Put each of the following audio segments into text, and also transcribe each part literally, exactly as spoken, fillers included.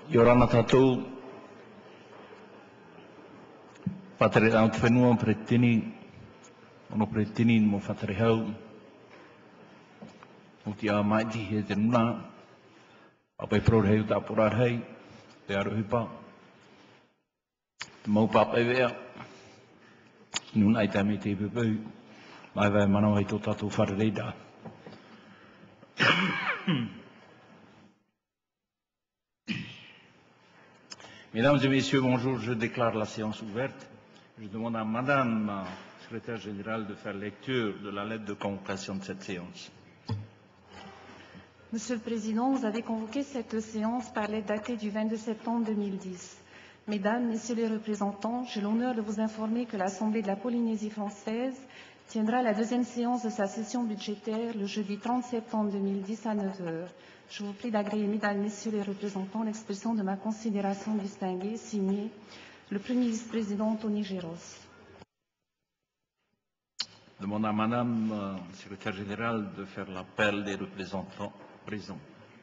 Yorana tātou, whatere au te whenua pre tini, ono pre tini mo whatere hau, o ti a maiti he te nuna, a pai prore hei ta porar hei, te aro hipa, te mau papai wea, nuna i tame te pepeu, mai vai manau hei tō tātou whare reida. Mesdames et messieurs, bonjour, je déclare la séance ouverte. Je demande à Madame la secrétaire générale de faire lecture de la lettre de convocation de cette séance. Monsieur le Président, vous avez convoqué cette séance par lettre datée du vingt-deux septembre deux mille dix. Mesdames, Messieurs les représentants, j'ai l'honneur de vous informer que l'Assemblée de la Polynésie française tiendra la deuxième séance de sa session budgétaire le jeudi trente septembre deux mille dix à neuf heures. Je vous prie d'agréer, Mesdames, Messieurs les représentants, l'expression de ma considération distinguée, signée le Premier vice-président Tony Géros. Je demande à Madame la secrétaire générale de faire l'appel des représentants présents.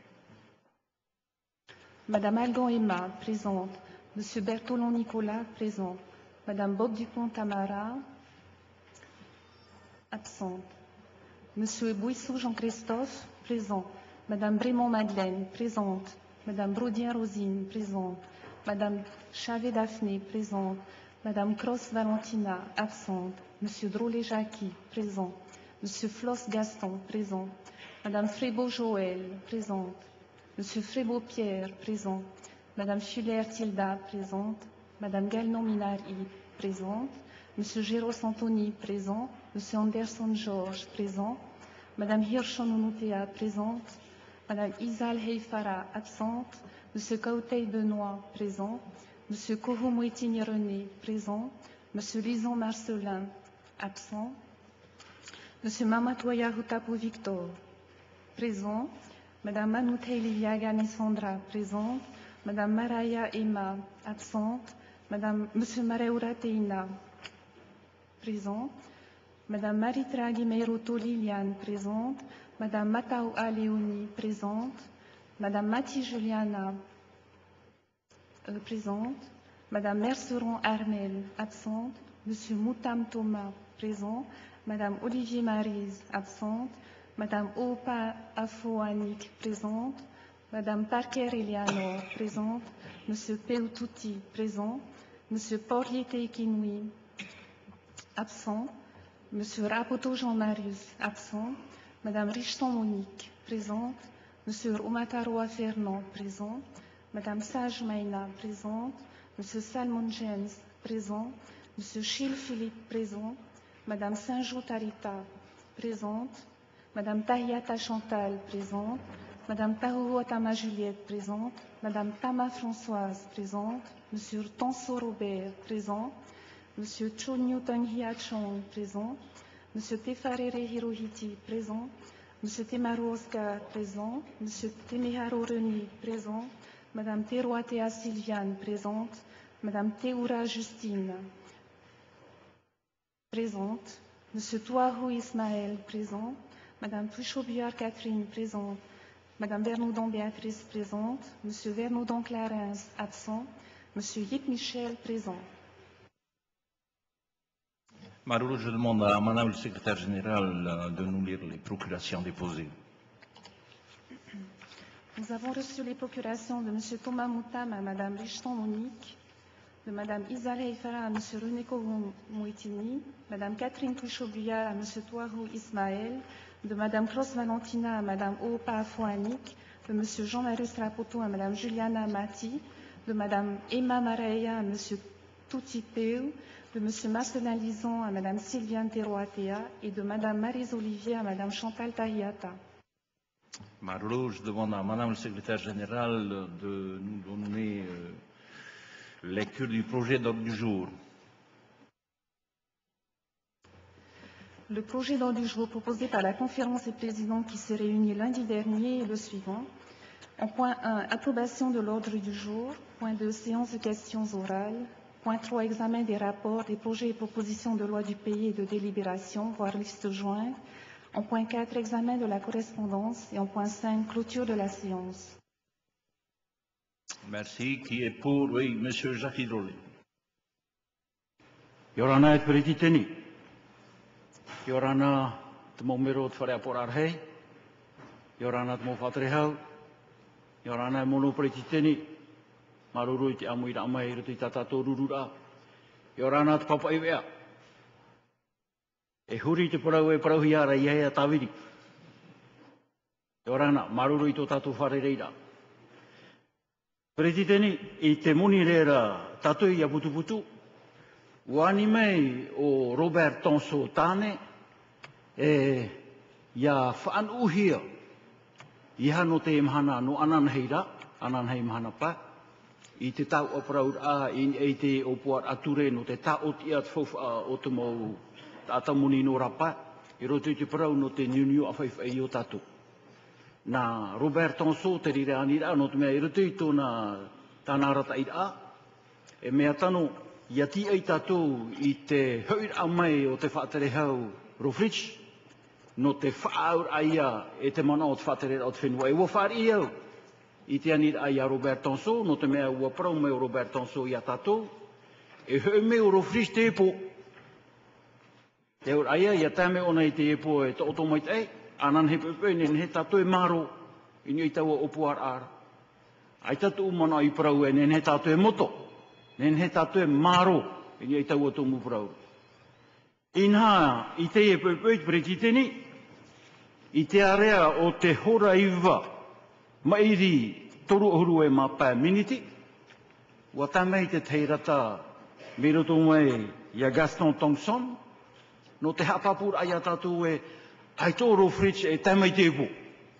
Madame Algon Emma, présente. Monsieur Bertolon Nicolas, présent. Madame Bob Dupont-Tamara, absente. Monsieur Bouissou Jean-Christophe, présent. Madame Brémond-Madeleine, présente. Madame Brodien-Rosine, présente. Madame Chavet-Daphné, présente. Madame Cross-Valentina, absente. Monsieur Drollet-Jacqui, présent. Monsieur Floss-Gaston, présent. Madame Frébeau-Joël, présente. Monsieur Frébeau-Pierre, présent. Madame Fuller-Tilda, présente. Madame Galnon-Minari, présente. Monsieur Géros-Antony, présent. Monsieur Anderson-Georges, présent. Madame Hirschon-Noutea, présente. Madame Isal Heifara, absente. Monsieur Kautey-Benoît, présent. Monsieur Kourou-Mouetini-René, présent. Monsieur Lison-Marcelin, absent. Monsieur Mamatoya Hutapu-Victor, présent. Madame Manouté Liviaga Nessandra, présente. Madame Maraya Emma, absente. Madame, Monsieur Mareura Teina, présent. Madame Maritra Guimeroto Liliane, présente. Madame Matao Léonie, présente. Madame Mati Juliana, euh, présente. Madame Merceron Armel, absente. Monsieur Moutam Thomas, présent. Madame Olivier Maryse, absente. Madame Opa Afouanik, présente. Madame Parker Eleanor, présente. Monsieur Peutouti, présent. Monsieur Porliete Kinoui, absent. Monsieur Rapoto Jean-Marius, absent. Madame Richton Monique, présente. Monsieur Omataroa Fernand, présent. Madame Sage Maïna, présente. Monsieur Salmon James, présent. Monsieur Chil Philippe, présent. Madame Saint-Jean Tarita, présente. Madame Tahiata Chantal, présente. Madame Tahoua Tama Juliette, présente. Madame Tama Françoise, présente. Monsieur Tanso Robert, présent. Monsieur Chonyu Tanghia Chong, présent. Monsieur Tefarere Hirohiti, présent. Monsieur Temaru Oscar, présent. Monsieur Temeharo Reni, présent. Madame Teruatea Sylviane, présente. Madame Teoura Justine, présente. Monsieur Touahou Ismaël, présent. Madame Puchot-Buard Catherine, présente. Madame Vernaudon Béatrice, présente. Monsieur Vernaudon Clarence, absent. Monsieur Yip Michel, présent. Marou, je demande à Madame le secrétaire général de nous lire les procurations déposées. Nous avons reçu les procurations de Monsieur Thomas Moutam à Madame Richton Monique, de Madame Isal Heifara à Monsieur René Mouetini, Madame Catherine Puchot-Buard à Monsieur Touarou Ismaël, de Madame Cross-Valentina à Madame Opa Afouanik, de Monsieur Jean-Marius Rapoto à Madame Juliana Mati, de Madame Emma Mareya à Monsieur Toutipeu, de Monsieur Marcelin Lison à Madame Sylviane Teroatea et de Madame Marise Olivier à Madame Chantal Tahiata. Marou, je demande à Madame le secrétaire général de nous donner euh, lecture du projet d'ordre du jour. Le projet d'ordre du jour proposé par la conférence des présidents qui s'est réunie lundi dernier est le suivant. En point un, approbation de l'ordre du jour. Point deux, séance de questions orales. Point trois, examen des rapports, des projets et propositions de loi du pays et de délibération, voire liste jointe. En point quatre, examen de la correspondance. Et en point cinq, clôture de la séance. Merci. Qui est pour? Oui, Monsieur Jacques Hidrolé. Yorana et Perititeni. Yorana te momero te whare apor arhei. Yorana te mo whaterehau. Yorana e mono Perititeni. Maruru i te amuira amai rutu i tatato rurura. Yorana te papa iwea. E huri te parau e parau hiara i hea tawiri. Yorana, maruru i tō tatu whare reira. Perititeni, i te muni reira tatu i a putu putu. Wani mei o Robert Tonso Tane e ia whaanuhia i hano te imhana no anan heira, anan hei imhana pa, i te tau operaur a i e te opuar ature no te ta o ti at fofa o te mau atamuni no rapa, i roto i te parau no te niuniu a whaiwhai o tatu. Na Robert Tonso te rire anira, no te mea i roto i tōna tāna rata i a, e mea tano ia ti ai tātou i te hauir amai o te whaaterehau Rofrich, no te whaaur aia e te mana o te whaaterehau o te whenua. E ua whaari au i te anir aia Robert Tonso, no te mea ua parau mea Robert Tonso i a tātou, e hau mea Rofrich te epo. Te aur aia, ia tāme ona i te epo e te otomait ei, anan he pepe, nen he tātou e maro, i ni i taua opuar ar. Ai tātou umana i parau e, nen he tātou e moto. Nen he tātou e maro, i ni i taua tōmu parau. Inha, i te e pēpēt Perititeni, i te area o te hora iwa, mairi toru ohuru e mapā miniti, wa tamei te teirata, me roto mai i a Gaston Thompson, no te hapapur ai a tātou e, ai tō Rofrich e tamei te epo.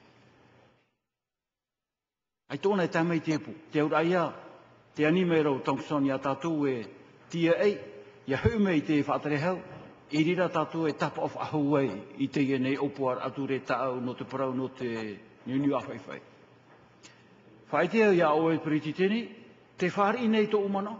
Ai tōna e tamei te epo. Te aur aia, te anime rau Thompson i a tātou e tia ei, ia haumei te whaaterehau, i rira tātou e tapa of ahuai i te ienei opuar ature tāu no te parau no te niuniu awhaiwhai. Whaitea ia oe Perititeni, te whari nei tō umana,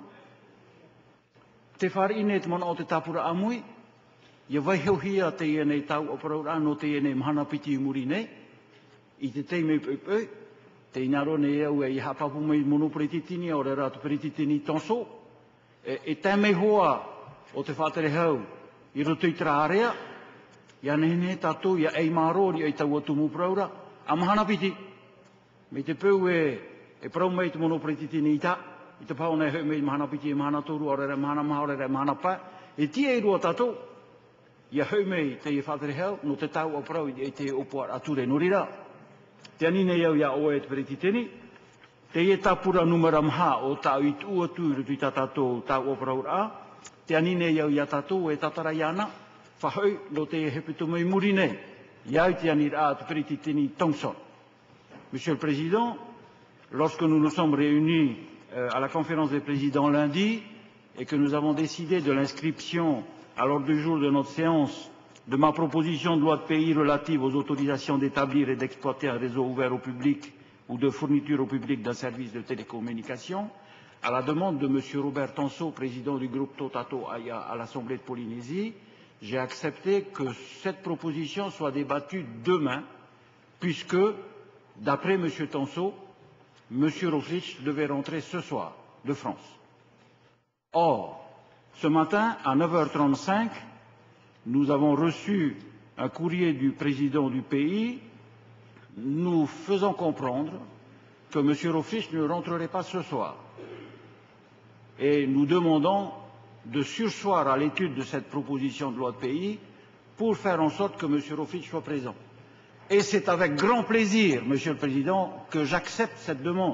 te whari nei te mana o te tapura amui, ia waihauhia te ienei tau oparau rā no te ienei mahana piti muri nei, i te teimei pēpēi, te inaro ne au e i hapapu mai mono Perititeni o re rātu Perititeni Tonso, e, e tēmei hoa o te whaaterehau i roto i trārea, ia nene tātou, ia ei maro ni ei tau atu mupraura, a mahana piti. Me te peu e, e parau mai te mono Perititeni i tā, i te pao nei hau mei mahana piti e mahana toru, o re re mahana maha, o re re mahana pā, e tia i rua tātou, ia hau mei te i whaaterehau, no te tau o parau i te opuar ature no rira. Te anine iau ia oe te Perititeni, te ie tapura numera maha o tau i tu atu rutu i tātou tau operaur a, te anine iau ia tātou e tatara iana, whahau no te hepitu mai muri nei, iau te anir a te Perititeni Thompson. Monsieur le Président, lorsque nous nous sommes réunis euh, à la conférence des présidents lundi et que nous avons décidé de l'inscription à l'ordre du jour de notre séance de ma proposition de loi de pays relative aux autorisations d'établir et d'exploiter un réseau ouvert au public ou de fourniture au public d'un service de télécommunication, à la demande de M. Robert Tonso, président du groupe Totato Aya à l'Assemblée de Polynésie, j'ai accepté que cette proposition soit débattue demain, puisque, d'après M. Tonso, M. Rofrich devait rentrer ce soir de France. Or, ce matin, à neuf heures trente-cinq, nous avons reçu un courrier du président du pays nous faisant comprendre que M. Rofrich ne rentrerait pas ce soir. Et nous demandons de surseoir à l'étude de cette proposition de loi de pays pour faire en sorte que M. Rofrich soit présent. Et c'est avec grand plaisir, Monsieur le Président, que j'accepte cette demande.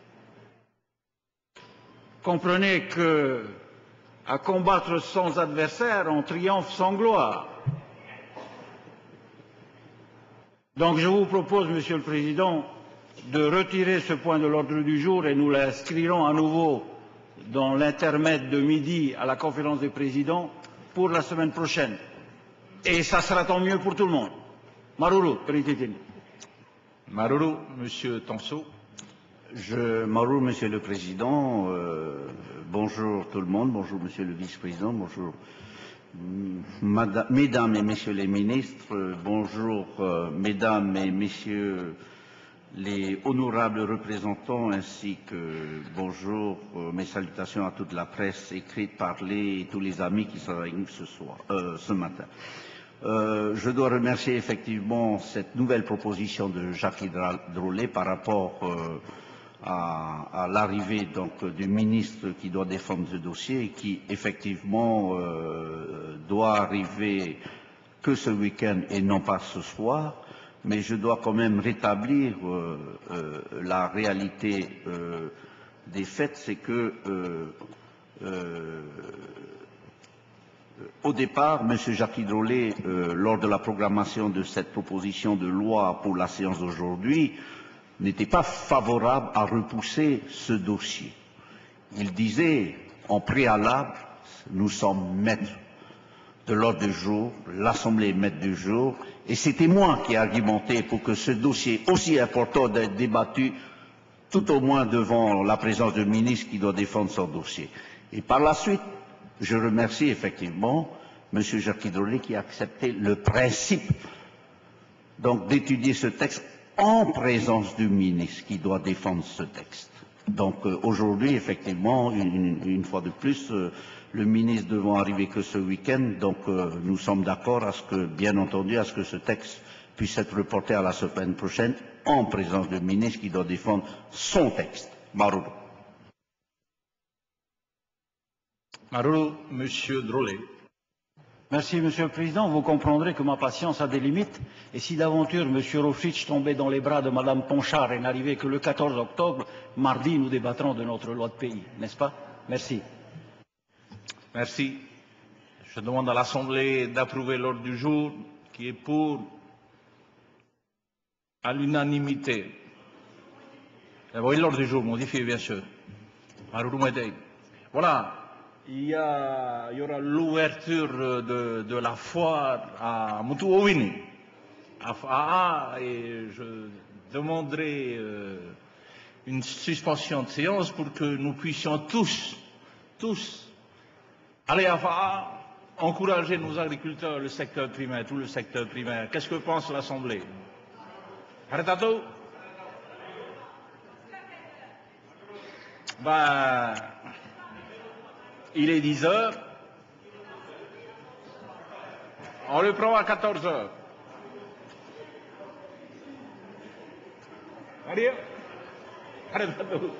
Comprenez que à combattre sans adversaire, on triomphe sans gloire. Donc je vous propose, Monsieur le Président, de retirer ce point de l'ordre du jour et nous l'inscrirons à nouveau dans l'intermède de midi à la conférence des présidents pour la semaine prochaine. Et ça sera tant mieux pour tout le monde. Maruru, Perititeni. Maruru, Monsieur Tonso. Je, Maruru, Monsieur le Président, euh, bonjour tout le monde, bonjour Monsieur le Vice-président, bonjour Madame, Mesdames et Messieurs les ministres, bonjour euh, Mesdames et Messieurs les honorables représentants ainsi que bonjour, euh, mes salutations à toute la presse écrite, parlée et tous les amis qui sont avec nous ce soir, euh, ce matin. Euh, je dois remercier effectivement cette nouvelle proposition de Jacques Drolet par rapport euh, à, à l'arrivée donc du ministre qui doit défendre ce dossier et qui effectivement euh, doit arriver que ce week-end et non pas ce soir. Mais je dois quand même rétablir euh, euh, la réalité euh, des faits, c'est que euh, euh, au départ, M. Jacques Drolet, euh, lors de la programmation de cette proposition de loi pour la séance d'aujourd'hui, n'était pas favorable à repousser ce dossier. Il disait en préalable, nous sommes maîtres de l'ordre du jour, l'Assemblée est maître du jour, et c'était moi qui ai argumenté pour que ce dossier aussi important d'être débattu, tout au moins devant la présence du ministre qui doit défendre son dossier. Et par la suite, je remercie effectivement M. Jacques Drolet qui a accepté le principe donc d'étudier ce texte en présence du ministre qui doit défendre ce texte. Donc euh, aujourd'hui, effectivement, une, une fois de plus, euh, le ministre devant arriver que ce week-end, donc euh, nous sommes d'accord à ce que, bien entendu, à ce que ce texte puisse être reporté à la semaine prochaine en présence du ministre qui doit défendre son texte. Marou. Marou, Monsieur Drolet. Merci, Monsieur le Président. Vous comprendrez que ma patience a des limites. Et si d'aventure M. Rofrich tombait dans les bras de Mme Ponchard et n'arrivait que le quatorze octobre, mardi, nous débattrons de notre loi de pays, n'est-ce pas? Merci. Merci. Je demande à l'Assemblée d'approuver l'ordre du jour qui est pour, à l'unanimité. Oui, l'ordre du jour modifié, bien sûr. Voilà. Il y, a, il y aura l'ouverture de, de la foire à Mutuowini, à Fa'a, et je demanderai euh, une suspension de séance pour que nous puissions tous, tous, aller à Fa'a, encourager nos agriculteurs, le secteur primaire, tout le secteur primaire. Qu'est-ce que pense l'Assemblée? Arrêtato? Ben, il est dix heures. On le prend à quatorze heures. Allez, arrêtato.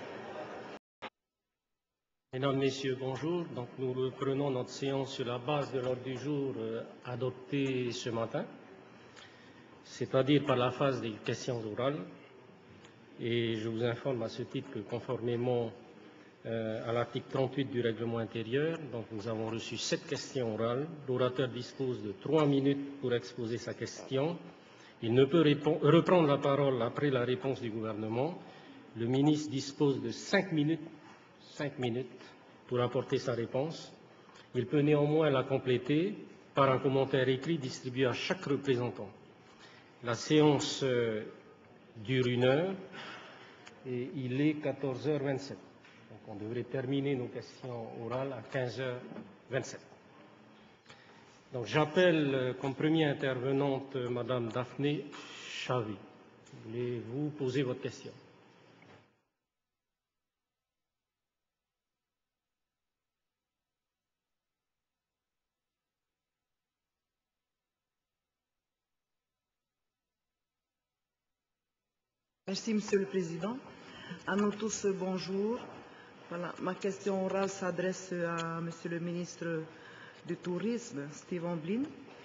Mesdames, Messieurs, bonjour. Donc, nous reprenons notre séance sur la base de l'ordre du jour euh, adopté ce matin, c'est-à-dire par la phase des questions orales. Et je vous informe à ce titre que, conformément euh, à l'article trente-huit du règlement intérieur, donc nous avons reçu sept questions orales. L'orateur dispose de trois minutes pour exposer sa question. Il ne peut reprendre la parole après la réponse du gouvernement. Le ministre dispose de cinq minutes, cinq minutes pour apporter sa réponse. Il peut néanmoins la compléter par un commentaire écrit distribué à chaque représentant. La séance euh, dure une heure et il est quatorze heures vingt-sept. Donc on devrait terminer nos questions orales à quinze heures vingt-sept. Donc j'appelle euh, comme première intervenante euh, Madame Daphné Chavi. Voulez-vous poser votre question? Merci, Monsieur le Président. À nous tous, bonjour. Voilà, ma question orale s'adresse à Monsieur le ministre du Tourisme, Stephen Blin,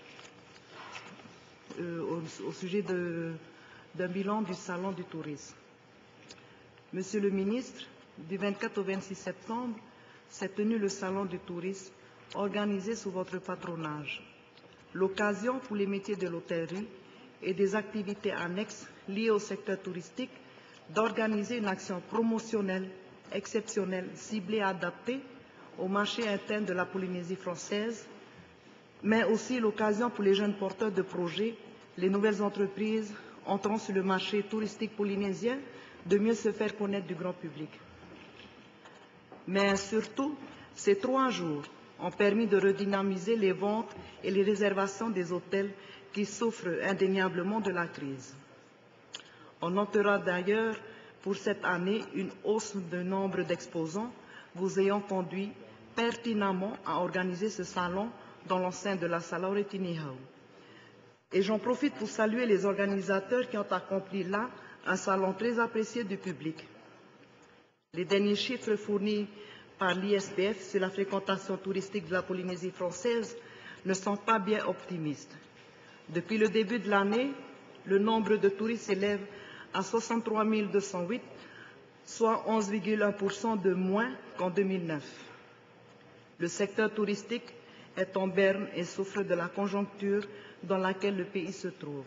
euh, au, au sujet d'un bilan du Salon du Tourisme. Monsieur le ministre, du vingt-quatre au vingt-six septembre, s'est tenu le Salon du Tourisme organisé sous votre patronage. L'occasion pour les métiers de l'hôtellerie et des activités annexes liées au secteur touristique d'organiser une action promotionnelle exceptionnelle, ciblée et adaptée au marché interne de la Polynésie française, mais aussi l'occasion pour les jeunes porteurs de projets, les nouvelles entreprises entrant sur le marché touristique polynésien, de mieux se faire connaître du grand public. Mais surtout, ces trois jours ont permis de redynamiser les ventes et les réservations des hôtels qui souffrent indéniablement de la crise. On notera d'ailleurs pour cette année une hausse de nombre d'exposants, vous ayant conduit pertinemment à organiser ce salon dans l'enceinte de la Sala Oretini Hau. Et j'en profite pour saluer les organisateurs qui ont accompli là un salon très apprécié du public. Les derniers chiffres fournis par l'I S P F sur la fréquentation touristique de la Polynésie française ne sont pas bien optimistes. Depuis le début de l'année, le nombre de touristes s'élève à soixante-trois mille deux cent huit, soit onze virgule un pour cent de moins qu'en deux mille neuf. Le secteur touristique est en berne et souffre de la conjoncture dans laquelle le pays se trouve.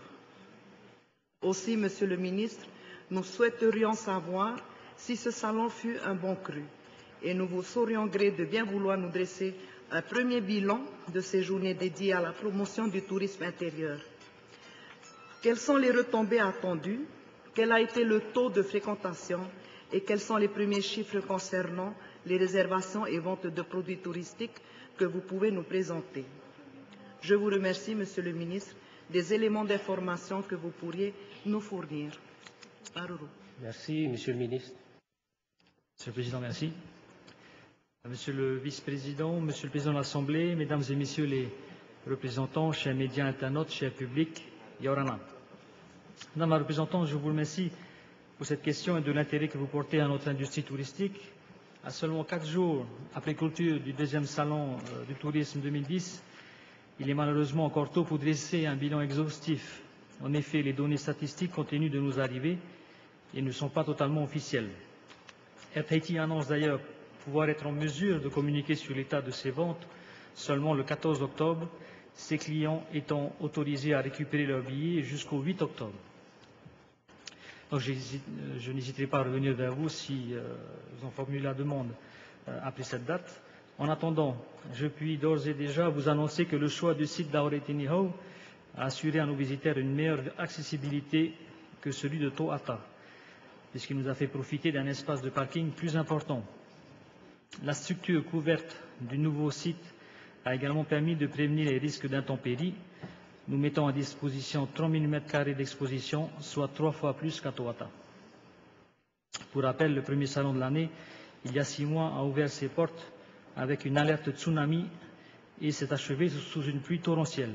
Aussi, Monsieur le Ministre, nous souhaiterions savoir si ce salon fut un bon cru et nous vous saurions gré de bien vouloir nous dresser un premier bilan de ces journées dédiées à la promotion du tourisme intérieur. Quelles sont les retombées attendues? Quel a été le taux de fréquentation? Et quels sont les premiers chiffres concernant les réservations et ventes de produits touristiques que vous pouvez nous présenter? Je vous remercie, Monsieur le Ministre, des éléments d'information que vous pourriez nous fournir. Aruru. Merci, Monsieur le Ministre. Monsieur le Président, merci. Monsieur le Vice-président, Monsieur le Président de l'Assemblée, Mesdames et Messieurs les représentants, chers médias internautes, chers publics, Yorana. Madame la représentante, je vous remercie pour cette question et de l'intérêt que vous portez à notre industrie touristique. À seulement quatre jours après clôture du deuxième salon euh, du tourisme deux mille dix, il est malheureusement encore tôt pour dresser un bilan exhaustif. En effet, les données statistiques continuent de nous arriver et ne sont pas totalement officielles. Air Tahiti annonce d'ailleurs pouvoir être en mesure de communiquer sur l'état de ses ventes seulement le quatorze octobre, ses clients étant autorisés à récupérer leurs billets jusqu'au huit octobre. Donc, je n'hésiterai pas à revenir vers vous si euh, vous en formulez la demande euh, après cette date. En attendant, je puis d'ores et déjà vous annoncer que le choix du site d'Aoretini Hau a assuré à nos visiteurs une meilleure accessibilité que celui de To'ata, puisqu'il nous a fait profiter d'un espace de parking plus important. La structure couverte du nouveau site a également permis de prévenir les risques d'intempéries. Nous mettons à disposition trente mille mètres carrés d'exposition, soit trois fois plus qu'à To'ata. Pour rappel, le premier salon de l'année, il y a six mois, a ouvert ses portes avec une alerte tsunami et s'est achevé sous une pluie torrentielle.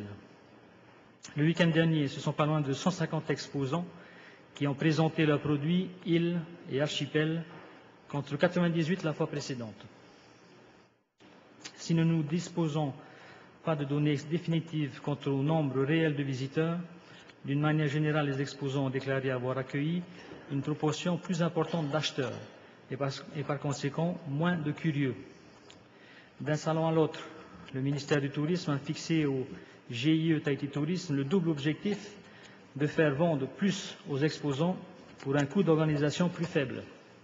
Le week-end dernier, ce sont pas loin de cent cinquante exposants qui ont présenté leurs produits, îles et archipels, contre quatre-vingt-dix-huit la fois précédente. Si nous ne disposons pas de données définitives quant au nombre réel de visiteurs, d'une manière générale, les exposants ont déclaré avoir accueilli une proportion plus importante d'acheteurs et par, et par conséquent moins de curieux. D'un salon à l'autre, le ministère du Tourisme a fixé au G I E Tahiti Tourisme le double objectif de faire vendre plus aux exposants pour un coût d'organisation plus faible.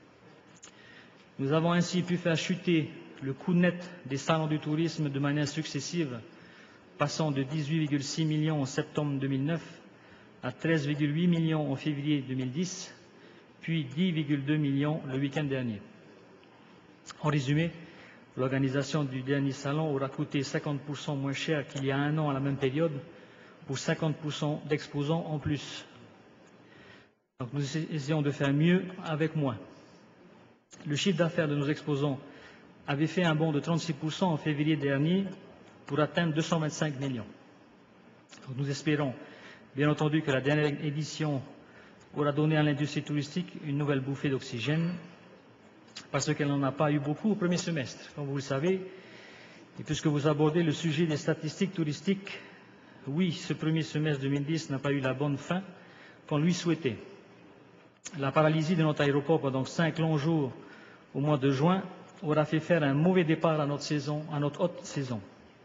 Nous avons ainsi pu faire chuter le coût net des salons du tourisme de manière successive, passant de dix-huit virgule six millions en septembre deux mille neuf à treize virgule huit millions en février deux mille dix, puis dix virgule deux millions le week-end dernier. En résumé, l'organisation du dernier salon aura coûté cinquante pour cent moins cher qu'il y a un an à la même période, pour cinquante pour cent d'exposants en plus. Donc nous essayons de faire mieux avec moins. Le chiffre d'affaires de nos exposants avait fait un bond de trente-six pour cent en février dernier pour atteindre deux cent vingt-cinq millions. Donc nous espérons, bien entendu, que la dernière édition aura donné à l'industrie touristique une nouvelle bouffée d'oxygène, parce qu'elle n'en a pas eu beaucoup au premier semestre, comme vous le savez. Et puisque vous abordez le sujet des statistiques touristiques, oui, ce premier semestre deux mille dix n'a pas eu la bonne fin qu'on lui souhaitait. La paralysie de notre aéroport pendant cinq longs jours au mois de juin aura fait faire un mauvais départ à notre saison, à notre haute saison.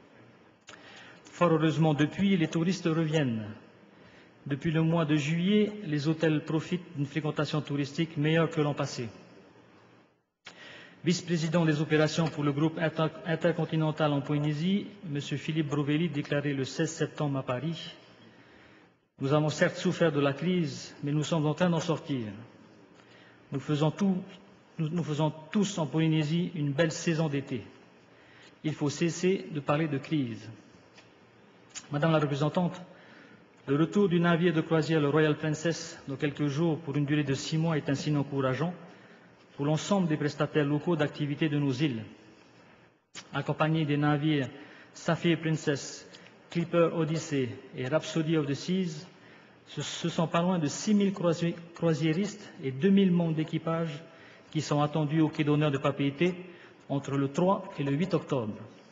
Fort heureusement, depuis, les touristes reviennent. Depuis le mois de juillet, les hôtels profitent d'une fréquentation touristique meilleure que l'an passé. Vice-président des opérations pour le groupe inter intercontinental en Polynésie, M. Philippe Brovelli déclarait le seize septembre à Paris: « Nous avons certes souffert de la crise, mais nous sommes en train d'en sortir. Nous faisons, tout, nous, nous faisons tous en Polynésie une belle saison d'été. Il faut cesser de parler de crise. » Madame la représentante, Le retour du navire de croisière le Royal Princess dans quelques jours pour une durée de six mois est un signe encourageant pour l'ensemble des prestataires locaux d'activité de nos îles. Accompagnés des navires Sapphire Princess, Clipper Odyssey et Rhapsody of the Seas, ce, ce sont pas loin de six mille croisi croisiéristes et deux mille membres d'équipage qui sont attendus au quai d'honneur de Papeete entre le trois et le huit octobre.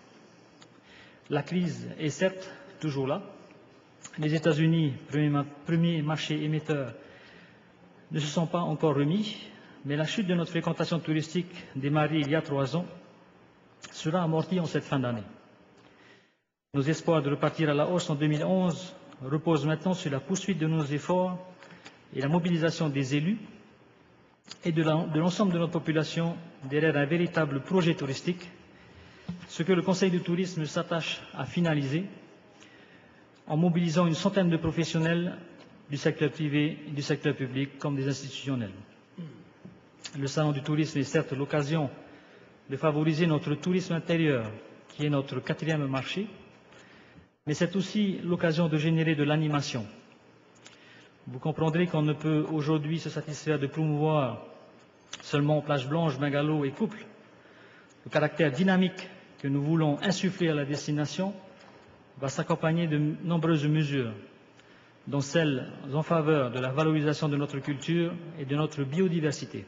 La crise est certes toujours là. Les États-Unis, premier, premier marché émetteur, ne se sont pas encore remis, mais la chute de notre fréquentation touristique démarrée il y a trois ans sera amortie en cette fin d'année. Nos espoirs de repartir à la hausse en deux mille onze reposent maintenant sur la poursuite de nos efforts et la mobilisation des élus et de l'ensemble de notre population derrière un véritable projet touristique, ce que le Conseil du tourisme s'attache à finaliser en mobilisant une centaine de professionnels du secteur privé et du secteur public comme des institutionnels. Le Salon du tourisme est certes l'occasion de favoriser notre tourisme intérieur, qui est notre quatrième marché, mais c'est aussi l'occasion de générer de l'animation. Vous comprendrez qu'on ne peut aujourd'hui se satisfaire de promouvoir seulement plages blanches, bungalows et couples. Le caractère dynamique que nous voulons insuffler à la destination va s'accompagner de nombreuses mesures, dont celles en faveur de la valorisation de notre culture et de notre biodiversité.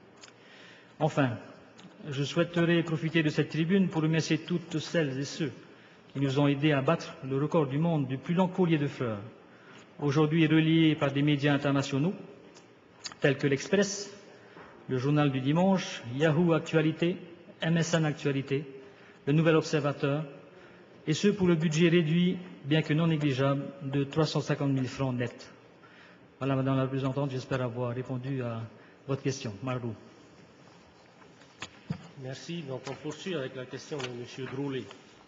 Enfin, je souhaiterais profiter de cette tribune pour remercier toutes celles et ceux qui nous ont aidés à battre le record du monde du plus long collier de fleurs, aujourd'hui relié par des médias internationaux tels que l'Express, le Journal du Dimanche, Yahoo Actualité, M S N Actualité, le Nouvel Observateur, et ce pour le budget réduit, bien que non négligeable, de trois cent cinquante mille francs nets. Voilà, Madame la Représentante, j'espère avoir répondu à votre question. Marou. Merci. Donc on poursuit avec la question de M. Droulet.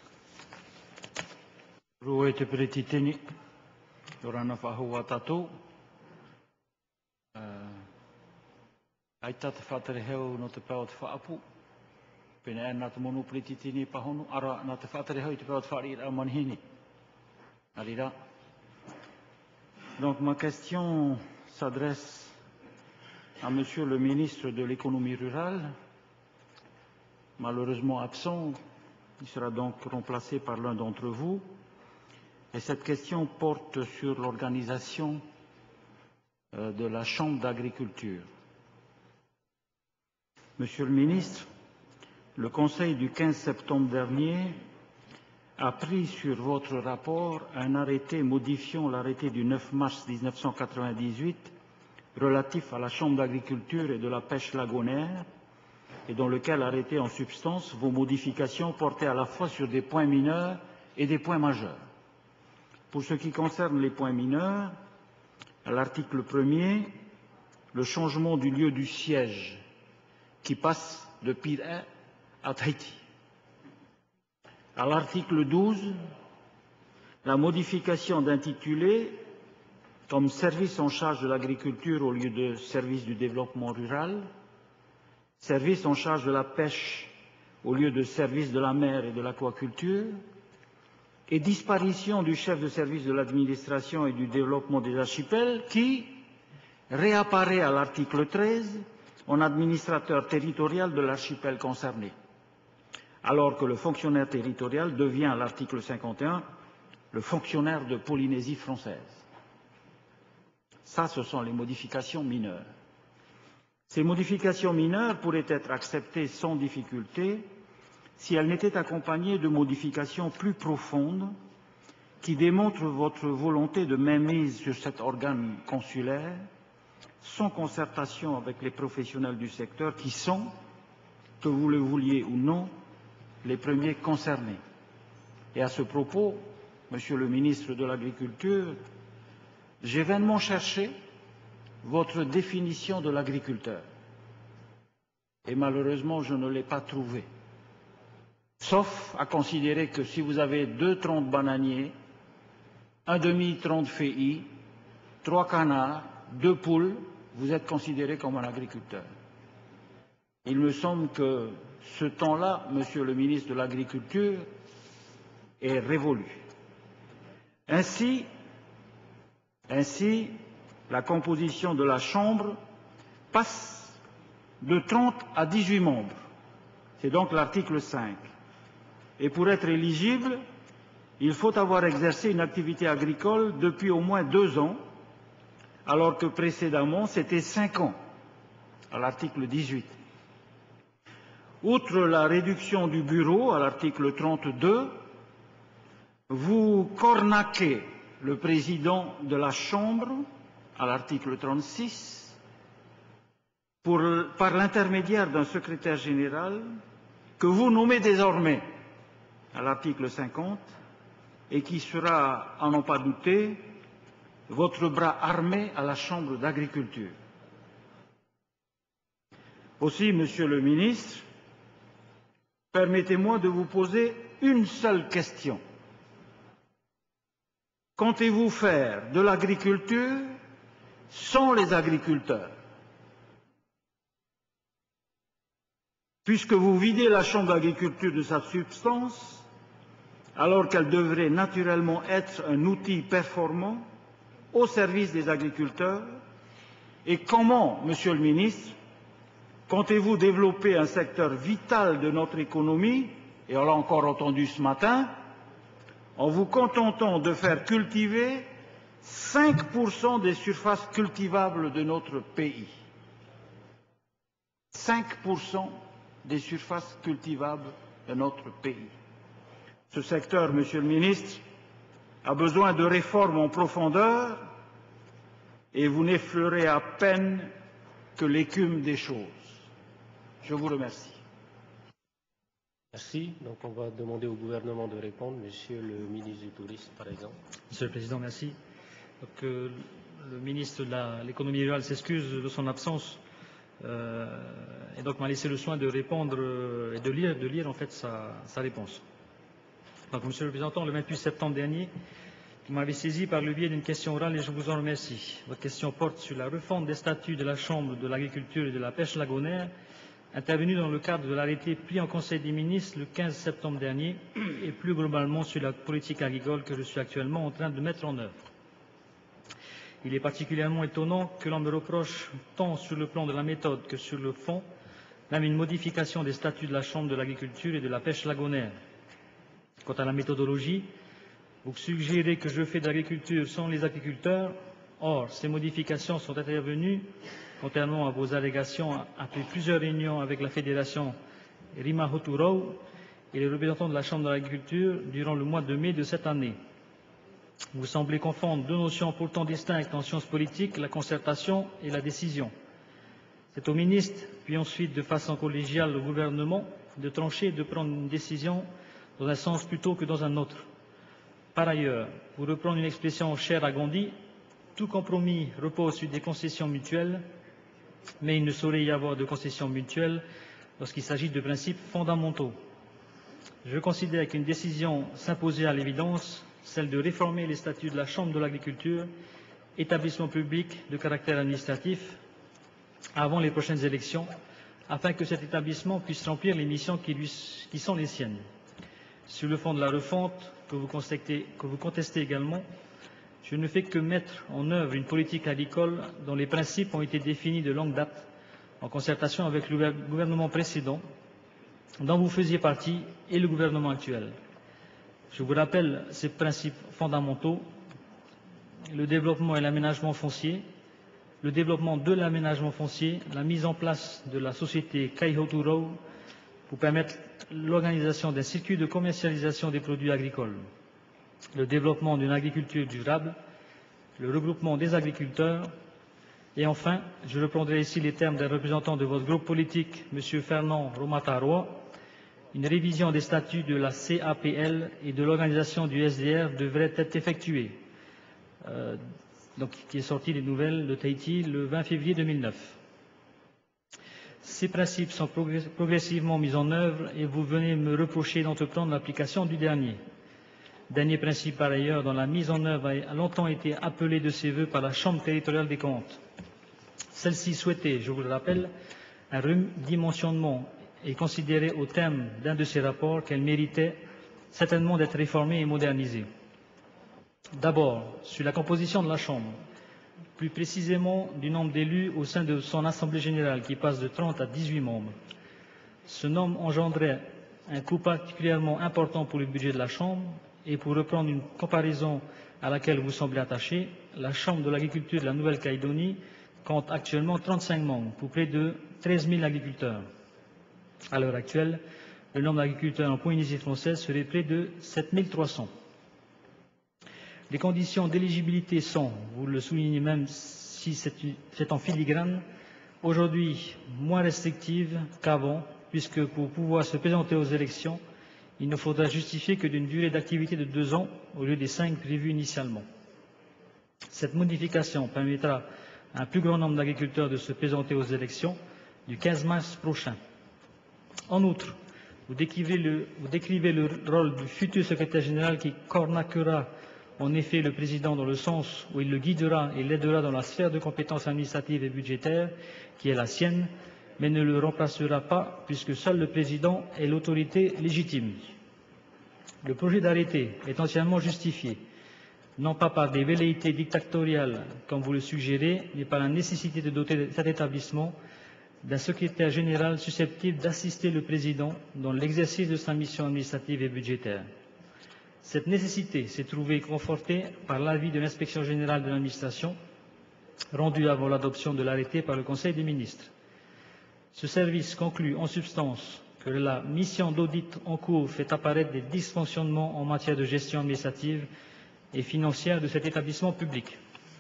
Droulet te pretiteni, Yorana Fahua Tato. Aita te whatereheu no te pao te whaapu. Pena e nā te monu pretitini pahonu, ara nā te whatereheu i te pao te whaari rao manihini. Arira. Donc ma question s'adresse à Monsieur le ministre de l'économie rurale, malheureusement absent. Il sera donc remplacé par l'un d'entre vous. Et cette question porte sur l'organisation euh, de la Chambre d'agriculture. Monsieur le ministre, le Conseil du quinze septembre dernier a pris sur votre rapport un arrêté modifiant l'arrêté du neuf mars mille neuf cent quatre-vingt-dix-huit relatif à la Chambre d'agriculture et de la pêche lagonaire et dans lequel arrêté en substance vos modifications portaient à la fois sur des points mineurs et des points majeurs. Pour ce qui concerne les points mineurs, à l'article premier, le changement du lieu du siège qui passe de Pirée à Tahiti. À l'article douze, la modification d'intitulé comme service en charge de l'agriculture au lieu de service du développement rural, service en charge de la pêche au lieu de service de la mer et de l'aquaculture, et disparition du chef de service de l'administration et du développement des archipels qui réapparaît à l'article treize en administrateur territorial de l'archipel concerné, alors que le fonctionnaire territorial devient à l'article cinquante et un le fonctionnaire de Polynésie française. Ça, ce sont les modifications mineures. Ces modifications mineures pourraient être acceptées sans difficulté si elles n'étaient accompagnées de modifications plus profondes qui démontrent votre volonté de mainmise sur cet organe consulaire sans concertation avec les professionnels du secteur qui sont, que vous le vouliez ou non, les premiers concernés. Et à ce propos, Monsieur le ministre de l'Agriculture, j'ai vainement cherché votre définition de l'agriculteur. Et malheureusement, je ne l'ai pas trouvée. Sauf à considérer que si vous avez deux troncs de bananiers, un demi-tronc de feuillis, trois canards, deux poules, vous êtes considéré comme un agriculteur. Il me semble que ce temps-là, Monsieur le ministre de l'Agriculture, est révolu. Ainsi, Ainsi, la composition de la Chambre passe de trente à dix-huit membres. C'est donc l'article cinq. Et pour être éligible, il faut avoir exercé une activité agricole depuis au moins deux ans, alors que précédemment c'était cinq ans, à l'article dix-huit. Outre la réduction du bureau, à l'article trente-deux, vous cornaquez le président de la Chambre, à l'article trente-six, pour, par l'intermédiaire d'un secrétaire général que vous nommez désormais, à l'article cinquante, et qui sera, à n'en pas douter, votre bras armé à la Chambre d'agriculture. Aussi, Monsieur le ministre, permettez-moi de vous poser une seule question. Comptez-vous faire de l'agriculture sans les agriculteurs? Puisque vous videz la Chambre d'agriculture de sa substance, alors qu'elle devrait naturellement être un outil performant au service des agriculteurs, et comment, Monsieur le ministre, comptez-vous développer un secteur vital de notre économie, et on l'a encore entendu ce matin, en vous contentant de faire cultiver cinq pour cent des surfaces cultivables de notre pays. cinq pour cent des surfaces cultivables de notre pays. Ce secteur, Monsieur le ministre, a besoin de réformes en profondeur et vous n'effleurez à peine que l'écume des choses. Je vous remercie. Merci. Donc on va demander au gouvernement de répondre. Monsieur le ministre du Tourisme, par exemple. Monsieur le Président, merci. Donc, euh, le ministre de l'économie rurale s'excuse de son absence euh, et donc m'a laissé le soin de répondre euh, et de lire, de lire en fait sa, sa réponse. Donc, Monsieur le Représentant, le vingt-huit septembre dernier, vous m'avez saisi par le biais d'une question orale et je vous en remercie. Votre question porte sur la refonte des statuts de la Chambre de l'agriculture et de la pêche lagonaire, intervenue dans le cadre de l'arrêté pris en Conseil des ministres le quinze septembre dernier et plus globalement sur la politique agricole que je suis actuellement en train de mettre en œuvre. Il est particulièrement étonnant que l'on me reproche tant sur le plan de la méthode que sur le fond même une modification des statuts de la Chambre de l'agriculture et de la pêche lagonaire. Quant à la méthodologie, vous suggérez que je fais de l'agriculture sans les agriculteurs. Or, ces modifications sont intervenues, contrairement à vos allégations, après plusieurs réunions avec la fédération Rima Hoturou et les représentants de la Chambre de l'agriculture durant le mois de mai de cette année. Vous semblez confondre deux notions pourtant distinctes en sciences politiques, la concertation et la décision. C'est au ministre, puis ensuite de façon collégiale au gouvernement, de trancher et de prendre une décision dans un sens plutôt que dans un autre. Par ailleurs, pour reprendre une expression chère à Gandhi, tout compromis repose sur des concessions mutuelles, mais il ne saurait y avoir de concessions mutuelles lorsqu'il s'agit de principes fondamentaux. Je considère qu'une décision s'imposait à l'évidence, celle de réformer les statuts de la Chambre de l'agriculture, établissement public de caractère administratif, avant les prochaines élections, afin que cet établissement puisse remplir les missions qui, lui, qui sont les siennes. Sur le fond de la refonte que vous contestez, que vous contestez également, je ne fais que mettre en œuvre une politique agricole dont les principes ont été définis de longue date en concertation avec le gouvernement précédent, dont vous faisiez partie, et le gouvernement actuel. Je vous rappelle ces principes fondamentaux: le développement et l'aménagement foncier, le développement de l'aménagement foncier, la mise en place de la société Kaihoturo pour permettre l'organisation d'un circuit de commercialisation des produits agricoles, le développement d'une agriculture durable, le regroupement des agriculteurs, et enfin, je reprendrai ici les termes d'un représentant de votre groupe politique, M. Fernand Romataroa, une révision des statuts de la C A P L et de l'organisation du S D R devrait être effectuée, euh, donc, qui est sortie des nouvelles de Tahiti le vingt février deux mille neuf. Ces principes sont progressivement mis en œuvre et vous venez me reprocher d'entreprendre l'application du dernier. Dernier principe par ailleurs dont la mise en œuvre a longtemps été appelée de ses voeux par la Chambre territoriale des comptes. Celle-ci souhaitait, je vous le rappelle, un redimensionnement et considérait au terme d'un de ses rapports qu'elle méritait certainement d'être réformée et modernisée. D'abord, sur la composition de la Chambre, plus précisément du nombre d'élus au sein de son Assemblée générale qui passe de trente à dix-huit membres. Ce nombre engendrait un coût particulièrement important pour le budget de la Chambre et pour reprendre une comparaison à laquelle vous semblez attaché, la Chambre de l'agriculture de la Nouvelle-Calédonie compte actuellement trente-cinq membres pour près de treize mille agriculteurs. À l'heure actuelle, le nombre d'agriculteurs en Polynésie française serait près de sept mille trois cents. Les conditions d'éligibilité sont, vous le soulignez même si c'est en filigrane, aujourd'hui moins restrictives qu'avant, puisque pour pouvoir se présenter aux élections, il ne faudra justifier que d'une durée d'activité de deux ans au lieu des cinq prévus initialement. Cette modification permettra à un plus grand nombre d'agriculteurs de se présenter aux élections du quinze mars prochain. En outre, vous décrivez le, vous décrivez le rôle du futur secrétaire général qui cornaquera en effet le président dans le sens où il le guidera et l'aidera dans la sphère de compétences administratives et budgétaires qui est la sienne, mais ne le remplacera pas puisque seul le président est l'autorité légitime. Le projet d'arrêté est entièrement justifié, non pas par des velléités dictatoriales comme vous le suggérez, mais par la nécessité de doter cet établissement d'un secrétaire général susceptible d'assister le président dans l'exercice de sa mission administrative et budgétaire. Cette nécessité s'est trouvée confortée par l'avis de l'inspection générale de l'administration, rendu avant l'adoption de l'arrêté par le Conseil des ministres. Ce service conclut en substance que la mission d'audit en cours fait apparaître des dysfonctionnements en matière de gestion administrative et financière de cet établissement public.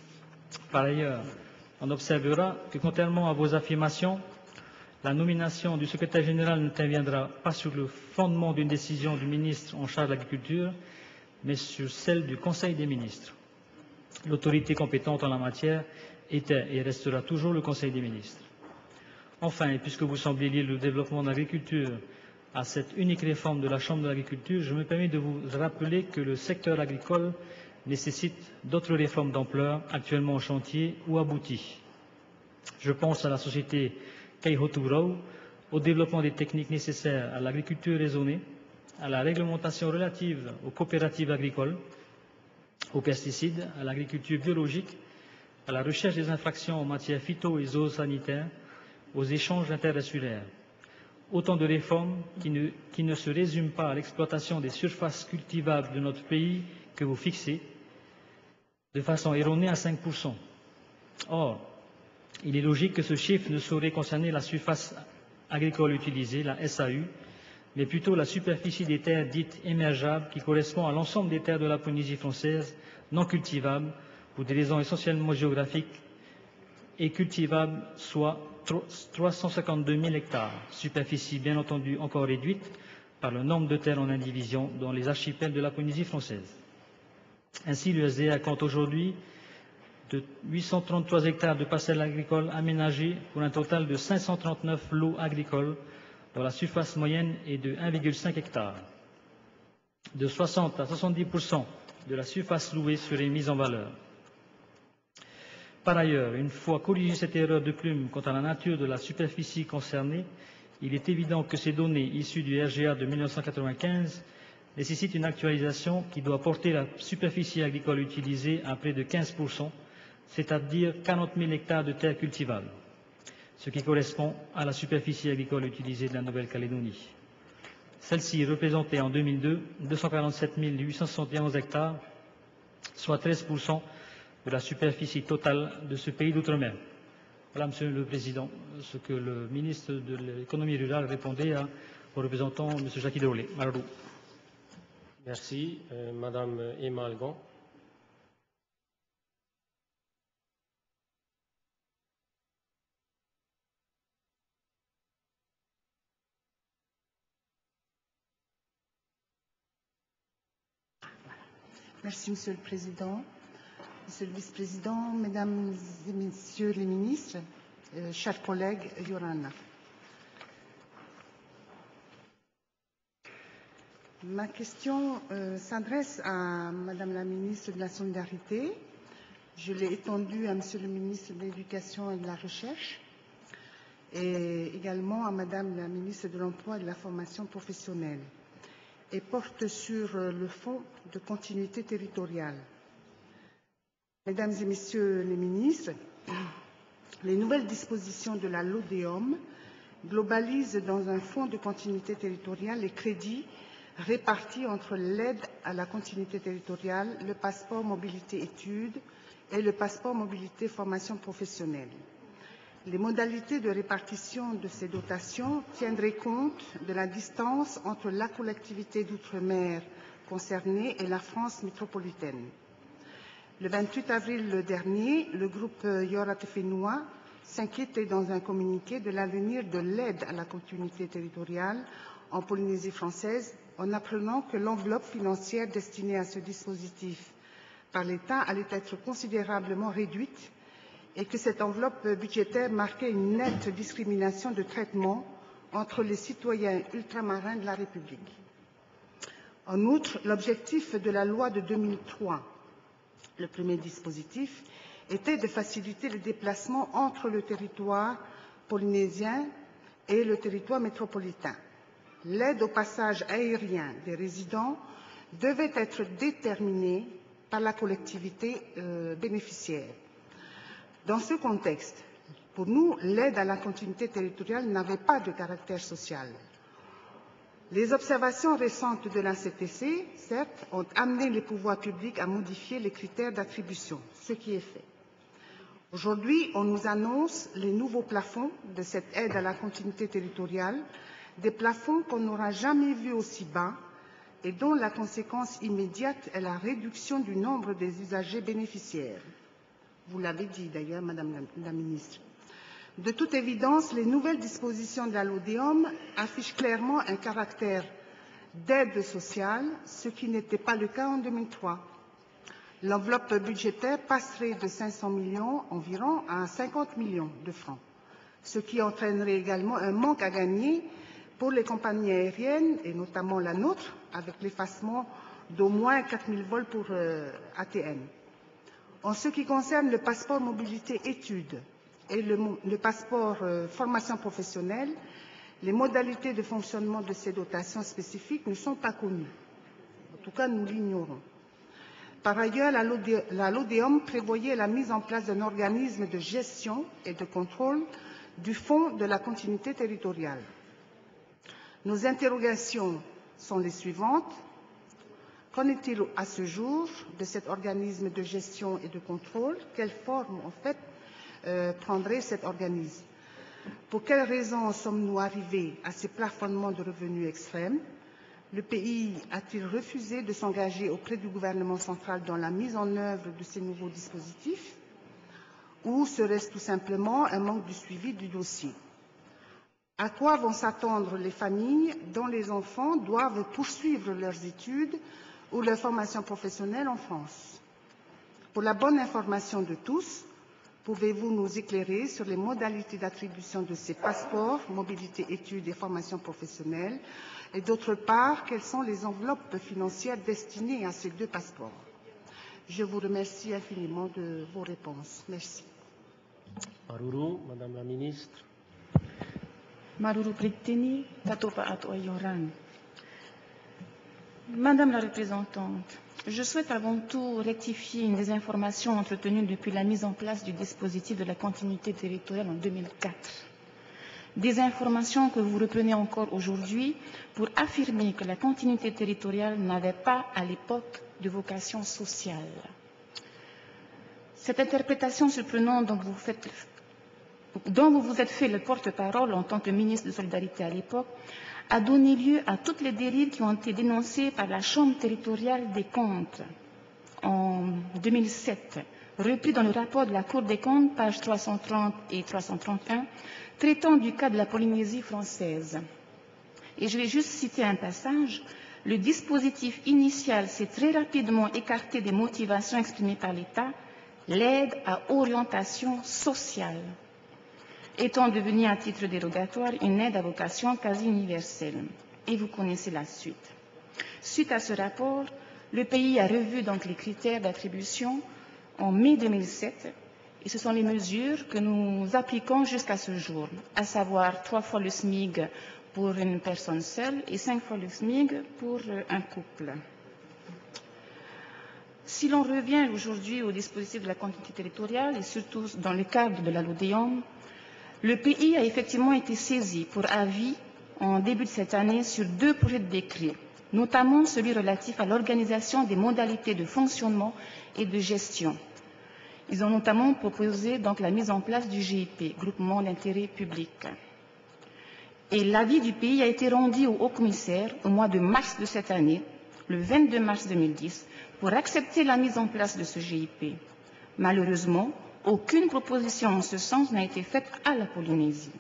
Par ailleurs, on observera que, contrairement à vos affirmations, la nomination du secrétaire général n'interviendra pas sur le fondement d'une décision du ministre en charge de l'agriculture, mais sur celle du Conseil des ministres. L'autorité compétente en la matière était et restera toujours le Conseil des ministres. Enfin, et puisque vous semblez lier le développement de l'agriculture à cette unique réforme de la Chambre de l'agriculture, je me permets de vous rappeler que le secteur agricole nécessite d'autres réformes d'ampleur actuellement en chantier ou abouties. Je pense à la société Keihoturau, au développement des techniques nécessaires à l'agriculture raisonnée, à la réglementation relative aux coopératives agricoles, aux pesticides, à l'agriculture biologique, à la recherche des infractions en matière phyto et zoosanitaire, aux échanges interinsulaires. Autant de réformes qui ne, qui ne se résument pas à l'exploitation des surfaces cultivables de notre pays que vous fixez de façon erronée à cinq pour cent. Or, il est logique que ce chiffre ne saurait concerner la surface agricole utilisée, la S A U, mais plutôt la superficie des terres dites émergeables qui correspond à l'ensemble des terres de la Polynésie française non cultivables pour des raisons essentiellement géographiques et cultivables, soit trois cent cinquante-deux mille hectares, superficie bien entendu encore réduite par le nombre de terres en indivision dans les archipels de la Polynésie française. Ainsi, l'U S D A compte aujourd'hui de huit cent trente-trois hectares de parcelles agricoles aménagées pour un total de cinq cent trente-neuf lots agricoles dont la surface moyenne est de un virgule cinq hectares. De soixante à soixante-dix pour cent de la surface louée serait mise en valeur. Par ailleurs, une fois corrigée cette erreur de plume quant à la nature de la superficie concernée, il est évident que ces données issues du R G A de mille neuf cent quatre-vingt-quinze nécessitent une actualisation qui doit porter la superficie agricole utilisée à près de quinze pour cent, c'est-à-dire quarante mille hectares de terres cultivables, ce qui correspond à la superficie agricole utilisée de la Nouvelle-Calédonie. Celle-ci représentait en deux mille deux deux cent quarante-sept mille huit cent soixante et onze hectares, soit treize pour cent de la superficie totale de ce pays d'outre-mer. Voilà, Monsieur le Président, ce que le ministre de l'économie rurale répondait à, au représentant, M. Jackie Drolé. Marou. Merci. Euh, Madame Emma Algon. Merci, Monsieur le Président. Monsieur le Vice-président, Mesdames et Messieurs les ministres, euh, chers collègues, Yorana. Ma question euh, s'adresse à Madame la ministre de la Solidarité. Je l'ai étendue à Monsieur le ministre de l'Éducation et de la Recherche et également à Madame la ministre de l'Emploi et de la Formation professionnelle et porte sur le fonds de continuité territoriale. Mesdames et Messieurs les ministres, les nouvelles dispositions de la LODEOM globalisent dans un fonds de continuité territoriale les crédits répartis entre l'aide à la continuité territoriale, le passeport mobilité études et le passeport mobilité formation professionnelle. Les modalités de répartition de ces dotations tiendraient compte de la distance entre la collectivité d'outre-mer concernée et la France métropolitaine. Le vingt-huit avril dernier, le groupe Yoratefenua s'inquiétait dans un communiqué de l'avenir de l'aide à la continuité territoriale en Polynésie française en apprenant que l'enveloppe financière destinée à ce dispositif par l'État allait être considérablement réduite et que cette enveloppe budgétaire marquait une nette discrimination de traitement entre les citoyens ultramarins de la République. En outre, l'objectif de la loi de deux mille trois, le premier dispositif, était de faciliter les déplacements entre le territoire polynésien et le territoire métropolitain. L'aide au passage aérien des résidents devait être déterminée par la collectivité euh, bénéficiaire. Dans ce contexte, pour nous, l'aide à la continuité territoriale n'avait pas de caractère social. Les observations récentes de la C T C, certes, ont amené les pouvoirs publics à modifier les critères d'attribution, ce qui est fait. Aujourd'hui, on nous annonce les nouveaux plafonds de cette aide à la continuité territoriale, des plafonds qu'on n'aura jamais vus aussi bas et dont la conséquence immédiate est la réduction du nombre des usagers bénéficiaires. Vous l'avez dit d'ailleurs, Madame la, la ministre. De toute évidence, les nouvelles dispositions de la LODEOM affichent clairement un caractère d'aide sociale, ce qui n'était pas le cas en deux mille trois. L'enveloppe budgétaire passerait de cinq cents millions environ à cinquante millions de francs, ce qui entraînerait également un manque à gagner pour les compagnies aériennes, et notamment la nôtre, avec l'effacement d'au moins quatre mille vols pour euh, A T M. En ce qui concerne le passeport mobilité études et le, le passeport euh, formation professionnelle, les modalités de fonctionnement de ces dotations spécifiques ne sont pas connues. En tout cas, nous l'ignorons. Par ailleurs, la LODEOM prévoyait la mise en place d'un organisme de gestion et de contrôle du Fonds de la continuité territoriale. Nos interrogations sont les suivantes. Qu'en est-il à ce jour de cet organisme de gestion et de contrôle? Quelle forme, en fait, euh, prendrait cet organisme? Pour quelles raisons sommes-nous arrivés à ces plafonnements de revenus extrêmes? Le pays a-t-il refusé de s'engager auprès du gouvernement central dans la mise en œuvre de ces nouveaux dispositifs? Ou serait-ce tout simplement un manque de suivi du dossier? À quoi vont s'attendre les familles dont les enfants doivent poursuivre leurs études ou leur formation professionnelle en France? Pour la bonne information de tous, pouvez-vous nous éclairer sur les modalités d'attribution de ces passeports, mobilité, études et formation professionnelle? Et d'autre part, quelles sont les enveloppes financières destinées à ces deux passeports? Je vous remercie infiniment de vos réponses. Merci. Maruru, Madame la Ministre. Maruru Pritini, Tatopa Atoyoran. Madame la représentante, je souhaite avant tout rectifier une des informations entretenues depuis la mise en place du dispositif de la continuité territoriale en deux mille quatre. Des informations que vous reprenez encore aujourd'hui pour affirmer que la continuité territoriale n'avait pas à l'époque de vocation sociale. Cette interprétation surprenante dont vous, faites, dont vous vous êtes fait le porte-parole en tant que ministre de Solidarité à l'époque a donné lieu à toutes les dérives qui ont été dénoncées par la Chambre territoriale des comptes en deux mille sept, repris dans le rapport de la Cour des comptes, pages trois cent trente et trois cent trente et un, traitant du cas de la Polynésie française. Et je vais juste citer un passage. Le dispositif initial s'est très rapidement écarté des motivations exprimées par l'État, l'aide à orientation sociale étant devenue à titre dérogatoire une aide à vocation quasi universelle. Et vous connaissez la suite. Suite à ce rapport, le pays a revu donc les critères d'attribution en mai deux mille sept et ce sont les mesures que nous appliquons jusqu'à ce jour, à savoir trois fois le SMIC pour une personne seule et cinq fois le SMIC pour un couple. Si l'on revient aujourd'hui au dispositif de la continuité territoriale, et surtout dans le cadre de la LODEOM, le pays a effectivement été saisi pour avis en début de cette année sur deux projets de décret, notamment celui relatif à l'organisation des modalités de fonctionnement et de gestion. Ils ont notamment proposé donc la mise en place du G I P, Groupement d'intérêt public. Et l'avis du pays a été rendu au haut-commissaire au mois de mars de cette année, le vingt-deux mars deux mille dix, pour accepter la mise en place de ce G I P. Malheureusement, aucune proposition en ce sens n'a été faite à la Polynésie.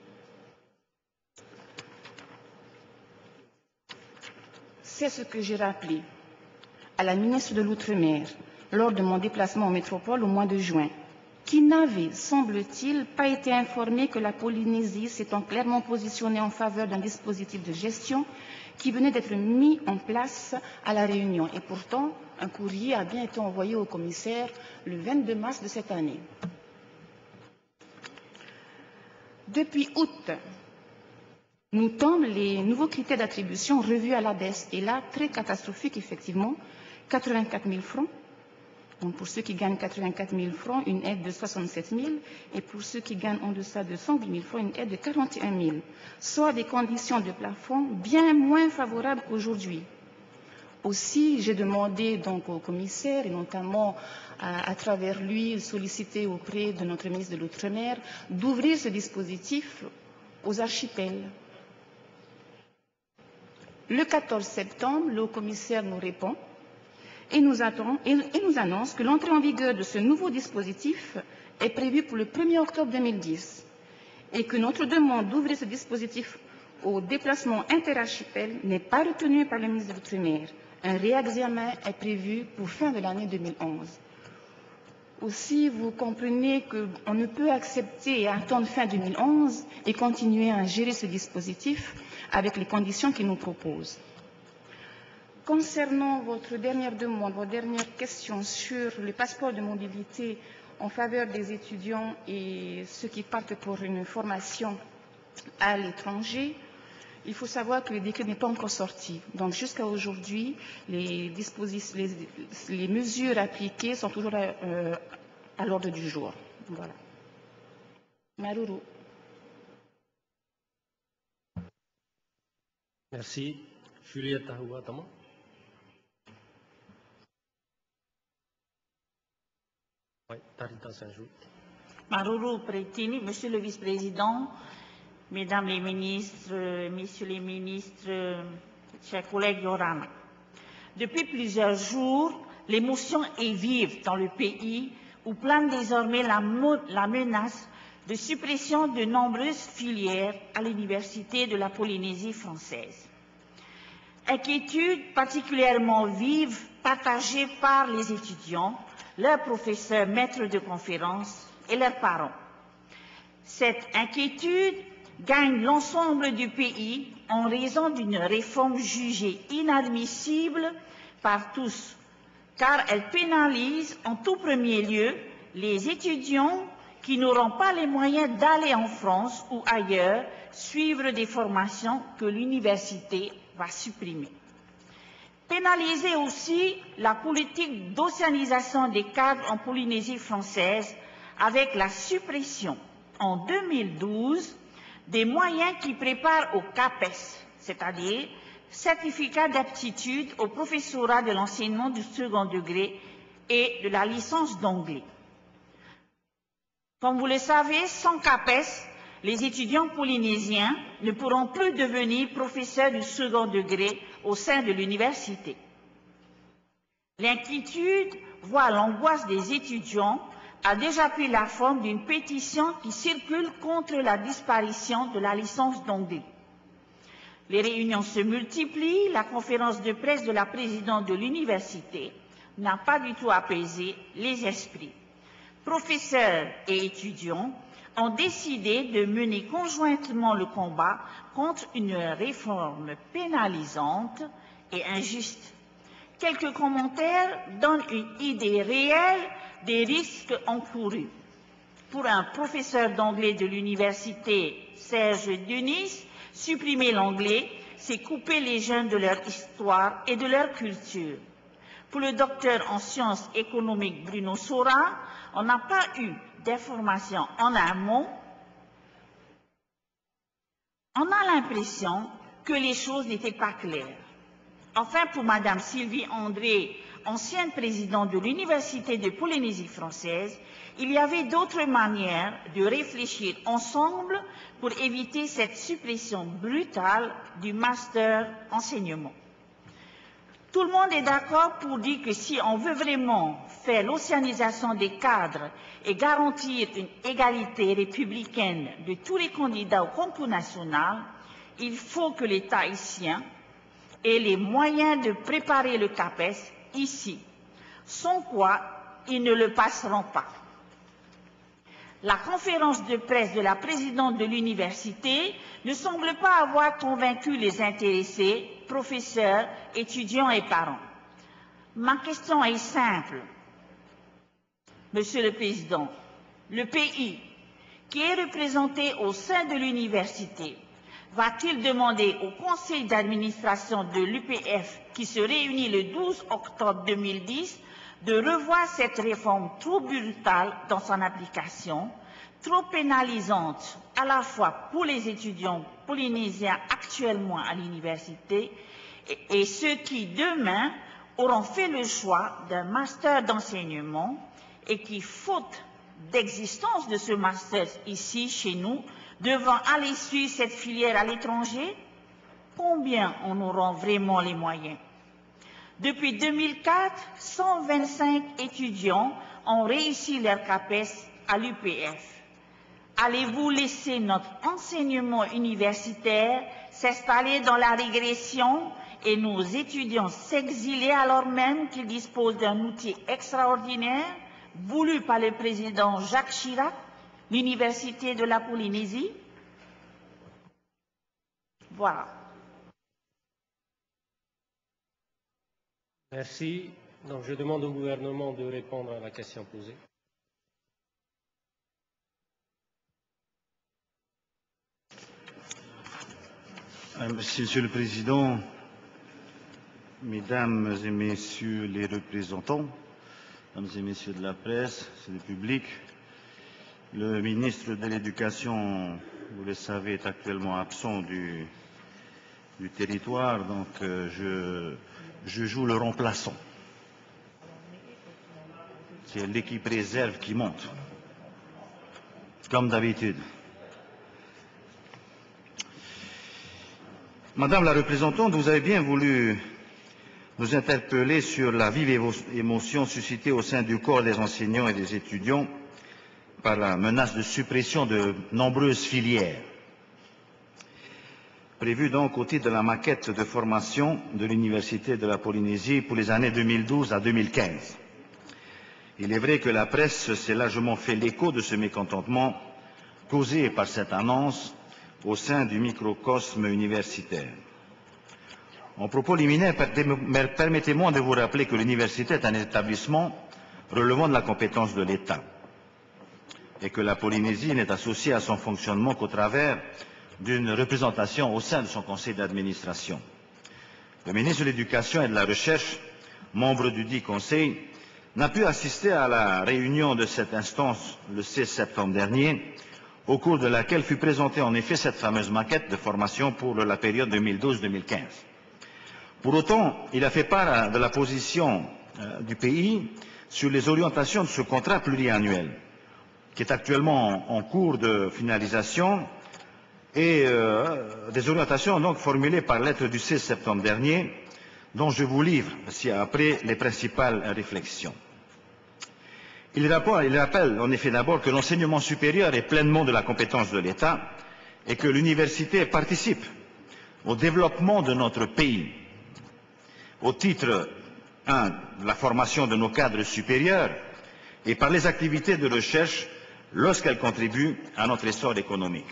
C'est ce que j'ai rappelé à la ministre de l'Outre-mer lors de mon déplacement en métropole au mois de juin, qui n'avait, semble-t-il, pas été informée que la Polynésie s'étant clairement positionnée en faveur d'un dispositif de gestion qui venait d'être mis en place à La Réunion. Et pourtant, un courrier a bien été envoyé au commissaire le vingt-deux mars de cette année. Depuis août, nous tombent les nouveaux critères d'attribution revus à l'A D E S. Et là, très catastrophique, effectivement, quatre-vingt-quatre mille francs. Donc pour ceux qui gagnent quatre-vingt-quatre mille francs, une aide de soixante-sept mille, et pour ceux qui gagnent en deçà de cent dix mille francs, une aide de quarante et un mille, soit des conditions de plafond bien moins favorables qu'aujourd'hui. Aussi, j'ai demandé donc au commissaire, et notamment à, à travers lui, sollicité auprès de notre ministre de l'Outre-mer, d'ouvrir ce dispositif aux archipels. Le quatorze septembre, le haut-commissaire nous répond et nous, attend, et, et nous annonce que l'entrée en vigueur de ce nouveau dispositif est prévue pour le premier octobre deux mille dix et que notre demande d'ouvrir ce dispositif au déplacement interarchipel n'est pas retenue par le ministre de l'Outre-mer. Un réexamen est prévu pour fin de l'année deux mille onze. Aussi, vous comprenez qu'on ne peut accepter et attendre fin deux mille onze et continuer à gérer ce dispositif avec les conditions qu'il nous propose. Concernant votre dernière demande, votre dernière question sur le passeport de mobilité en faveur des étudiants et ceux qui partent pour une formation à l'étranger, il faut savoir que le décret n'est pas encore sorti. Donc jusqu'à aujourd'hui, les, les, les mesures appliquées sont toujours à, euh, à l'ordre du jour. Voilà. Maruru. Merci. Juliette Ahouatama. Oui, Tarita Saint-Jou. Maruru Pretini, Monsieur le Vice-président, Mesdames les ministres, Messieurs les ministres, chers collègues Yorana. Depuis plusieurs jours, l'émotion est vive dans le pays où plane désormais la, la menace de suppression de nombreuses filières à l'Université de la Polynésie française. Inquiétude particulièrement vive partagée par les étudiants, leurs professeurs maîtres de conférences et leurs parents. Cette inquiétude gagne l'ensemble du pays en raison d'une réforme jugée inadmissible par tous, car elle pénalise en tout premier lieu les étudiants qui n'auront pas les moyens d'aller en France ou ailleurs suivre des formations que l'université va supprimer. Pénaliser aussi la politique d'océanisation des cadres en Polynésie française avec la suppression en deux mille douze des moyens qui préparent au CAPES, c'est-à-dire certificat d'aptitude au professorat de l'enseignement du second degré et de la licence d'anglais. Comme vous le savez, sans CAPES, les étudiants polynésiens ne pourront plus devenir professeurs du second degré au sein de l'université. L'inquiétude, voire l'angoisse des étudiants, a déjà pris la forme d'une pétition qui circule contre la disparition de la licence d'anglais. Les réunions se multiplient, la conférence de presse de la présidente de l'université n'a pas du tout apaisé les esprits. Professeurs et étudiants ont décidé de mener conjointement le combat contre une réforme pénalisante et injuste. Quelques commentaires donnent une idée réelle des risques encourus. Pour un professeur d'anglais de l'université Serge Dunis, supprimer l'anglais, c'est couper les jeunes de leur histoire et de leur culture. Pour le docteur en sciences économiques Bruno Sora, on n'a pas eu d'informations en amont. On a l'impression que les choses n'étaient pas claires. Enfin, pour Madame Sylvie André, ancienne présidente de l'Université de Polynésie française, il y avait d'autres manières de réfléchir ensemble pour éviter cette suppression brutale du master enseignement. Tout le monde est d'accord pour dire que si on veut vraiment faire l'océanisation des cadres et garantir une égalité républicaine de tous les candidats au concours national, il faut que l'État haïtien ait les moyens de préparer le CAPES ici, sans quoi ils ne le passeront pas. La conférence de presse de la présidente de l'université ne semble pas avoir convaincu les intéressés, professeurs, étudiants et parents. Ma question est simple. Monsieur le Président, le pays qui est représenté au sein de l'université va-t-il demander au conseil d'administration de l'U P F, qui se réunit le douze octobre deux mille dix, de revoir cette réforme trop brutale dans son application, trop pénalisante à la fois pour les étudiants polynésiens actuellement à l'université et, et ceux qui, demain, auront fait le choix d'un master d'enseignement et qui, faute d'existence de ce master ici, chez nous, devront aller suivre cette filière à l'étranger? Combien en auront vraiment les moyens? Depuis deux mille quatre, cent vingt-cinq étudiants ont réussi leur CAPES à l'U P F. Allez-vous laisser notre enseignement universitaire s'installer dans la régression et nos étudiants s'exiler alors même qu'ils disposent d'un outil extraordinaire voulu par le président Jacques Chirac, l'Université de la Polynésie? Voilà. Merci. Donc, je demande au gouvernement de répondre à la question posée. Monsieur le Président, Mesdames et Messieurs les représentants, Mesdames et Messieurs de la presse, c'est le public, le ministre de l'Éducation, vous le savez, est actuellement absent du, du territoire, donc euh, je, je joue le remplaçant. C'est l'équipe réserve qui monte, comme d'habitude. Madame la représentante, vous avez bien voulu nous interpeller sur la vive émotion suscitée au sein du corps des enseignants et des étudiants par la menace de suppression de nombreuses filières, prévues donc au titre de la maquette de formation de l'Université de la Polynésie pour les années deux mille douze à deux mille quinze. Il est vrai que la presse s'est largement fait l'écho de ce mécontentement causé par cette annonce au sein du microcosme universitaire. En propos liminaire, permettez-moi de vous rappeler que l'université est un établissement relevant de la compétence de l'État et que la Polynésie n'est associée à son fonctionnement qu'au travers d'une représentation au sein de son conseil d'administration. Le ministre de l'Éducation et de la Recherche, membre du dit conseil, n'a pu assister à la réunion de cette instance le seize septembre dernier, au cours de laquelle fut présentée en effet cette fameuse maquette de formation pour la période deux mille douze deux mille quinze. Pour autant, il a fait part de la position euh, du pays sur les orientations de ce contrat pluriannuel, qui est actuellement en, en cours de finalisation, et euh, des orientations donc formulées par lettre du seize septembre dernier, dont je vous livre ci-après les principales réflexions. Il rappelle, il rappelle en effet d'abord que l'enseignement supérieur est pleinement de la compétence de l'État et que l'université participe au développement de notre pays au titre un de la formation de nos cadres supérieurs et par les activités de recherche lorsqu'elles contribuent à notre essor économique.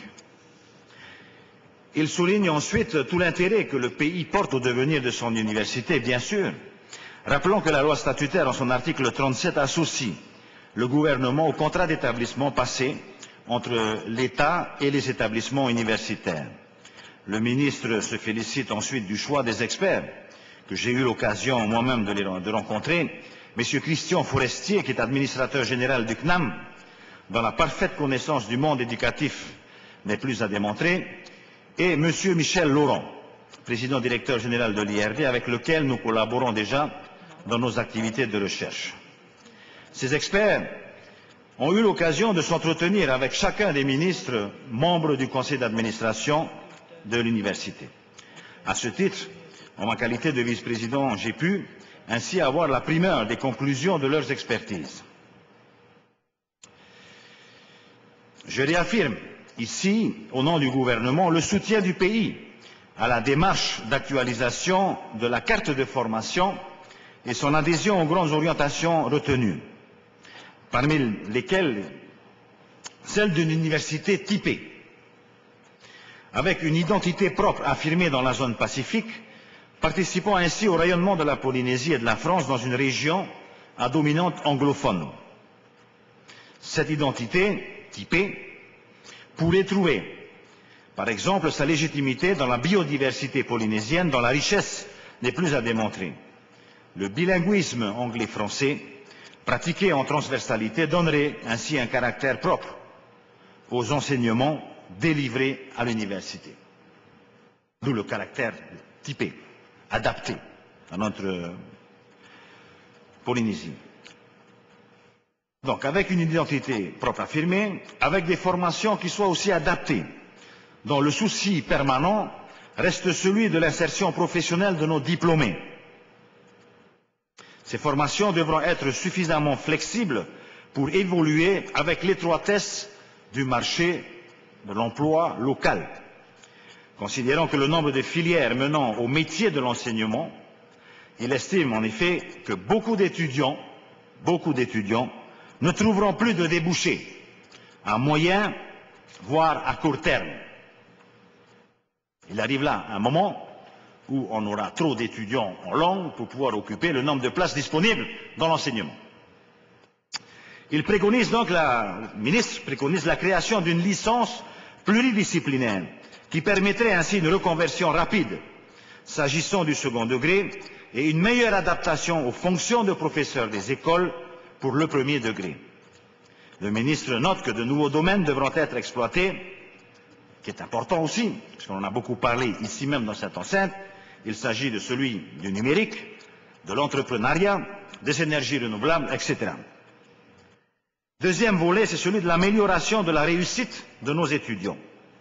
Il souligne ensuite tout l'intérêt que le pays porte au devenir de son université, bien sûr, rappelant que la loi statutaire en son article trente-sept associe le gouvernement au contrat d'établissement passé entre l'État et les établissements universitaires. Le ministre se félicite ensuite du choix des experts que j'ai eu l'occasion moi-même de, de rencontrer, M. Christian Forestier, qui est administrateur général du C N A M, dont la parfaite connaissance du monde éducatif n'est plus à démontrer, et M. Michel Laurent, président directeur général de l'I R D, avec lequel nous collaborons déjà dans nos activités de recherche. Ces experts ont eu l'occasion de s'entretenir avec chacun des ministres membres du conseil d'administration de l'université. À ce titre, en ma qualité de vice-président, j'ai pu ainsi avoir la primeur des conclusions de leurs expertises. Je réaffirme ici, au nom du gouvernement, le soutien du pays à la démarche d'actualisation de la carte de formation et son adhésion aux grandes orientations retenues, parmi lesquelles celle d'une université typée, avec une identité propre affirmée dans la zone Pacifique, participant ainsi au rayonnement de la Polynésie et de la France dans une région à dominante anglophone. Cette identité typée pourrait trouver, par exemple, sa légitimité dans la biodiversité polynésienne, dont la richesse n'est plus à démontrer. Le bilinguisme anglais-français, pratiqué en transversalité, donnerait ainsi un caractère propre aux enseignements délivrés à l'université. D'où le caractère typé, adapté à notre Polynésie. Donc, avec une identité propre affirmée, avec des formations qui soient aussi adaptées, dont le souci permanent reste celui de l'insertion professionnelle de nos diplômés. Ces formations devront être suffisamment flexibles pour évoluer avec l'étroitesse du marché de l'emploi local. Considérant que le nombre de filières menant au métier de l'enseignement, il estime en effet que beaucoup d'étudiants, beaucoup d'étudiants ne trouveront plus de débouchés à moyen, voire à court terme. Il arrive là un moment où on aura trop d'étudiants en langue pour pouvoir occuper le nombre de places disponibles dans l'enseignement. Il préconise donc, la, le ministre préconise la création d'une licence pluridisciplinaire qui permettrait ainsi une reconversion rapide s'agissant du second degré et une meilleure adaptation aux fonctions de professeurs des écoles pour le premier degré. Le ministre note que de nouveaux domaines devront être exploités, qui est important aussi, parce qu'on en a beaucoup parlé ici même dans cette enceinte. Il s'agit de celui du numérique, de l'entrepreneuriat, des énergies renouvelables, et cetera. Deuxième volet, c'est celui de l'amélioration de la réussite de nos étudiants.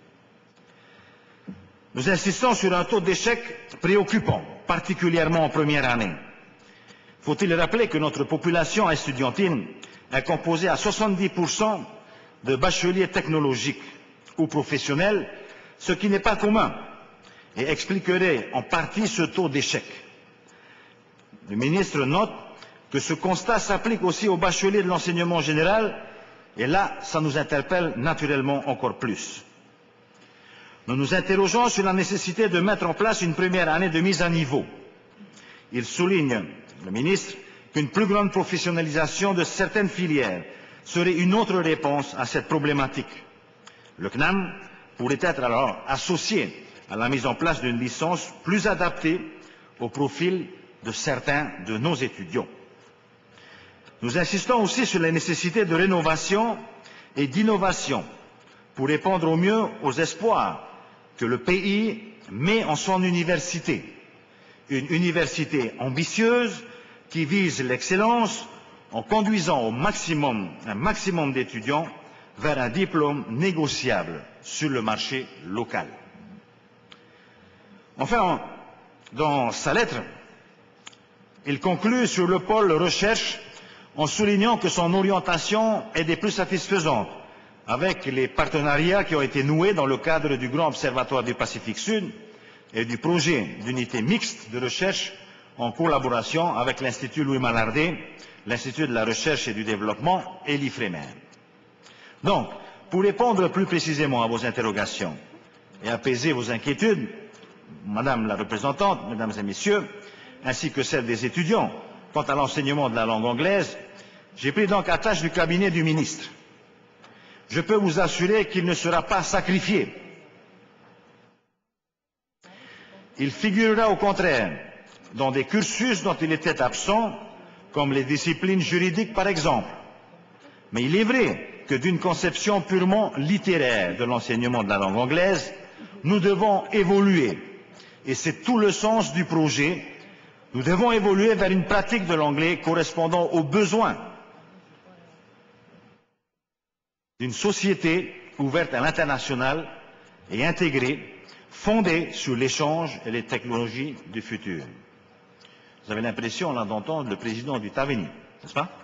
Nous insistons sur un taux d'échec préoccupant, particulièrement en première année. Faut-il rappeler que notre population estudiantine est composée à soixante-dix pour cent de bacheliers technologiques ou professionnels, ce qui n'est pas commun et expliquerait en partie ce taux d'échec. Le ministre note que ce constat s'applique aussi aux bacheliers de l'enseignement général, et là, ça nous interpelle naturellement encore plus. Nous nous interrogeons sur la nécessité de mettre en place une première année de mise à niveau. Il souligne, le ministre, qu'une plus grande professionnalisation de certaines filières serait une autre réponse à cette problématique. Le C N A M pourrait être alors associé à la mise en place d'une licence plus adaptée au profil de certains de nos étudiants. Nous insistons aussi sur la nécessité de rénovation et d'innovation pour répondre au mieux aux espoirs que le pays met en son université. Une université ambitieuse qui vise l'excellence en conduisant au maximum, un maximum d'étudiants vers un diplôme négociable sur le marché local. Enfin, dans sa lettre, il conclut sur le pôle recherche en soulignant que son orientation est des plus satisfaisantes avec les partenariats qui ont été noués dans le cadre du Grand Observatoire du Pacifique Sud et du projet d'unité mixte de recherche en collaboration avec l'Institut Louis Mallardet, l'Institut de la Recherche et du Développement et l'IFREMER. Donc, pour répondre plus précisément à vos interrogations et apaiser vos inquiétudes, Madame la représentante, Mesdames et Messieurs, ainsi que celles des étudiants quant à l'enseignement de la langue anglaise, j'ai pris donc attache du cabinet du ministre. Je peux vous assurer qu'il ne sera pas sacrifié. Il figurera au contraire dans des cursus dont il était absent, comme les disciplines juridiques par exemple. Mais il est vrai que d'une conception purement littéraire de l'enseignement de la langue anglaise, nous devons évoluer. Et c'est tout le sens du projet. Nous devons évoluer vers une pratique de l'anglais correspondant aux besoins d'une société ouverte à l'international et intégrée, fondée sur l'échange et les technologies du futur. Vous avez l'impression, là, d'entendre le président du Taveni, n'est-ce pas?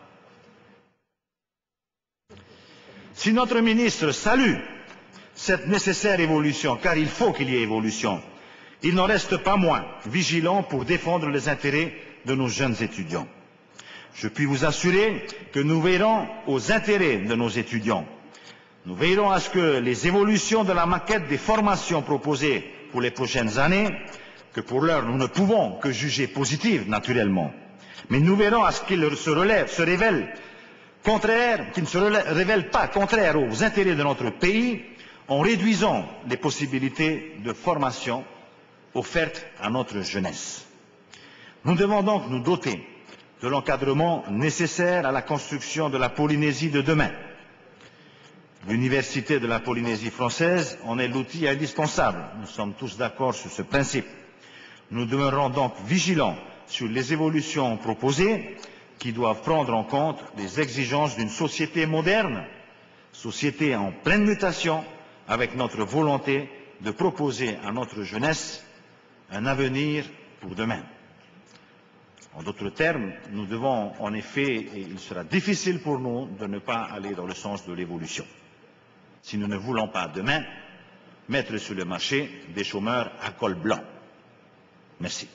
Si notre ministre salue cette nécessaire évolution, car il faut qu'il y ait évolution, il n'en reste pas moins vigilant pour défendre les intérêts de nos jeunes étudiants. Je puis vous assurer que nous veillerons aux intérêts de nos étudiants. Nous veillerons à ce que les évolutions de la maquette des formations proposées pour les prochaines années, que pour l'heure nous ne pouvons que juger positives naturellement, mais nous verrons à ce qu'ils se, relèvent, se révèlent contraires, qu'ils ne se révèlent pas contraires aux intérêts de notre pays, en réduisant les possibilités de formation offertes à notre jeunesse. Nous devons donc nous doter de l'encadrement nécessaire à la construction de la Polynésie de demain. L'Université de la Polynésie française en est l'outil indispensable. Nous sommes tous d'accord sur ce principe. Nous demeurons donc vigilants sur les évolutions proposées qui doivent prendre en compte les exigences d'une société moderne, société en pleine mutation, avec notre volonté de proposer à notre jeunesse un avenir pour demain. En d'autres termes, nous devons en effet, et il sera difficile pour nous de ne pas aller dans le sens de l'évolution, si nous ne voulons pas demain mettre sur le marché des chômeurs à col blanc. Merci.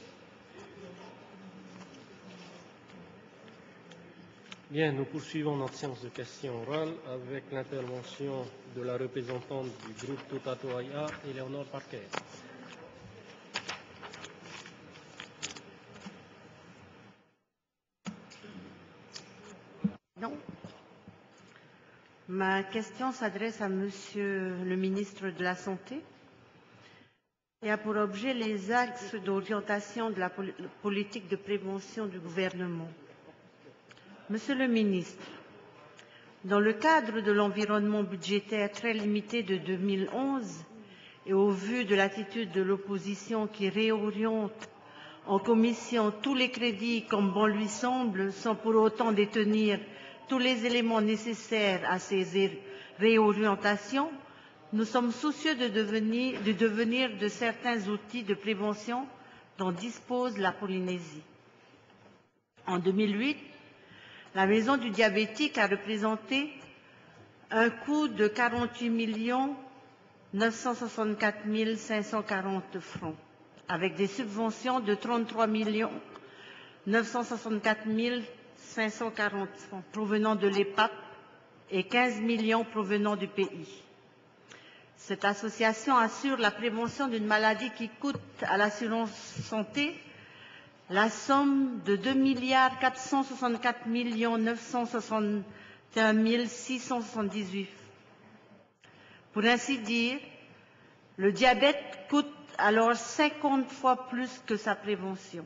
Bien, nous poursuivons notre séance de questions orales avec l'intervention de la représentante du groupe Tutatoaya, Éléonore Parker. Non. Ma question s'adresse à Monsieur le ministre de la Santé et a pour objet les axes d'orientation de la politique de prévention du gouvernement. Monsieur le ministre, dans le cadre de l'environnement budgétaire très limité de deux mille onze et au vu de l'attitude de l'opposition qui réoriente en commission tous les crédits comme bon lui semble, sans pour autant détenir tous les éléments nécessaires à ces réorientations, nous sommes soucieux de devenir, de devenir de certains outils de prévention dont dispose la Polynésie. En deux mille huit, la Maison du diabétique a représenté un coût de quarante-huit millions neuf cent soixante-quatre mille cinq cent quarante francs, avec des subventions de trente-trois millions neuf cent soixante-quatre mille cinq cent quarante francs provenant de l'E P A P et quinze millions provenant du P I. Cette association assure la prévention d'une maladie qui coûte à l'assurance santé la somme de deux milliards quatre cent soixante-quatre millions neuf cent soixante et un mille six cent soixante-dix-huit. Pour ainsi dire, le diabète coûte alors cinquante fois plus que sa prévention.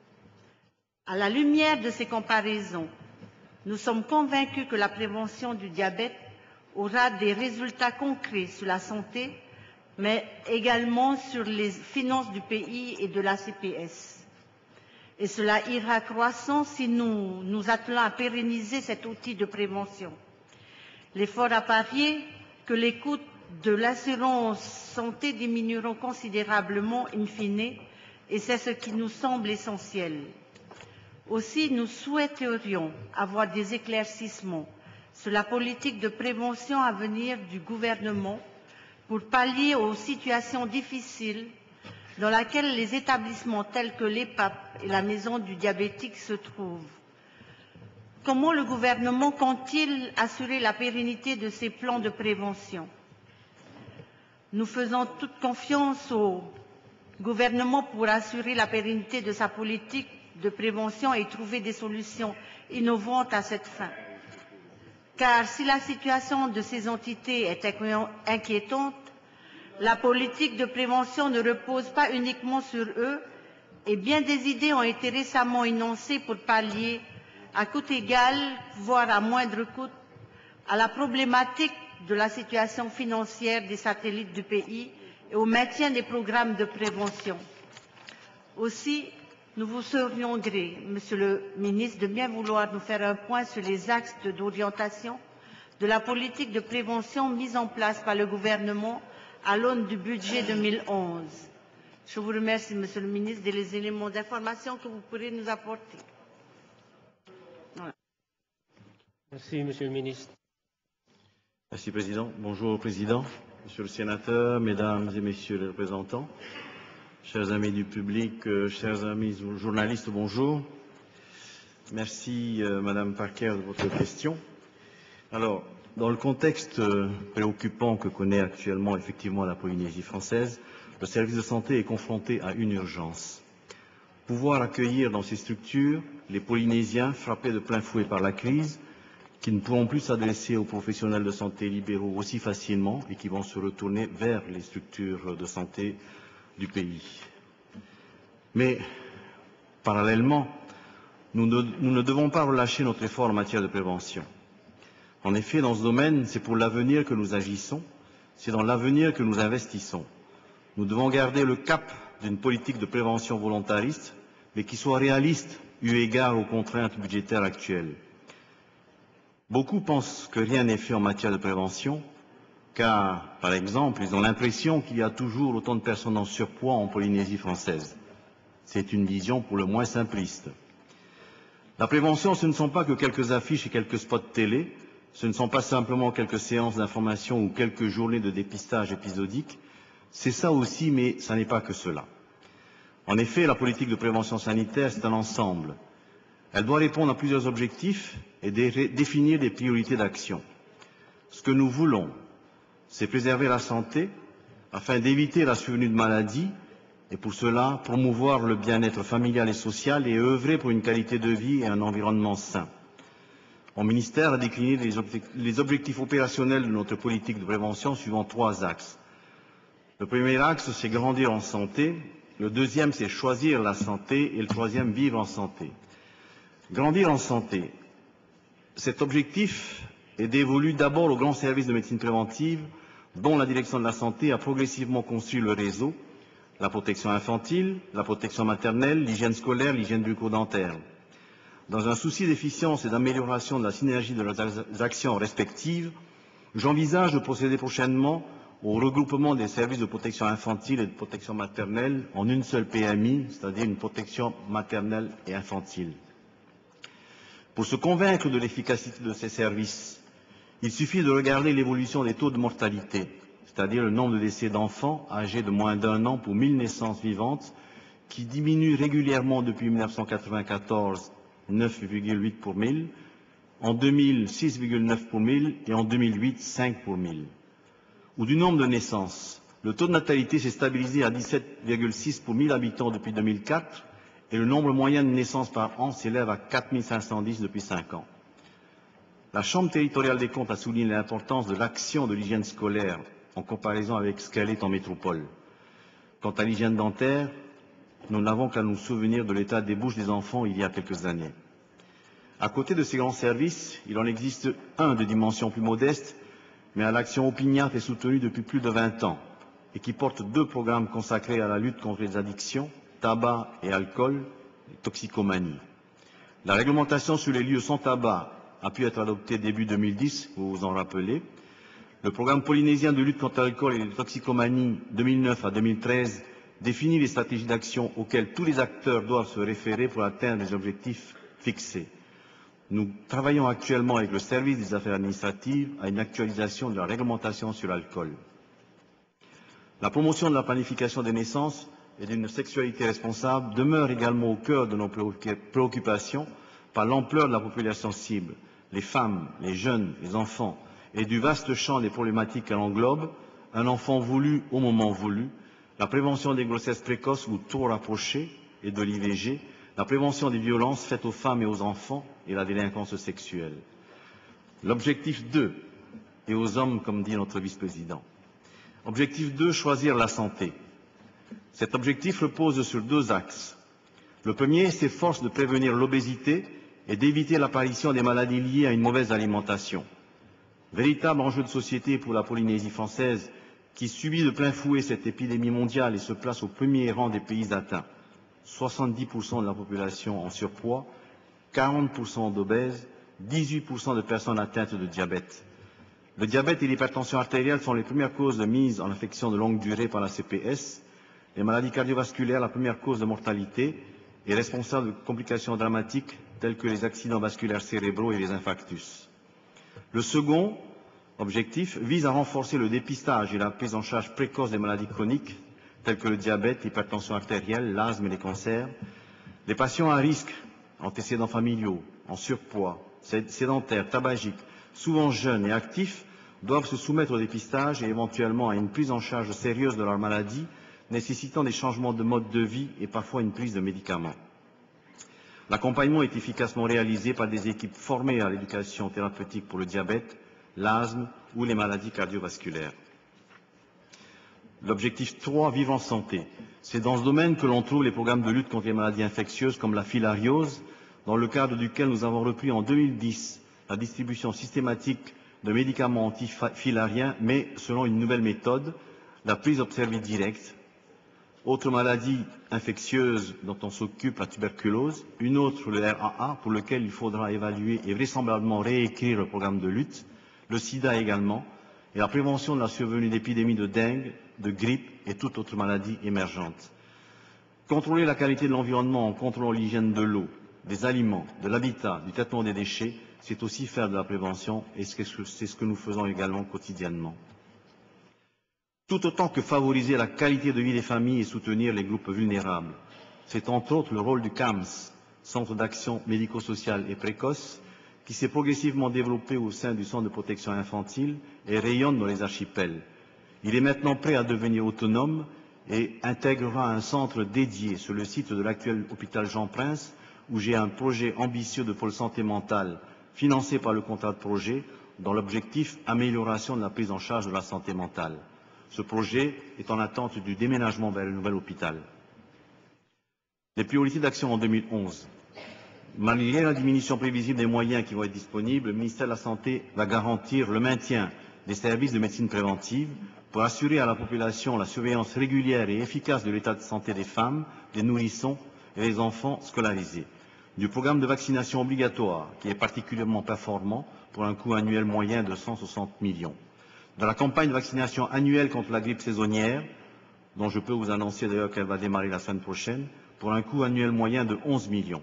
À la lumière de ces comparaisons, nous sommes convaincus que la prévention du diabète aura des résultats concrets sur la santé, mais également sur les finances du pays et de la C P S. Et cela ira croissant si nous nous attelons à pérenniser cet outil de prévention. L'effort à parier que les coûts de l'assurance santé diminueront considérablement in fine, et c'est ce qui nous semble essentiel. Aussi, nous souhaiterions avoir des éclaircissements sur la politique de prévention à venir du gouvernement pour pallier aux situations difficiles dans lesquelles les établissements tels que l'E P A P et la Maison du diabétique se trouvent. Comment le gouvernement compte-t-il assurer la pérennité de ces plans de prévention? Nous faisons toute confiance au gouvernement pour assurer la pérennité de sa politique de prévention et trouver des solutions innovantes à cette fin. Car si la situation de ces entités est inquiétante, la politique de prévention ne repose pas uniquement sur eux, et bien des idées ont été récemment énoncées pour pallier, à coût égal, voire à moindre coût, à la problématique de la situation financière des satellites du pays et au maintien des programmes de prévention. Aussi, nous vous serions gré, Monsieur le ministre, de bien vouloir nous faire un point sur les axes d'orientation de la politique de prévention mise en place par le gouvernement à l'aune du budget deux mille onze. Je vous remercie, Monsieur le ministre, des éléments d'information que vous pourrez nous apporter. Voilà. Merci, Monsieur le ministre. Merci, Président. Bonjour, Président, Monsieur le Sénateur, Mesdames et Messieurs les représentants, chers amis du public, euh, chers amis journalistes, bonjour. Merci, euh, Madame Parker, de votre question. Alors, dans le contexte euh, préoccupant que connaît actuellement effectivement la Polynésie française, le service de santé est confronté à une urgence. Pouvoir accueillir dans ces structures les Polynésiens frappés de plein fouet par la crise, qui ne pourront plus s'adresser aux professionnels de santé libéraux aussi facilement et qui vont se retourner vers les structures de santé du pays. Mais, parallèlement, nous ne, nous ne devons pas relâcher notre effort en matière de prévention. En effet, dans ce domaine, c'est pour l'avenir que nous agissons, c'est dans l'avenir que nous investissons. Nous devons garder le cap d'une politique de prévention volontariste, mais qui soit réaliste eu égard aux contraintes budgétaires actuelles. Beaucoup pensent que rien n'est fait en matière de prévention, car, par exemple, ils ont l'impression qu'il y a toujours autant de personnes en surpoids en Polynésie française. C'est une vision pour le moins simpliste. La prévention, ce ne sont pas que quelques affiches et quelques spots télé, ce ne sont pas simplement quelques séances d'information ou quelques journées de dépistage épisodique. C'est ça aussi, mais ça n'est pas que cela. En effet, la politique de prévention sanitaire, c'est un ensemble. Elle doit répondre à plusieurs objectifs et dé- définir des priorités d'action. Ce que nous voulons, c'est préserver la santé afin d'éviter la survenue de maladies et pour cela promouvoir le bien-être familial et social et œuvrer pour une qualité de vie et un environnement sain. Mon ministère a décliné les, objectifs, les objectifs opérationnels de notre politique de prévention suivant trois axes. Le premier axe, c'est grandir en santé. Le deuxième, c'est choisir la santé. Et le troisième, vivre en santé. Grandir en santé. Cet objectif est dévolu d'abord au grand service de médecine préventive, dont la direction de la santé a progressivement construit le réseau, la protection infantile, la protection maternelle, l'hygiène scolaire, l'hygiène bucco-dentaire. Dans un souci d'efficience et d'amélioration de la synergie de leurs actions respectives, j'envisage de procéder prochainement au regroupement des services de protection infantile et de protection maternelle en une seule P M I, c'est-à-dire une protection maternelle et infantile. Pour se convaincre de l'efficacité de ces services, il suffit de regarder l'évolution des taux de mortalité, c'est-à-dire le nombre de décès d'enfants âgés de moins d'un an pour mille naissances vivantes, qui diminue régulièrement depuis mille neuf cent quatre-vingt-quatorze, neuf virgule huit pour mille, en deux mille, six virgule neuf pour mille et en deux mille huit, cinq pour mille. Ou du nombre de naissances, le taux de natalité s'est stabilisé à dix-sept virgule six pour mille habitants depuis deux mille quatre et le nombre moyen de naissances par an s'élève à quatre mille cinq cent dix depuis cinq ans. La Chambre territoriale des comptes a souligné l'importance de l'action de l'hygiène scolaire en comparaison avec ce qu'elle est en métropole. Quant à l'hygiène dentaire, nous n'avons qu'à nous souvenir de l'état des bouches des enfants il y a quelques années. À côté de ces grands services, il en existe un de dimension plus modeste, mais à l'action opiniâtre et soutenue depuis plus de vingt ans, et qui porte deux programmes consacrés à la lutte contre les addictions, tabac et alcool, et toxicomanie. La réglementation sur les lieux sans tabac a pu être adoptée début deux mille dix, vous vous en rappelez. Le programme polynésien de lutte contre l'alcool et les toxicomanies deux mille neuf à deux mille treize définit les stratégies d'action auxquelles tous les acteurs doivent se référer pour atteindre les objectifs fixés. Nous travaillons actuellement avec le service des affaires administratives à une actualisation de la réglementation sur l'alcool. La promotion de la planification des naissances et d'une sexualité responsable demeure également au cœur de nos préoccupations par l'ampleur de la population cible, les femmes, les jeunes, les enfants, et du vaste champ des problématiques qu'elle englobe, un enfant voulu au moment voulu, la prévention des grossesses précoces ou trop rapprochées et de l'I V G, la prévention des violences faites aux femmes et aux enfants et la délinquance sexuelle. L'objectif deux, et aux hommes, comme dit notre vice-président. Objectif deux, choisir la santé. Cet objectif repose sur deux axes. Le premier s'efforce de prévenir l'obésité et d'éviter l'apparition des maladies liées à une mauvaise alimentation. Véritable enjeu de société pour la Polynésie française, qui subit de plein fouet cette épidémie mondiale et se place au premier rang des pays atteints. soixante-dix pour cent de la population en surpoids, quarante pour cent d'obèses, dix-huit pour cent de personnes atteintes de diabète. Le diabète et l'hypertension artérielle sont les premières causes de mise en affection de longue durée par la C P S. Les maladies cardiovasculaires, la première cause de mortalité, et responsable de complications dramatiques telles que les accidents vasculaires cérébraux et les infarctus. Le second objectif vise à renforcer le dépistage et la prise en charge précoce des maladies chroniques telles que le diabète, l'hypertension artérielle, l'asthme et les cancers. Les patients à risque, antécédents familiaux, en surpoids, sédentaires, tabagiques, souvent jeunes et actifs, doivent se soumettre au dépistage et éventuellement à une prise en charge sérieuse de leur maladie, nécessitant des changements de mode de vie et parfois une prise de médicaments. L'accompagnement est efficacement réalisé par des équipes formées à l'éducation thérapeutique pour le diabète, l'asthme ou les maladies cardiovasculaires. L'objectif trois, vivre en santé. C'est dans ce domaine que l'on trouve les programmes de lutte contre les maladies infectieuses comme la filariose, dans le cadre duquel nous avons repris en deux mille dix la distribution systématique de médicaments antifilariens, mais selon une nouvelle méthode, la prise observée directe. Autre maladie infectieuse dont on s'occupe, la tuberculose. Une autre, le R A A, pour lequel il faudra évaluer et vraisemblablement réécrire le programme de lutte. Le sida également. Et la prévention de la survenue d'épidémies de dengue, de grippe et toute autre maladie émergente. Contrôler la qualité de l'environnement en contrôlant l'hygiène de l'eau, des aliments, de l'habitat, du traitement des déchets, c'est aussi faire de la prévention et c'est ce que nous faisons également quotidiennement. Tout autant que favoriser la qualité de vie des familles et soutenir les groupes vulnérables. C'est entre autres le rôle du C A M S, Centre d'action médico-sociale et précoce, qui s'est progressivement développé au sein du Centre de protection infantile et rayonne dans les archipels. Il est maintenant prêt à devenir autonome et intégrera un centre dédié sur le site de l'actuel hôpital Jean-Prince, où j'ai un projet ambitieux de pôle santé mentale financé par le contrat de projet, dans l'objectif amélioration de la prise en charge de la santé mentale. Ce projet est en attente du déménagement vers le nouvel hôpital. Les priorités d'action en deux mille onze. Malgré la diminution prévisible des moyens qui vont être disponibles, le ministère de la Santé va garantir le maintien des services de médecine préventive pour assurer à la population la surveillance régulière et efficace de l'état de santé des femmes, des nourrissons et des enfants scolarisés. Du programme de vaccination obligatoire, qui est particulièrement performant pour un coût annuel moyen de cent soixante millions. De la campagne de vaccination annuelle contre la grippe saisonnière, dont je peux vous annoncer d'ailleurs qu'elle va démarrer la semaine prochaine, pour un coût annuel moyen de onze millions.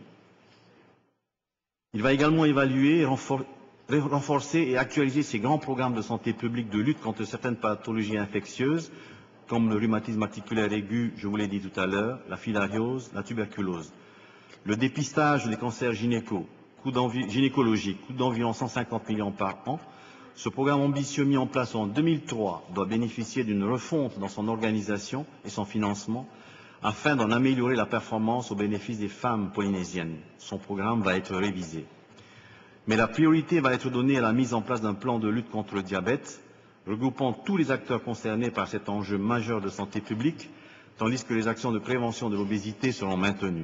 Il va également évaluer, renforcer et actualiser ces grands programmes de santé publique de lutte contre certaines pathologies infectieuses, comme le rhumatisme articulaire aigu, je vous l'ai dit tout à l'heure, la filariose, la tuberculose. Le dépistage des cancers gynéco, coût gynécologiques, coût d'environ cent cinquante millions par an. Ce programme ambitieux mis en place en deux mille trois doit bénéficier d'une refonte dans son organisation et son financement afin d'en améliorer la performance au bénéfice des femmes polynésiennes. Son programme va être révisé. Mais la priorité va être donnée à la mise en place d'un plan de lutte contre le diabète, regroupant tous les acteurs concernés par cet enjeu majeur de santé publique, tandis que les actions de prévention de l'obésité seront maintenues.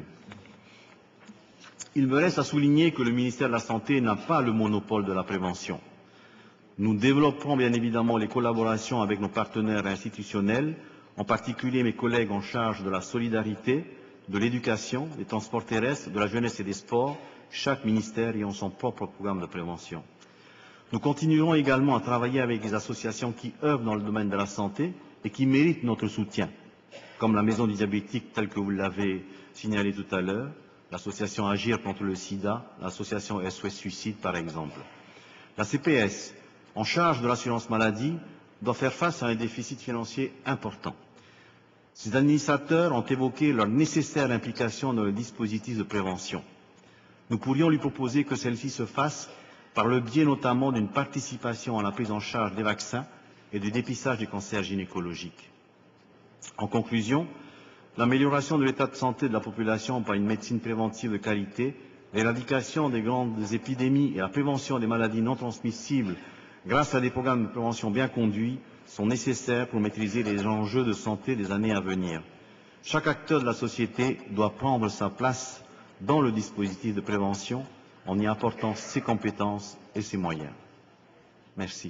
Il me reste à souligner que le ministère de la Santé n'a pas le monopole de la prévention. Nous développerons bien évidemment les collaborations avec nos partenaires institutionnels, en particulier mes collègues en charge de la solidarité, de l'éducation, des transports terrestres, de la jeunesse et des sports, chaque ministère ayant son propre programme de prévention. Nous continuerons également à travailler avec des associations qui œuvrent dans le domaine de la santé et qui méritent notre soutien, comme la Maison du diabétique telle que vous l'avez signalé tout à l'heure, l'association Agir contre le sida, l'association S O S Suicide par exemple. La C P S, en charge de l'assurance maladie, doit faire face à un déficit financier important. Ces administrateurs ont évoqué leur nécessaire implication dans le dispositif de prévention. Nous pourrions lui proposer que celle-ci se fasse par le biais notamment d'une participation à la prise en charge des vaccins et du dépistage des cancers gynécologiques. En conclusion, l'amélioration de l'état de santé de la population par une médecine préventive de qualité, l'éradication des grandes épidémies et la prévention des maladies non transmissibles grâce à des programmes de prévention bien conduits sont nécessaires pour maîtriser les enjeux de santé des années à venir. Chaque acteur de la société doit prendre sa place dans le dispositif de prévention en y apportant ses compétences et ses moyens. Merci.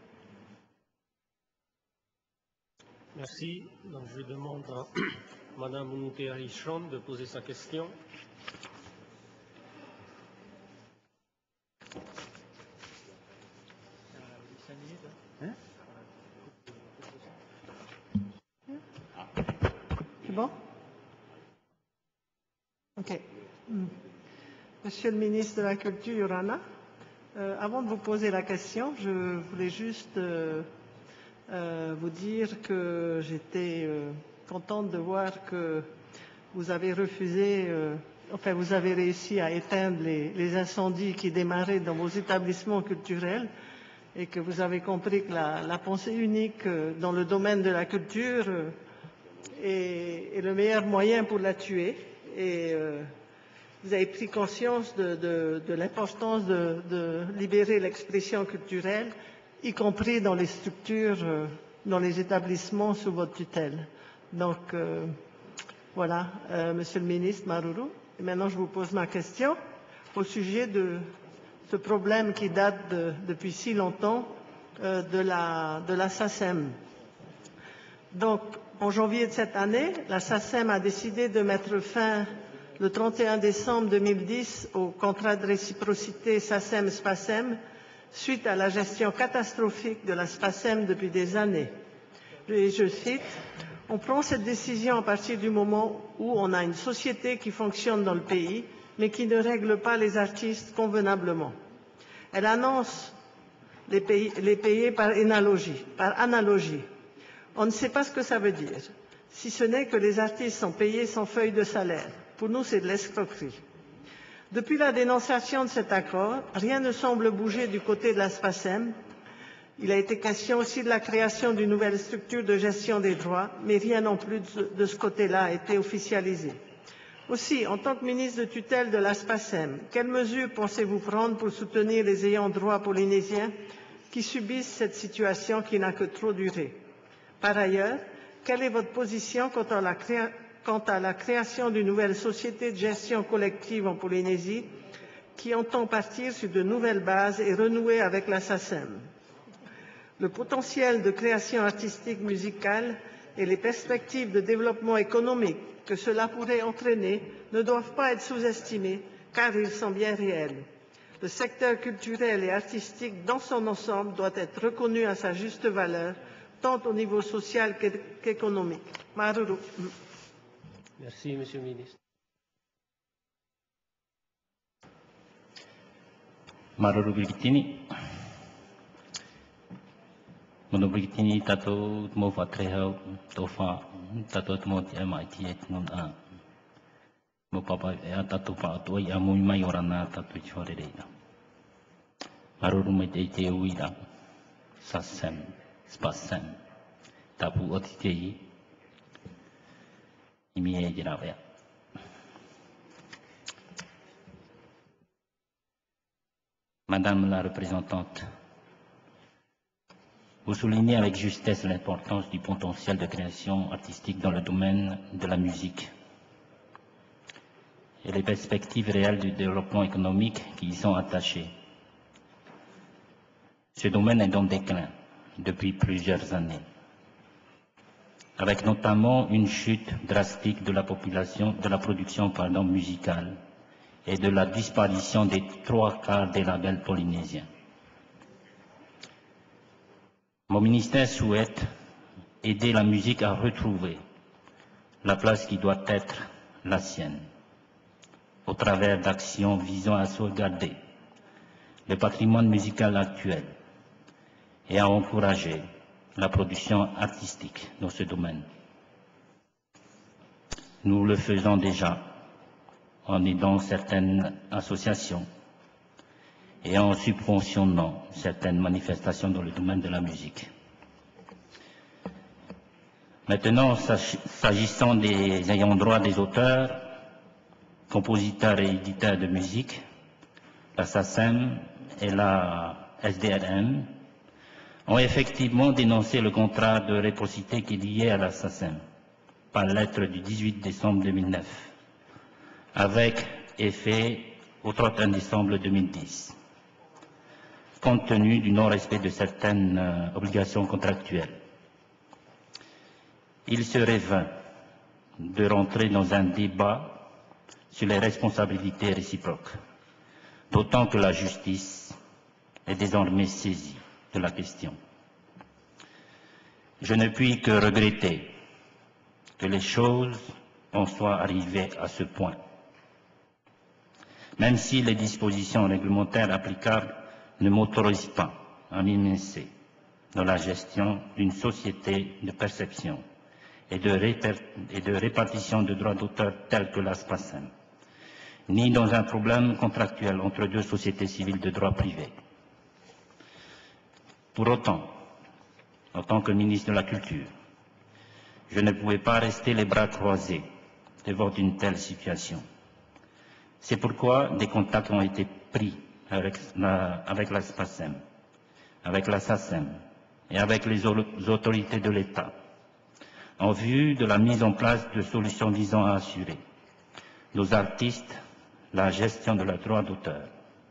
Merci. Donc, je demande à Madame Mounutea Richon de poser sa question. C'est bon? OK. Monsieur le ministre de la Culture, Yorana, euh, avant de vous poser la question, je voulais juste euh, euh, vous dire que j'étais euh, contente de voir que vous avez refusé, euh, enfin vous avez réussi à éteindre les, les incendies qui démarraient dans vos établissements culturels et que vous avez compris que la, la pensée unique euh, dans le domaine de la culture euh, est, est le meilleur moyen pour la tuer. Et euh, vous avez pris conscience de, de, de l'importance de, de libérer l'expression culturelle, y compris dans les structures, euh, dans les établissements sous votre tutelle. Donc, euh, voilà, euh, Monsieur le ministre Maruru. Et maintenant, je vous pose ma question au sujet de ce problème qui date de, depuis si longtemps euh, de la, de la SACEM. Donc, en janvier de cette année, la SACEM a décidé de mettre fin le trente et un décembre deux mille dix au contrat de réciprocité SACEM-SPACEM suite à la gestion catastrophique de la SPACEM depuis des années. Et je cite, « On prend cette décision à partir du moment où on a une société qui fonctionne dans le pays, mais qui ne règle pas les artistes convenablement. Elle annonce les, pays, les payer par analogie, par analogie. On ne sait pas ce que ça veut dire, si ce n'est que les artistes sont payés sans feuille de salaire. Pour nous, c'est de l'escroquerie. Depuis la dénonciation de cet accord, rien ne semble bouger du côté de la SPACEM. Il a été question aussi de la création d'une nouvelle structure de gestion des droits, mais rien non plus de, de ce côté-là a été officialisé. Aussi, en tant que ministre de tutelle de la SPACEM, quelles mesures pensez-vous prendre pour soutenir les ayants droit polynésiens qui subissent cette situation qui n'a que trop duré? Par ailleurs, quelle est votre position quant à la création quant à la création d'une nouvelle société de gestion collective en Polynésie qui entend partir sur de nouvelles bases et renouer avec la SACEM. Le potentiel de création artistique musicale et les perspectives de développement économique que cela pourrait entraîner ne doivent pas être sous-estimés car ils sont bien réels. Le secteur culturel et artistique dans son ensemble doit être reconnu à sa juste valeur, tant au niveau social qu'économique. Maruru. Merci, Monsieur le ministre. Maruru Brigitini. Mono Brigitini tato mo fa treha tofa tato mo ti ama ti et non a. Mo papa e tato pa to ya mo mai orana tato chore reina. Maruru me te te uida. SACEM, SPACEM. Tapu otitei. Madame la représentante, vous soulignez avec justesse l'importance du potentiel de création artistique dans le domaine de la musique et les perspectives réelles du développement économique qui y sont attachées. Ce domaine est en déclin depuis plusieurs années, avec notamment une chute drastique de la population, de la production pardon, musicale et de la disparition des trois quarts des labels polynésiens. Mon ministère souhaite aider la musique à retrouver la place qui doit être la sienne, au travers d'actions visant à sauvegarder le patrimoine musical actuel et à encourager la production artistique dans ce domaine. Nous le faisons déjà en aidant certaines associations et en subventionnant certaines manifestations dans le domaine de la musique. Maintenant, s'agissant des ayants droit des auteurs, compositeurs et éditeurs de musique, la SACEM et la S D R M ont effectivement dénoncé le contrat de réciprocité qui est lié à la SACEM par lettre du dix-huit décembre deux mille neuf, avec effet au trente et un décembre deux mille dix, compte tenu du non-respect de certaines euh, obligations contractuelles. Il serait vain de rentrer dans un débat sur les responsabilités réciproques, d'autant que la justice est désormais saisie de la question. Je ne puis que regretter que les choses en soient arrivées à ce point, même si les dispositions réglementaires applicables ne m'autorisent pas à m'immiscer dans la gestion d'une société de perception et de, et de répartition de droits d'auteur tels que l'ASPACEM, ni dans un problème contractuel entre deux sociétés civiles de droit privé. Pour autant, en tant que ministre de la Culture, je ne pouvais pas rester les bras croisés devant une telle situation. C'est pourquoi des contacts ont été pris avec la, avec la SPACEM, avec la SACEM et avec les autorités de l'État, en vue de la mise en place de solutions visant à assurer aux artistes la gestion de leurs droits d'auteur.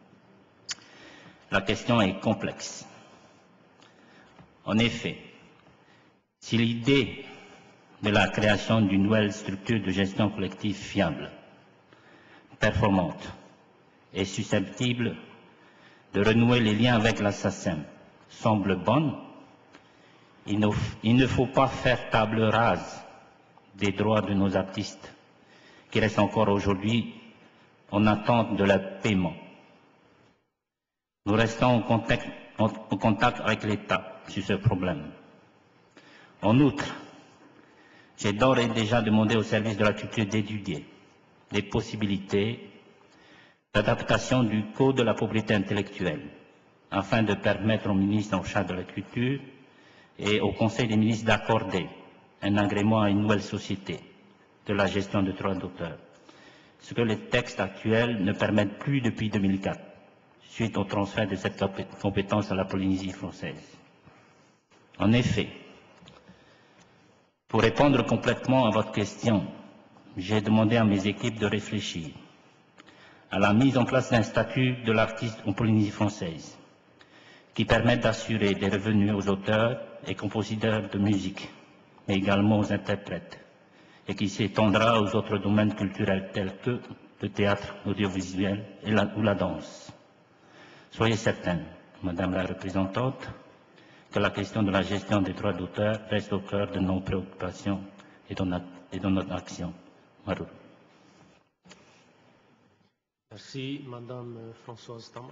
La question est complexe. En effet, si l'idée de la création d'une nouvelle structure de gestion collective fiable, performante et susceptible de renouer les liens avec la SACEM semble bonne, il ne, il ne faut pas faire table rase des droits de nos artistes qui restent encore aujourd'hui en attente de leur paiement. Nous restons en contact, en, en contact avec l'État sur ce problème. En outre, j'ai d'ores et déjà demandé au service de la culture d'étudier les possibilités d'adaptation du Code de la propriété intellectuelle afin de permettre au ministre en charge de la culture et au Conseil des ministres d'accorder un agrément à une nouvelle société de la gestion de droits d'auteur, ce que les textes actuels ne permettent plus depuis deux mille quatre, suite au transfert de cette compétence à la Polynésie française. En effet, pour répondre complètement à votre question, j'ai demandé à mes équipes de réfléchir à la mise en place d'un statut de l'artiste en Polynésie française qui permette d'assurer des revenus aux auteurs et compositeurs de musique, mais également aux interprètes, et qui s'étendra aux autres domaines culturels tels que le théâtre, l'audiovisuel et la, ou la danse. Soyez certaine, Madame la représentante, que la question de la gestion des droits d'auteur reste au cœur de nos préoccupations et de notre, et de notre action. Marou. Merci, Madame Françoise Tama.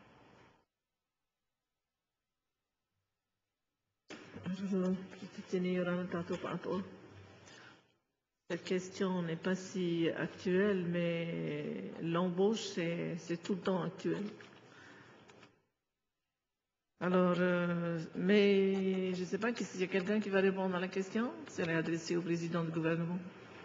Cette question n'est pas si actuelle, mais l'embauche, c'est tout le temps actuel. Alors, euh, mais je ne sais pas s'il y a quelqu'un qui va répondre à la question. C'est adressé au président du gouvernement,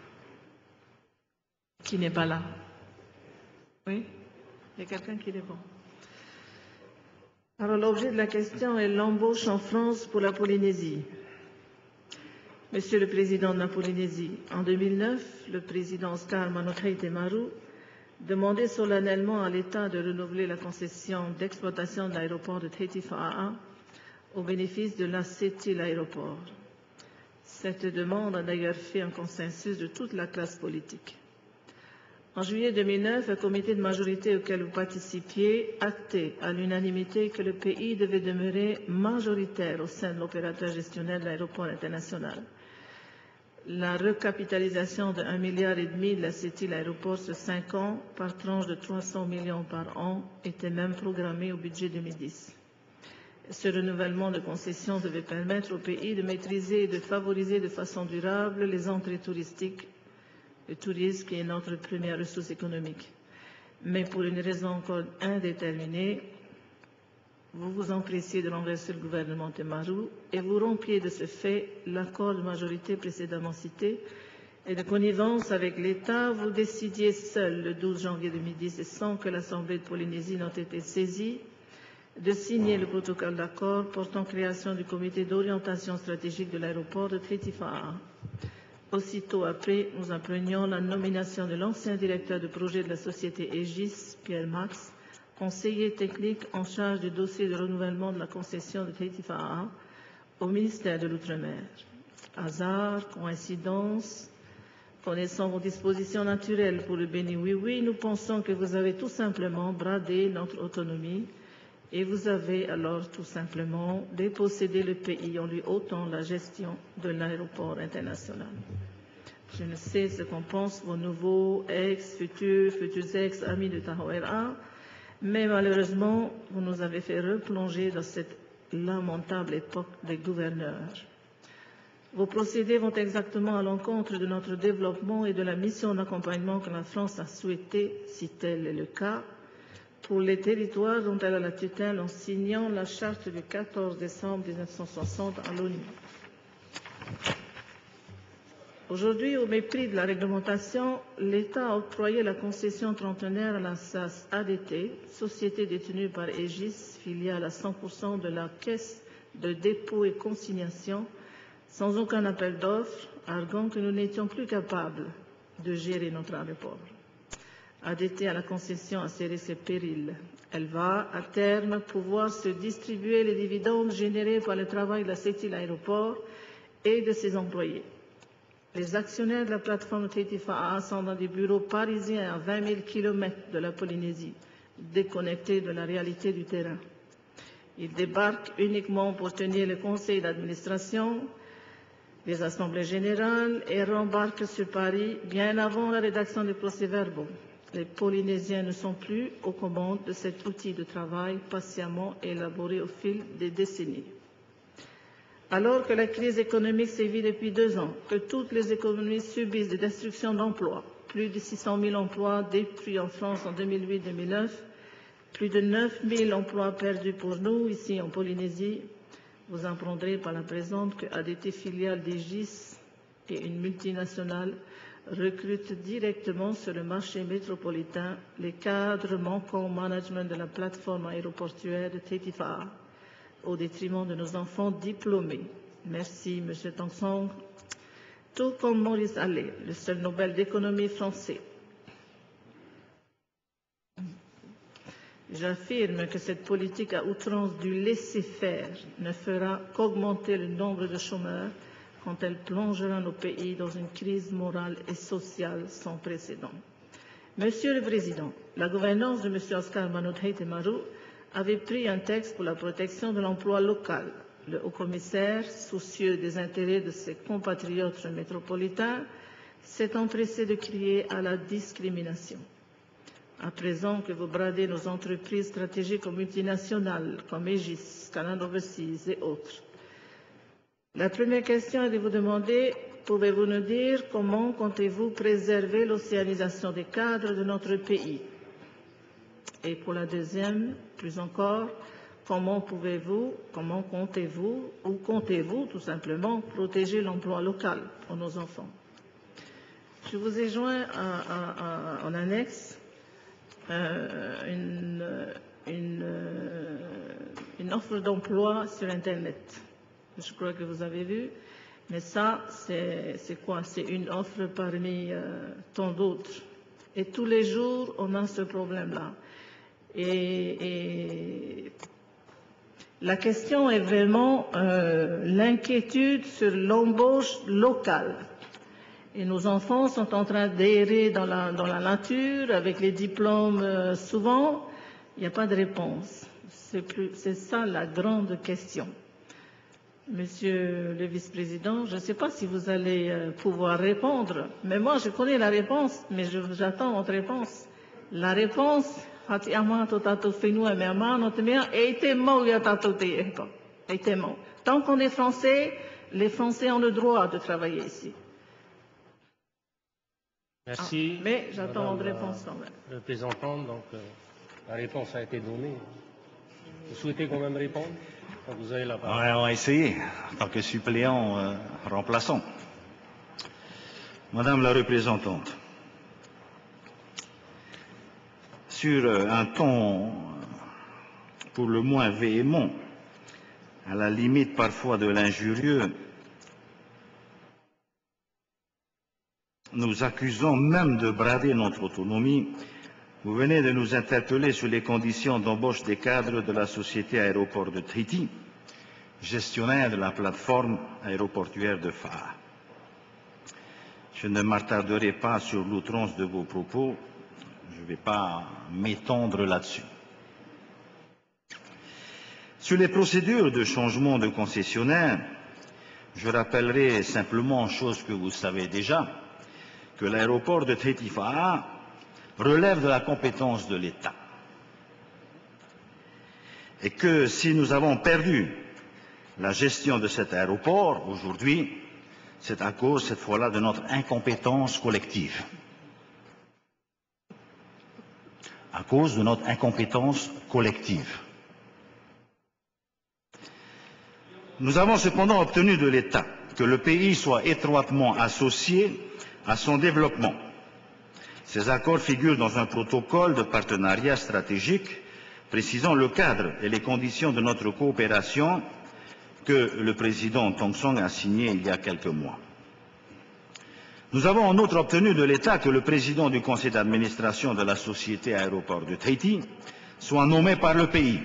qui n'est pas là. Oui, il y a quelqu'un qui répond. Alors, l'objet de la question est l'embauche en France pour la Polynésie. Monsieur le Président de la Polynésie, en deux mille neuf, le président Oscar Manokai Temaru demandait solennellement à l'État de renouveler la concession d'exploitation de l'aéroport de Tahiti Fa'a'a au bénéfice de l'A C T l'aéroport. Cette demande a d'ailleurs fait un consensus de toute la classe politique. En juillet deux mille neuf, un comité de majorité auquel vous participiez actait à l'unanimité que le pays devait demeurer majoritaire au sein de l'opérateur gestionnaire de l'aéroport international. La recapitalisation de un milliard et demi de la C T l'aéroport sur cinq ans, par tranche de trois cents millions par an, était même programmée au budget deux mille dix. Ce renouvellement de concession devait permettre au pays de maîtriser et de favoriser de façon durable les entrées touristiques, le tourisme qui est notre première ressource économique. Mais pour une raison encore indéterminée, vous vous empressiez de renverser le gouvernement Temaru et vous rompiez de ce fait l'accord de majorité précédemment cité et de connivence avec l'État, vous décidiez seul le douze janvier deux mille dix et sans que l'Assemblée de Polynésie n'ait été saisie de signer le protocole d'accord portant création du comité d'orientation stratégique de l'aéroport de Tahiti Fa'a'a. Aussitôt après, nous apprenions la nomination de l'ancien directeur de projet de la société Aegis, Pierre Max, conseiller technique en charge du dossier de renouvellement de la concession de Tahiti Fa'a au ministère de l'Outre-mer. Hasard, coïncidence, connaissant vos dispositions naturelles pour le Béni Oui-Oui, nous pensons que vous avez tout simplement bradé notre autonomie et vous avez alors tout simplement dépossédé le pays en lui ôtant la gestion de l'aéroport international. Je ne sais ce qu'en pensent vos nouveaux ex, futurs, futurs ex, amis de Tahoe-A, mais malheureusement, vous nous avez fait replonger dans cette lamentable époque des gouverneurs. Vos procédés vont exactement à l'encontre de notre développement et de la mission d'accompagnement que la France a souhaité, si tel est le cas, pour les territoires dont elle a la tutelle en signant la charte du quatorze décembre mille neuf cent soixante à l'ONU. Aujourd'hui, au mépris de la réglementation, l'État a octroyé la concession trentenaire à la S A S A D T, société détenue par Aegis, filiale à cent pour cent de la Caisse de dépôt et consignation, sans aucun appel d'offres, arguant que nous n'étions plus capables de gérer notre aéroport. A D T à la concession a serré ses périls. Elle va, à terme, pouvoir se distribuer les dividendes générés par le travail de la Setil Aéroport et de ses employés. Les actionnaires de la plateforme Tahiti Fa'a sont dans des bureaux parisiens à vingt mille kilomètres de la Polynésie, déconnectés de la réalité du terrain. Ils débarquent uniquement pour tenir le conseil d'administration, les assemblées générales et rembarquent sur Paris bien avant la rédaction des procès-verbaux. Les Polynésiens ne sont plus aux commandes de cet outil de travail patiemment élaboré au fil des décennies. Alors que la crise économique sévit depuis deux ans, que toutes les économies subissent des destructions d'emplois, plus de six cent mille emplois détruits en France en deux mille huit deux mille neuf, plus de neuf mille emplois perdus pour nous ici en Polynésie, vous apprendrez par la présente que A D T filiale d'Aegis et une multinationale recrutent directement sur le marché métropolitain les cadres manquant au management de la plateforme aéroportuaire de Tahiti Fa'a, au détriment de nos enfants diplômés. Merci, M. Tong Song. Tout comme Maurice Allais, le seul Nobel d'économie français. J'affirme que cette politique à outrance du laisser-faire ne fera qu'augmenter le nombre de chômeurs quand elle plongera nos pays dans une crise morale et sociale sans précédent. Monsieur le Président, la gouvernance de M. Oscar Manout Maru avait pris un texte pour la protection de l'emploi local. Le haut-commissaire, soucieux des intérêts de ses compatriotes métropolitains, s'est empressé de crier à la discrimination. À présent que vous bradez nos entreprises stratégiques ou multinationales comme Aegis, Canada Overseas et autres, la première question est de vous demander, pouvez-vous nous dire comment comptez-vous préserver l'océanisation des cadres de notre pays? Et pour la deuxième, plus encore, comment pouvez-vous, comment comptez-vous, ou comptez-vous tout simplement protéger l'emploi local pour nos enfants? Je vous ai joint à, à, à, en annexe euh, une, une, euh, une offre d'emploi sur Internet. Je crois que vous avez vu, mais ça, c'est quoi? C'est une offre parmi euh, tant d'autres. Et tous les jours, on a ce problème-là. Et, et la question est vraiment euh, l'inquiétude sur l'embauche locale. Et nos enfants sont en train d'errer dans la, dans la nature avec les diplômes euh, souvent. Il n'y a pas de réponse. C'est ça la grande question. Monsieur le vice-président, je ne sais pas si vous allez euh, pouvoir répondre, mais moi je connais la réponse, mais j'attends votre réponse. La réponse, tant qu'on est français, les Français ont le droit de travailler ici. Merci. Ah, mais j'attends votre Madame réponse quand même. la représentante, donc euh, la réponse a été donnée. Vous souhaitez quand même répondre? Vous avez la parole. Ouais, on va essayer, en tant que suppléant euh, remplaçant. Madame la représentante, sur euh, un ton pour le moins véhément, à la limite parfois de l'injurieux, nous accusant même de brader notre autonomie, vous venez de nous interpeller sur les conditions d'embauche des cadres de la société aéroport de Tahiti, gestionnaire de la plateforme aéroportuaire de Faa. Je ne m'attarderai pas sur l'outrance de vos propos, je ne vais pas m'étendre là-dessus. Sur les procédures de changement de concessionnaire, je rappellerai simplement, chose que vous savez déjà, que l'aéroport de Tahiti Faa relève de la compétence de l'État. Et que si nous avons perdu la gestion de cet aéroport aujourd'hui, c'est à cause, cette fois-là, de notre incompétence collective. À cause de notre incompétence collective. Nous avons cependant obtenu de l'État que le pays soit étroitement associé à son développement. Ces accords figurent dans un protocole de partenariat stratégique précisant le cadre et les conditions de notre coopération que le président Tong Song a signé il y a quelques mois. Nous avons en outre obtenu de l'État que le président du conseil d'administration de la société aéroport de Tahiti soit nommé par le pays.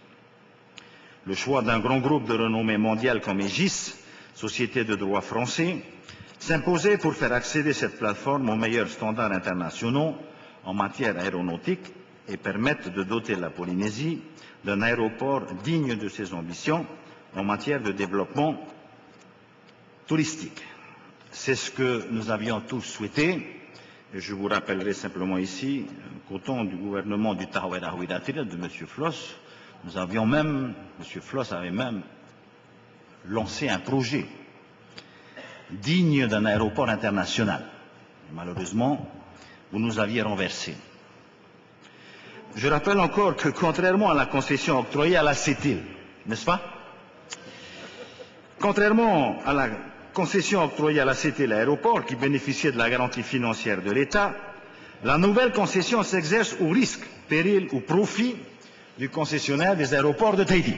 Le choix d'un grand groupe de renommée mondiale comme Aegis, société de droit français, s'imposait pour faire accéder cette plateforme aux meilleurs standards internationaux en matière aéronautique et permettre de doter la Polynésie d'un aéroport digne de ses ambitions en matière de développement touristique. C'est ce que nous avions tous souhaité, et je vous rappellerai simplement ici qu'au temps du gouvernement du Tawera Huiratira de M. Floss, nous avions même, M. Floss avait même lancé un projet digne d'un aéroport international. Malheureusement, vous nous aviez renversé. Je rappelle encore que contrairement à la concession octroyée à la CETIL, n'est-ce pas? Contrairement à la concession octroyée à la CETIL Aéroport, qui bénéficiait de la garantie financière de l'État, la nouvelle concession s'exerce au risque, péril ou profit du concessionnaire des aéroports de Tahiti.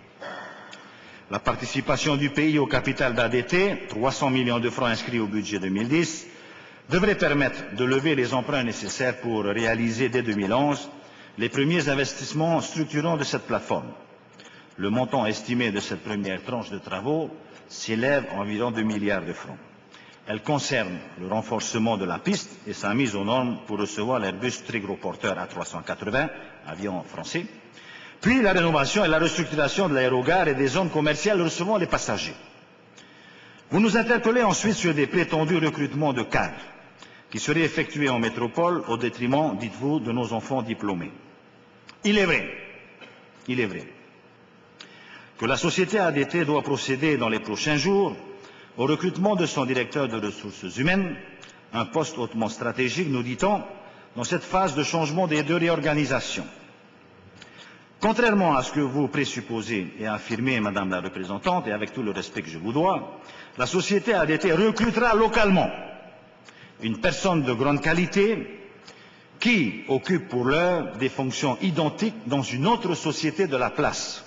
La participation du pays au capital d'A D T, trois cents millions de francs inscrits au budget deux mille dix, devrait permettre de lever les emprunts nécessaires pour réaliser dès deux mille onze les premiers investissements structurants de cette plateforme. Le montant estimé de cette première tranche de travaux s'élève à environ deux milliards de francs. Elle concerne le renforcement de la piste et sa mise aux normes pour recevoir l'Airbus Trigro-Porteur A trois cent quatre-vingts, avion français, puis la rénovation et la restructuration de l'aérogare et des zones commerciales recevant les passagers. Vous nous interpellez ensuite sur des prétendus recrutements de cadres qui seraient effectués en métropole au détriment, dites-vous, de nos enfants diplômés. Il est vrai, il est vrai, que la société A D T doit procéder dans les prochains jours au recrutement de son directeur de ressources humaines, un poste hautement stratégique, nous dit-on, dans cette phase de changement des deux réorganisations. Contrairement à ce que vous présupposez et affirmez, Madame la représentante, et avec tout le respect que je vous dois, la société A D T recrutera localement une personne de grande qualité qui occupe pour l'heure des fonctions identiques dans une autre société de la place.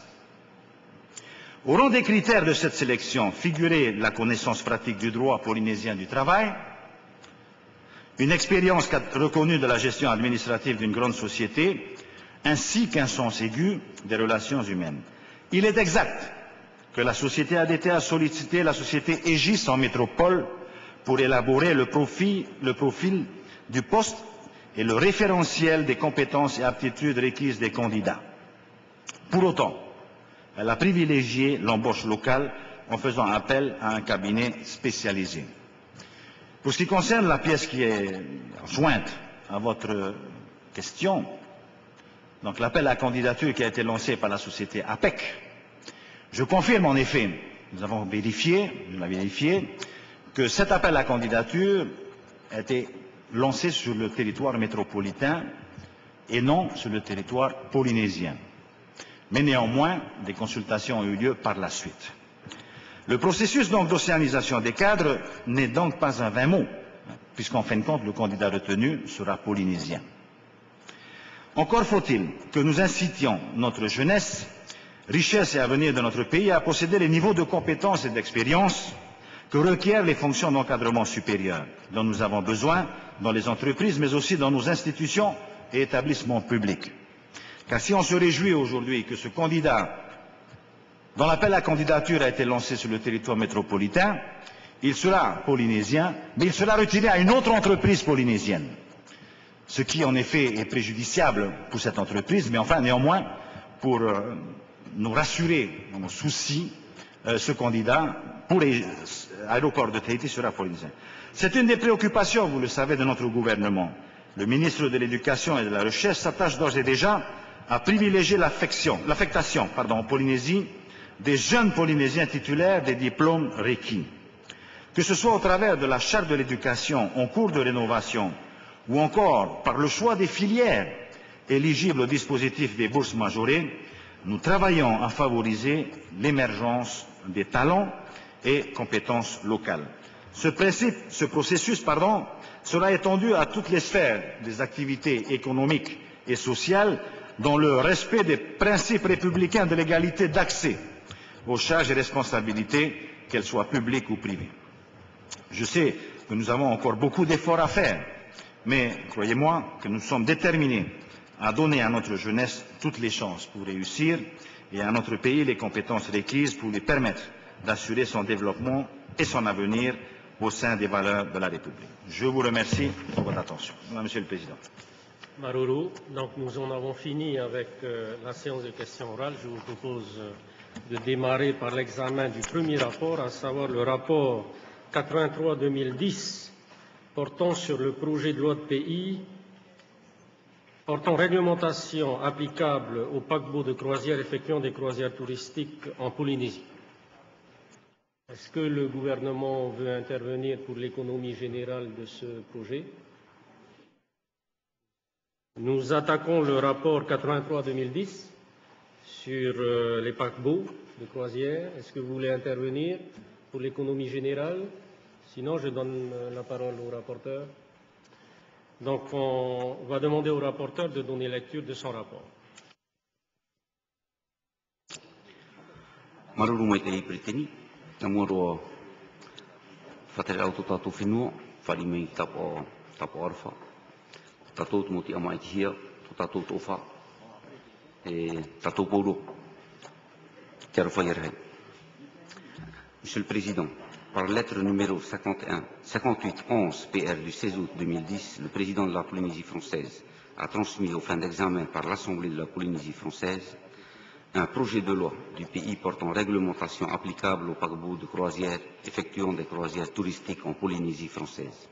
Au rang des critères de cette sélection figurait la connaissance pratique du droit polynésien du travail, une expérience reconnue de la gestion administrative d'une grande société, ainsi qu'un sens aigu des relations humaines. Il est exact que la société A D T a sollicité la société Aegis en métropole pour élaborer le profil, le profil du poste et le référentiel des compétences et aptitudes requises des candidats. Pour autant, elle a privilégié l'embauche locale en faisant appel à un cabinet spécialisé. Pour ce qui concerne la pièce qui est jointe à votre question, donc l'appel à candidature qui a été lancé par la société A P E C, je confirme en effet, nous avons vérifié, nous l'avons vérifié, que cet appel à candidature a été lancé sur le territoire métropolitain et non sur le territoire polynésien. Mais néanmoins, des consultations ont eu lieu par la suite. Le processus donc d'océanisation des cadres n'est donc pas un vain mot, puisqu'en fin de compte, le candidat retenu sera polynésien. Encore faut-il que nous incitions notre jeunesse, richesse et avenir de notre pays à posséder les niveaux de compétences et d'expérience que requièrent les fonctions d'encadrement supérieur dont nous avons besoin dans les entreprises, mais aussi dans nos institutions et établissements publics. Car si on se réjouit aujourd'hui que ce candidat, dont l'appel à candidature a été lancé sur le territoire métropolitain, il sera polynésien, mais il sera retiré à une autre entreprise polynésienne. Ce qui, en effet, est préjudiciable pour cette entreprise, mais enfin, néanmoins, pour euh, nous rassurer dans nos soucis, euh, ce candidat, pour les aéroports de Tahiti, sera polynésien. C'est une des préoccupations, vous le savez, de notre gouvernement. Le ministre de l'Éducation et de la Recherche s'attache d'ores et déjà à privilégier l'affectation en Polynésie des jeunes Polynésiens titulaires des diplômes requis. Que ce soit au travers de la charte de l'éducation en cours de rénovation ou encore par le choix des filières éligibles au dispositif des bourses majorées, nous travaillons à favoriser l'émergence des talents et compétences locales. Ce, principe, ce processus pardon, sera étendu à toutes les sphères des activités économiques et sociales dans le respect des principes républicains de l'égalité d'accès aux charges et responsabilités, qu'elles soient publiques ou privées. Je sais que nous avons encore beaucoup d'efforts à faire, mais croyez-moi que nous sommes déterminés à donner à notre jeunesse toutes les chances pour réussir et à notre pays les compétences requises pour lui permettre d'assurer son développement et son avenir au sein des valeurs de la République. Je vous remercie pour votre attention. Monsieur le Président. Maruru, donc nous en avons fini avec euh, la séance de questions orales. Je vous propose euh, de démarrer par l'examen du premier rapport, à savoir le rapport quatre-vingt-trois deux mille dix portant sur le projet de loi de pays portant réglementation applicable aux paquebots de croisière effectuant des croisières touristiques en Polynésie. Est-ce que le gouvernement veut intervenir pour l'économie générale de ce projet? Nous attaquons le rapport quatre-vingt-trois deux mille dix sur euh, les paquebots de croisière. Est-ce que vous voulez intervenir pour l'économie générale? Sinon, je donne euh, la parole au rapporteur. Donc, on va demander au rapporteur de donner lecture de son rapport. Maruru mai te pritini, namoro fatare auto tato finua, fari mai tapo tapo arfa, tato moti amai hia, tato tofa, e tato poro. Monsieur le Président, par lettre numéro cinquante-huit onze P R du seize août deux mille dix, le président de la Polynésie française a transmis aux fins d'examen par l'Assemblée de la Polynésie française un projet de loi du pays portant réglementation applicable aux paquebots de croisière effectuant des croisières touristiques en Polynésie française.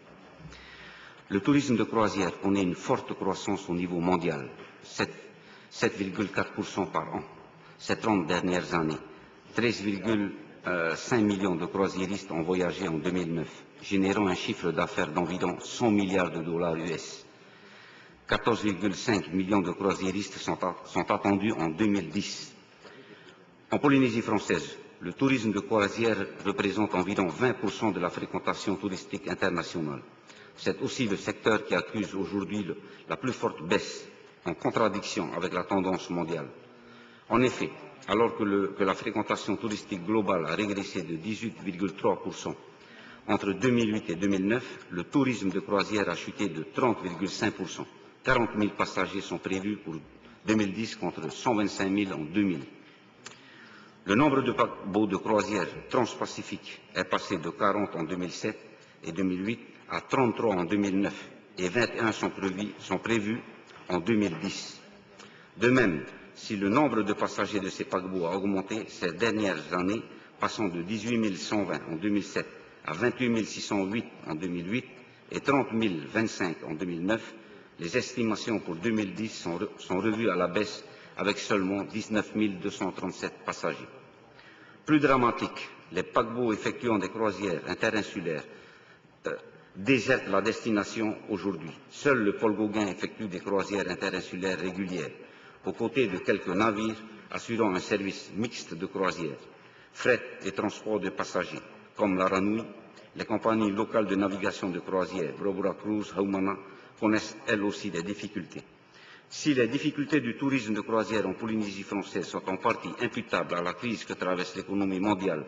Le tourisme de croisière connaît une forte croissance au niveau mondial, sept virgule quatre pour cent par an, ces trente dernières années. treize virgule cinq millions de croisiéristes ont voyagé en deux mille neuf, générant un chiffre d'affaires d'environ cent milliards de dollars U S. quatorze virgule cinq millions de croisiéristes sont, sont attendus en deux mille dix. En Polynésie française, le tourisme de croisière représente environ vingt pour cent de la fréquentation touristique internationale. C'est aussi le secteur qui accuse aujourd'hui la plus forte baisse, en contradiction avec la tendance mondiale. En effet, alors que, le, que la fréquentation touristique globale a régressé de dix-huit virgule trois pour cent entre deux mille huit et deux mille neuf, le tourisme de croisière a chuté de trente virgule cinq pour cent. quarante mille passagers sont prévus pour deux mille dix contre cent vingt-cinq mille en deux mille. Le nombre de paquebots de croisière transpacifique est passé de quarante en deux mille sept et deux mille huit à trente-trois en deux mille neuf et vingt et un sont prévus, sont prévus en deux mille dix. De même, si le nombre de passagers de ces paquebots a augmenté ces dernières années, passant de dix-huit mille cent vingt en deux mille sept à vingt-huit mille six cent huit en deux mille huit et trente mille vingt-cinq en deux mille neuf, les estimations pour deux mille dix sont, re, sont revues à la baisse avec seulement dix-neuf mille deux cent trente-sept passagers. Plus dramatique, les paquebots effectuant des croisières interinsulaires euh, désertent la destination aujourd'hui. Seul le Paul Gauguin effectue des croisières interinsulaires régulières, aux côtés de quelques navires assurant un service mixte de croisière, fret et transport de passagers, comme la Ranui. Les compagnies locales de navigation de croisière, Brobra Cruise, Haumana, connaissent elles aussi des difficultés. Si les difficultés du tourisme de croisière en Polynésie française sont en partie imputables à la crise que traverse l'économie mondiale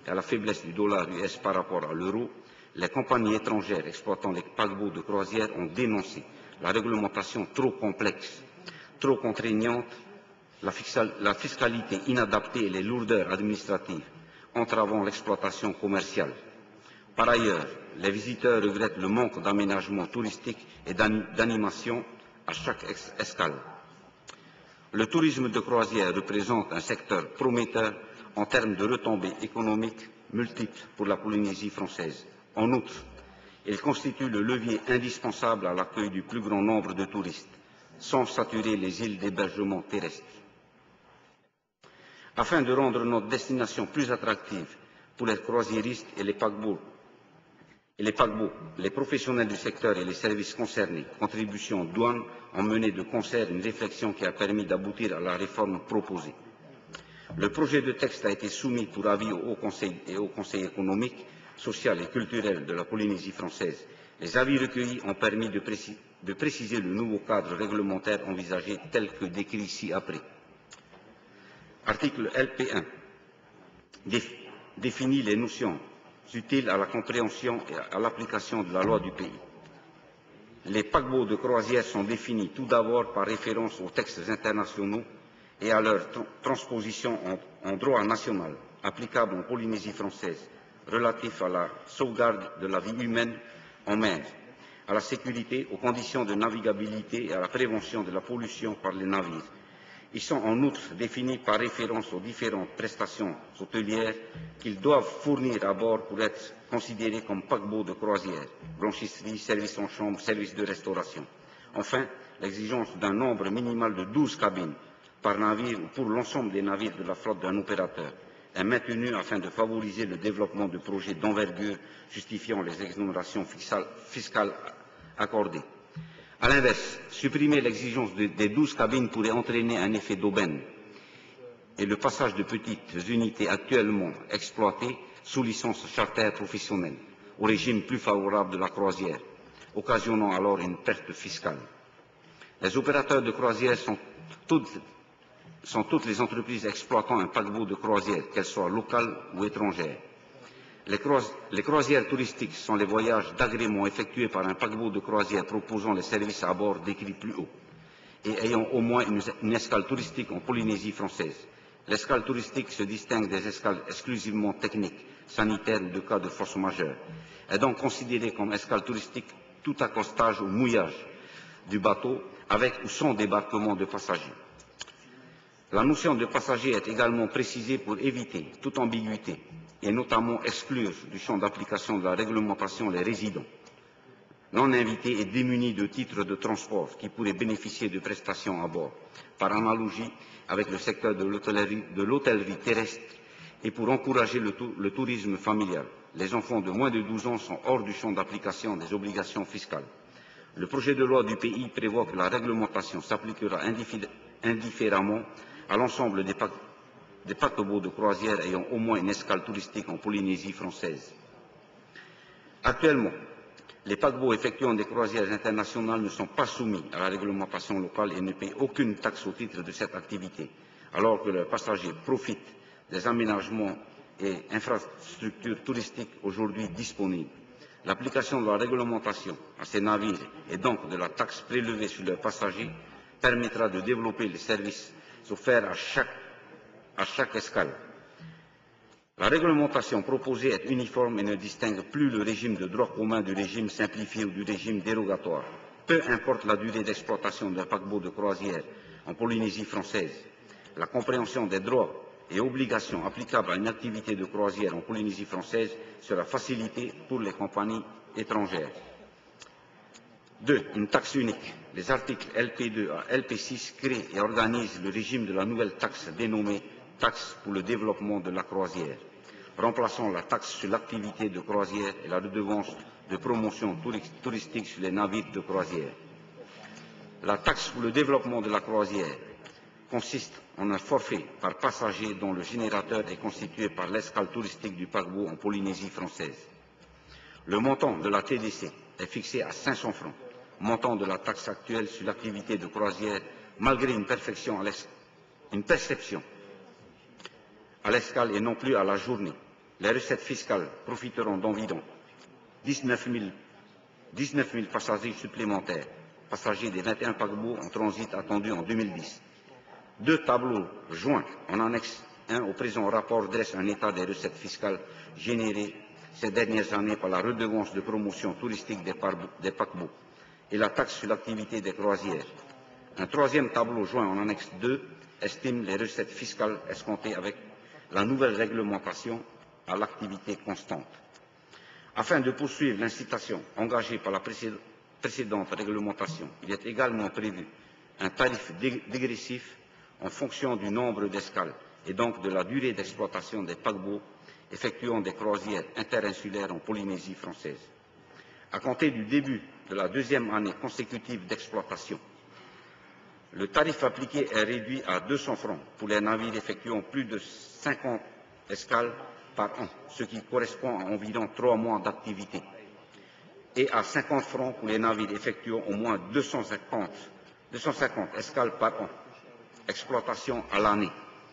et à la faiblesse du dollar U S par rapport à l'euro, les compagnies étrangères exploitant les paquebots de croisière ont dénoncé la réglementation trop complexe, trop contraignante, la, la fiscalité inadaptée et les lourdeurs administratives entravant l'exploitation commerciale. Par ailleurs, les visiteurs regrettent le manque d'aménagement touristique et d'animation à chaque escale. Le tourisme de croisière représente un secteur prometteur en termes de retombées économiques multiples pour la Polynésie française. En outre, il constitue le levier indispensable à l'accueil du plus grand nombre de touristes, sans saturer les îles d'hébergement terrestre. Afin de rendre notre destination plus attractive pour les croisiéristes et les paquebots, et les paquebots, les professionnels du secteur et les services concernés, contributions, douanes, ont mené de concert une réflexion qui a permis d'aboutir à la réforme proposée. Le projet de texte a été soumis pour avis au Haut Conseil et au Conseil économique, social et culturel de la Polynésie française. Les avis recueillis ont permis de, précis, de préciser le nouveau cadre réglementaire envisagé tel que décrit ci-après. Article L P un définit les notions utiles à la compréhension et à l'application de la loi du pays. Les paquebots de croisière sont définis tout d'abord par référence aux textes internationaux et à leur tra transposition en, en droit national applicable en Polynésie française, relatif à la sauvegarde de la vie humaine en mer, à la sécurité, aux conditions de navigabilité et à la prévention de la pollution par les navires. Ils sont en outre définis par référence aux différentes prestations hôtelières qu'ils doivent fournir à bord pour être considérés comme paquebots de croisière, blanchisserie, service en chambre, service de restauration. Enfin, l'exigence d'un nombre minimal de douze cabines par navire ou pour l'ensemble des navires de la flotte d'un opérateur est maintenue afin de favoriser le développement de projets d'envergure justifiant les exonérations fiscales accordées. À l'inverse, supprimer l'exigence de, des douze cabines pourrait entraîner un effet d'aubaine et le passage de petites unités actuellement exploitées sous licence charter professionnelle au régime plus favorable de la croisière, occasionnant alors une perte fiscale. Les opérateurs de croisière sont toutes, sont toutes les entreprises exploitant un paquebot de croisière, qu'elles soient locales ou étrangères. Les, croisi les croisières touristiques sont les voyages d'agrément effectués par un paquebot de croisière proposant les services à bord décrits plus haut et ayant au moins une, une escale touristique en Polynésie française. L'escale touristique se distingue des escales exclusivement techniques, sanitaires ou de cas de force majeure, est donc considérée comme escale touristique tout accostage ou mouillage du bateau avec ou sans débarquement de passagers. La notion de passager est également précisée pour éviter toute ambiguïté et notamment exclure du champ d'application de la réglementation les résidents non invités et démunis de titres de transport qui pourraient bénéficier de prestations à bord, par analogie avec le secteur de l'hôtellerie terrestre et pour encourager le, tou le tourisme familial. Les enfants de moins de douze ans sont hors du champ d'application des obligations fiscales. Le projet de loi du pays prévoit que la réglementation s'appliquera indifféremment à l'ensemble des, pa des paquebots de croisière ayant au moins une escale touristique en Polynésie française. Actuellement, les paquebots effectuant des croisières internationales ne sont pas soumis à la réglementation locale et ne paient aucune taxe au titre de cette activité, alors que leurs passagers profitent des aménagements et infrastructures touristiques aujourd'hui disponibles. L'application de la réglementation à ces navires et donc de la taxe prélevée sur leurs passagers permettra de développer les services offerts à chaque, à chaque escale. La réglementation proposée est uniforme et ne distingue plus le régime de droit commun du régime simplifié ou du régime dérogatoire. Peu importe la durée d'exploitation d'un paquebot de croisière en Polynésie française, la compréhension des droits et obligations applicables à une activité de croisière en Polynésie française sera facilitée pour les compagnies étrangères. deux. Une taxe unique. Les articles L P deux à L P six créent et organisent le régime de la nouvelle taxe dénommée taxe pour le développement de la croisière, remplaçant la taxe sur l'activité de croisière et la redevance de promotion touristique sur les navires de croisière. La taxe pour le développement de la croisière consiste en un forfait par passager dont le générateur est constitué par l'escale touristique du paquebot en Polynésie française. Le montant de la T D C est fixé à cinq cents francs, montant de la taxe actuelle sur l'activité de croisière, malgré une, une perception à l'escale et non plus à la journée. Les recettes fiscales profiteront d'environ dix-neuf mille passagers supplémentaires, passagers des vingt et un paquebots en transit attendus en deux mille dix. Deux tableaux joints en annexe un au présent rapport dressent un état des recettes fiscales générées ces dernières années par la redevance de promotion touristique des, des paquebots et la taxe sur l'activité des croisières. Un troisième tableau joint en annexe deux estime les recettes fiscales escomptées avec la nouvelle réglementation à l'activité constante. Afin de poursuivre l'incitation engagée par la précédente réglementation, il est également prévu un tarif dégressif en fonction du nombre d'escales et donc de la durée d'exploitation des paquebots effectuant des croisières interinsulaires en Polynésie française. À compter du début de la deuxième année consécutive d'exploitation, le tarif appliqué est réduit à deux cents francs pour les navires effectuant plus de cinquante escales par an, ce qui correspond à environ trois mois d'activité, et à cinquante francs pour les navires effectuant au moins deux cent cinquante escales par an, exploitation à l'année.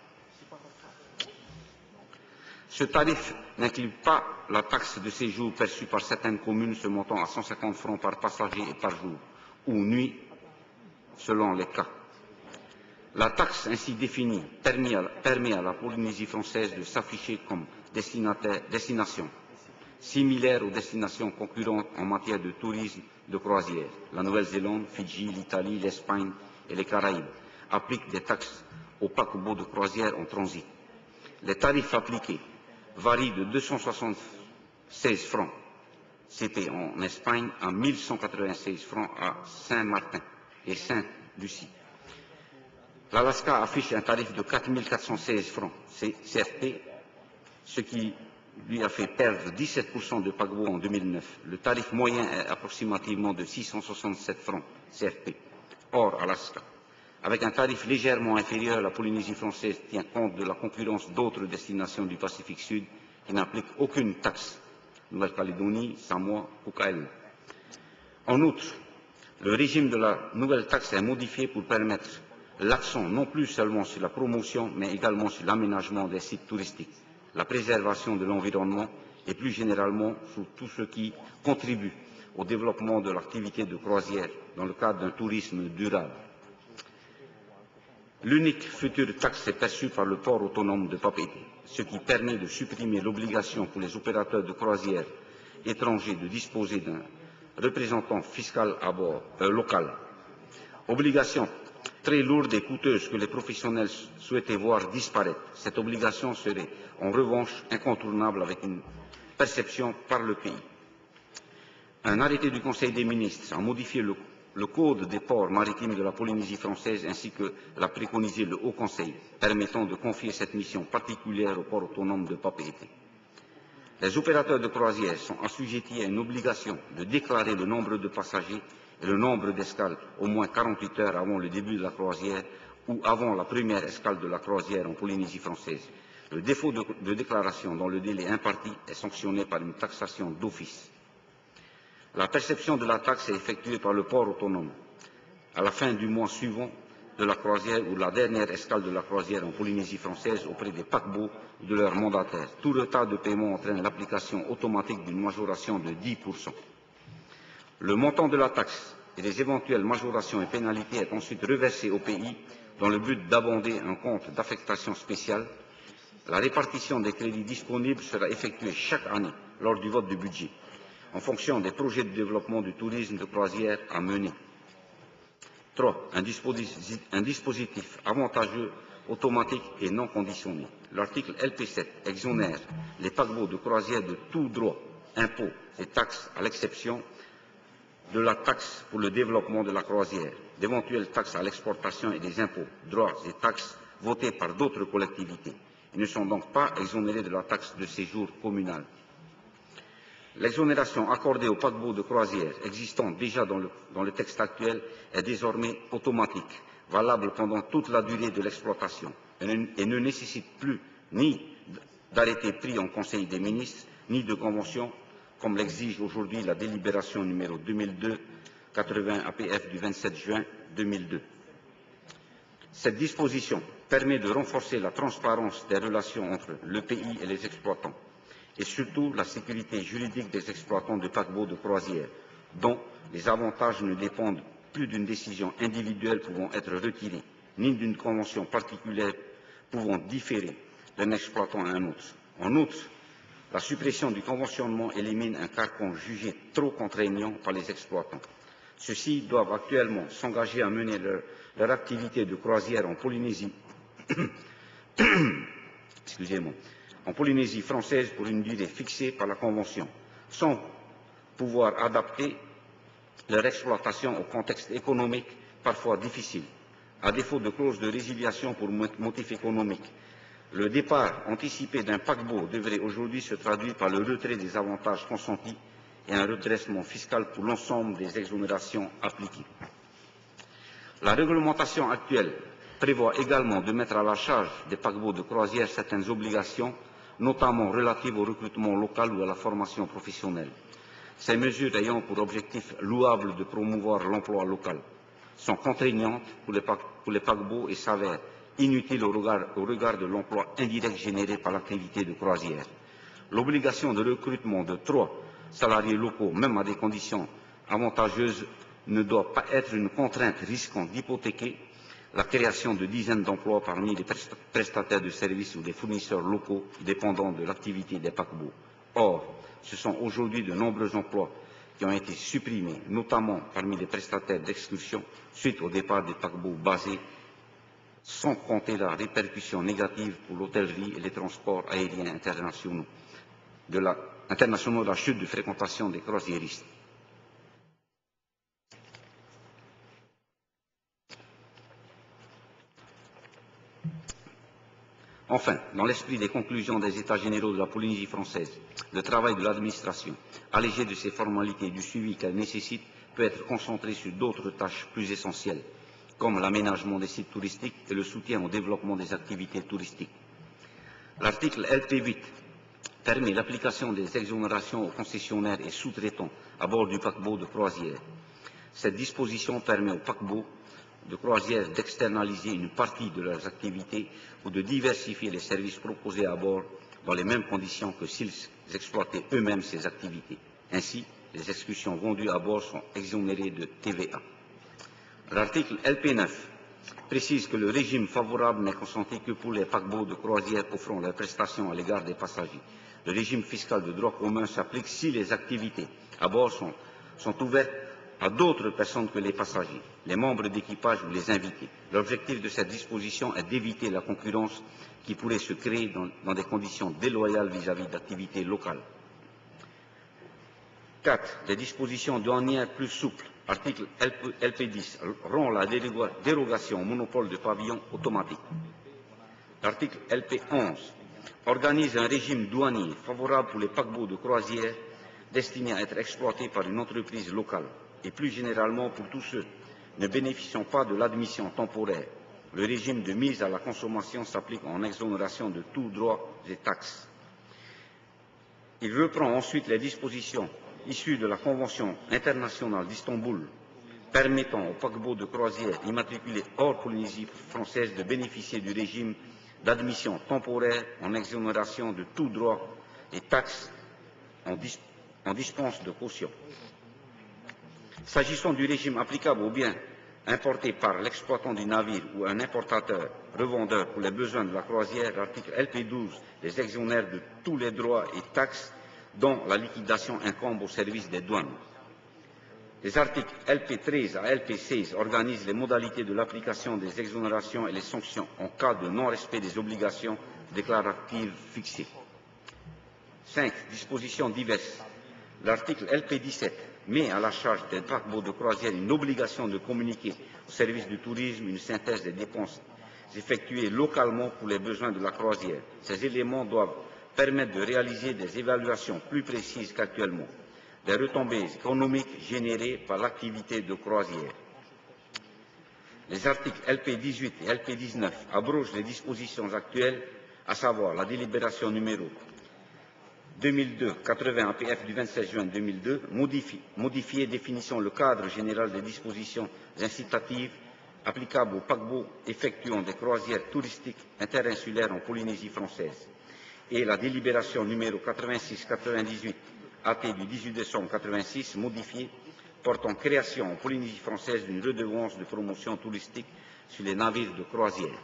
Ce tarif n'inclut pas la taxe de séjour perçue par certaines communes se montant à cent cinquante francs par passager et par jour, ou nuit, selon les cas. La taxe ainsi définie permet à, permet à la Polynésie française de s'afficher comme destination similaire aux destinations concurrentes en matière de tourisme de croisière. La Nouvelle-Zélande, Fidji, l'Italie, l'Espagne et les Caraïbes appliquent des taxes aux paquebots de croisière en transit. Les tarifs appliqués varient de deux cent soixante-seize francs C P en Espagne à mille cent quatre-vingt-seize francs à Saint-Martin et Saint-Lucie. L'Alaska affiche un tarif de quatre mille quatre cent seize francs C F P, ce qui lui a fait perdre dix-sept pour cent de paquebots en deux mille neuf. Le tarif moyen est approximativement de six cent soixante-sept francs C F P, hors Alaska. Avec un tarif légèrement inférieur, la Polynésie française tient compte de la concurrence d'autres destinations du Pacifique Sud qui n'appliquent aucune taxe, Nouvelle-Calédonie, Samoa, Cook Islands. En outre, le régime de la nouvelle taxe est modifié pour permettre l'accent non plus seulement sur la promotion, mais également sur l'aménagement des sites touristiques, la préservation de l'environnement et plus généralement sur tout ce qui contribue au développement de l'activité de croisière dans le cadre d'un tourisme durable. L'unique future taxe est perçue par le port autonome de Papeete, ce qui permet de supprimer l'obligation pour les opérateurs de croisière étrangers de disposer d'un représentant fiscal à bord euh, local. Obligation très lourde et coûteuse que les professionnels souhaitaient voir disparaître. Cette obligation serait en revanche incontournable avec une perception par le pays. Un arrêté du Conseil des ministres a modifié le, le Code des ports maritimes de la Polynésie française ainsi que l'a préconisé le Haut Conseil, permettant de confier cette mission particulière au port autonome de Papeete. Les opérateurs de croisière sont assujettis à une obligation de déclarer le nombre de passagers et le nombre d'escales au moins quarante-huit heures avant le début de la croisière ou avant la première escale de la croisière en Polynésie française. Le défaut de, de déclaration dans le délai imparti est sanctionné par une taxation d'office. La perception de la taxe est effectuée par le port autonome à la fin du mois suivant de la croisière ou la dernière escale de la croisière en Polynésie française auprès des paquebots ou de leurs mandataires. Tout retard de paiement entraîne l'application automatique d'une majoration de dix pour cent. Le montant de la taxe et les éventuelles majorations et pénalités est ensuite reversé au pays dans le but d'abonder un compte d'affectation spéciale. La répartition des crédits disponibles sera effectuée chaque année lors du vote du budget, en fonction des projets de développement du tourisme de croisière à mener. trois. Un dispositif, un dispositif avantageux, automatique et non conditionné. L'article L P sept exonère les paquebots de croisière de tout droit, impôts et taxes, à l'exception de la taxe pour le développement de la croisière, d'éventuelles taxes à l'exportation et des impôts, droits et taxes votés par d'autres collectivités. Ils ne sont donc pas exonérés de la taxe de séjour communale. L'exonération accordée aux paquebots de croisière existant déjà dans le, dans le texte actuel est désormais automatique, valable pendant toute la durée de l'exploitation et, et ne nécessite plus ni d'arrêté pris en Conseil des ministres, ni de convention, comme l'exige aujourd'hui la délibération numéro deux mille deux quatre-vingts A P F du vingt-sept juin deux mille deux. Cette disposition permet de renforcer la transparence des relations entre le pays et les exploitants et surtout la sécurité juridique des exploitants de paquebots de croisière, dont les avantages ne dépendent plus d'une décision individuelle pouvant être retirée, ni d'une convention particulière pouvant différer d'un exploitant à un autre. En outre, la suppression du conventionnement élimine un carcan jugé trop contraignant par les exploitants. Ceux-ci doivent actuellement s'engager à mener leur, leur activité de croisière en Polynésie, excusez-moi, en Polynésie française pour une durée fixée par la Convention, sans pouvoir adapter leur exploitation au contexte économique parfois difficile. À défaut de clause de résiliation pour motif économique, le départ anticipé d'un paquebot devrait aujourd'hui se traduire par le retrait des avantages consentis et un redressement fiscal pour l'ensemble des exonérations appliquées. La réglementation actuelle prévoit également de mettre à la charge des paquebots de croisière certaines obligations, notamment relatives au recrutement local ou à la formation professionnelle. Ces mesures ayant pour objectif louable de promouvoir l'emploi local sont contraignantes pour les, pour les paquebots et s'avèrent inutiles au regard, au regard de l'emploi indirect généré par l'activité de croisière. L'obligation de recrutement de trois salariés locaux, même à des conditions avantageuses, ne doit pas être une contrainte risquant d'hypothéquer la création de dizaines d'emplois parmi les prestataires de services ou des fournisseurs locaux dépendant de l'activité des paquebots. Or, ce sont aujourd'hui de nombreux emplois qui ont été supprimés, notamment parmi les prestataires d'excursion, suite au départ des paquebots basés, sans compter la répercussion négative pour l'hôtellerie et les transports aériens internationaux de la, internationaux de la chute de fréquentation des croisiéristes. Enfin, dans l'esprit des conclusions des États généraux de la Polynésie française, le travail de l'administration, allégé de ses formalités et du suivi qu'elle nécessite, peut être concentré sur d'autres tâches plus essentielles, comme l'aménagement des sites touristiques et le soutien au développement des activités touristiques. L'article L P huit permet l'application des exonérations aux concessionnaires et sous-traitants à bord du paquebot de croisière. Cette disposition permet aux paquebots de croisière d'externaliser une partie de leurs activités ou de diversifier les services proposés à bord dans les mêmes conditions que s'ils exploitaient eux-mêmes ces activités. Ainsi, les excursions vendues à bord sont exonérées de T V A. L'article L P neuf précise que le régime favorable n'est consenti que pour les paquebots de croisière offrant leurs prestations à l'égard des passagers. Le régime fiscal de droit commun s'applique si les activités à bord sont, sont ouvertes à d'autres personnes que les passagers, les membres d'équipage ou les invités. L'objectif de cette disposition est d'éviter la concurrence qui pourrait se créer dans, dans des conditions déloyales vis-à-vis d'activités locales. quatre. Les dispositions douanières plus souples. Article L P dix rend la dérogation au monopole de pavillon automatique. L'article L P onze organise un régime douanier favorable pour les paquebots de croisière destinés à être exploités par une entreprise locale et plus généralement pour tous ceux ne bénéficiant pas de l'admission temporaire. Le régime de mise à la consommation s'applique en exonération de tous droits et taxes. Il reprend ensuite les dispositions issues de la Convention internationale d'Istanbul permettant aux paquebots de croisière immatriculés hors Polynésie française de bénéficier du régime d'admission temporaire en exonération de tous droits et taxes en, dis en dispense de caution. S'agissant du régime applicable aux biens importés par l'exploitant du navire ou un importateur revendeur pour les besoins de la croisière, l'article L P douze les exonère de tous les droits et taxes dont la liquidation incombe au service des douanes. Les articles L P treize à L P seize organisent les modalités de l'application des exonérations et les sanctions en cas de non-respect des obligations déclaratives fixées. cinq. Dispositions diverses. L'article L P dix-sept met à la charge des paquebots de croisière une obligation de communiquer au service du tourisme une synthèse des dépenses effectuées localement pour les besoins de la croisière. Ces éléments doivent permettre de réaliser des évaluations plus précises qu'actuellement des retombées économiques générées par l'activité de croisière. Les articles L P dix-huit et L P dix-neuf abrogent les dispositions actuelles, à savoir la délibération numéro deux mille deux quatre-vingts A P F du vingt-sept juin deux mille deux, modifie, modifiée définissant le cadre général des dispositions incitatives applicables aux paquebots effectuant des croisières touristiques interinsulaires en Polynésie française. et la délibération numéro quatre-vingt-six quatre-vingt-dix-huit A T du dix-huit décembre quatre-vingt-six modifiée portant création en Polynésie française d'une redevance de promotion touristique sur les navires de croisière.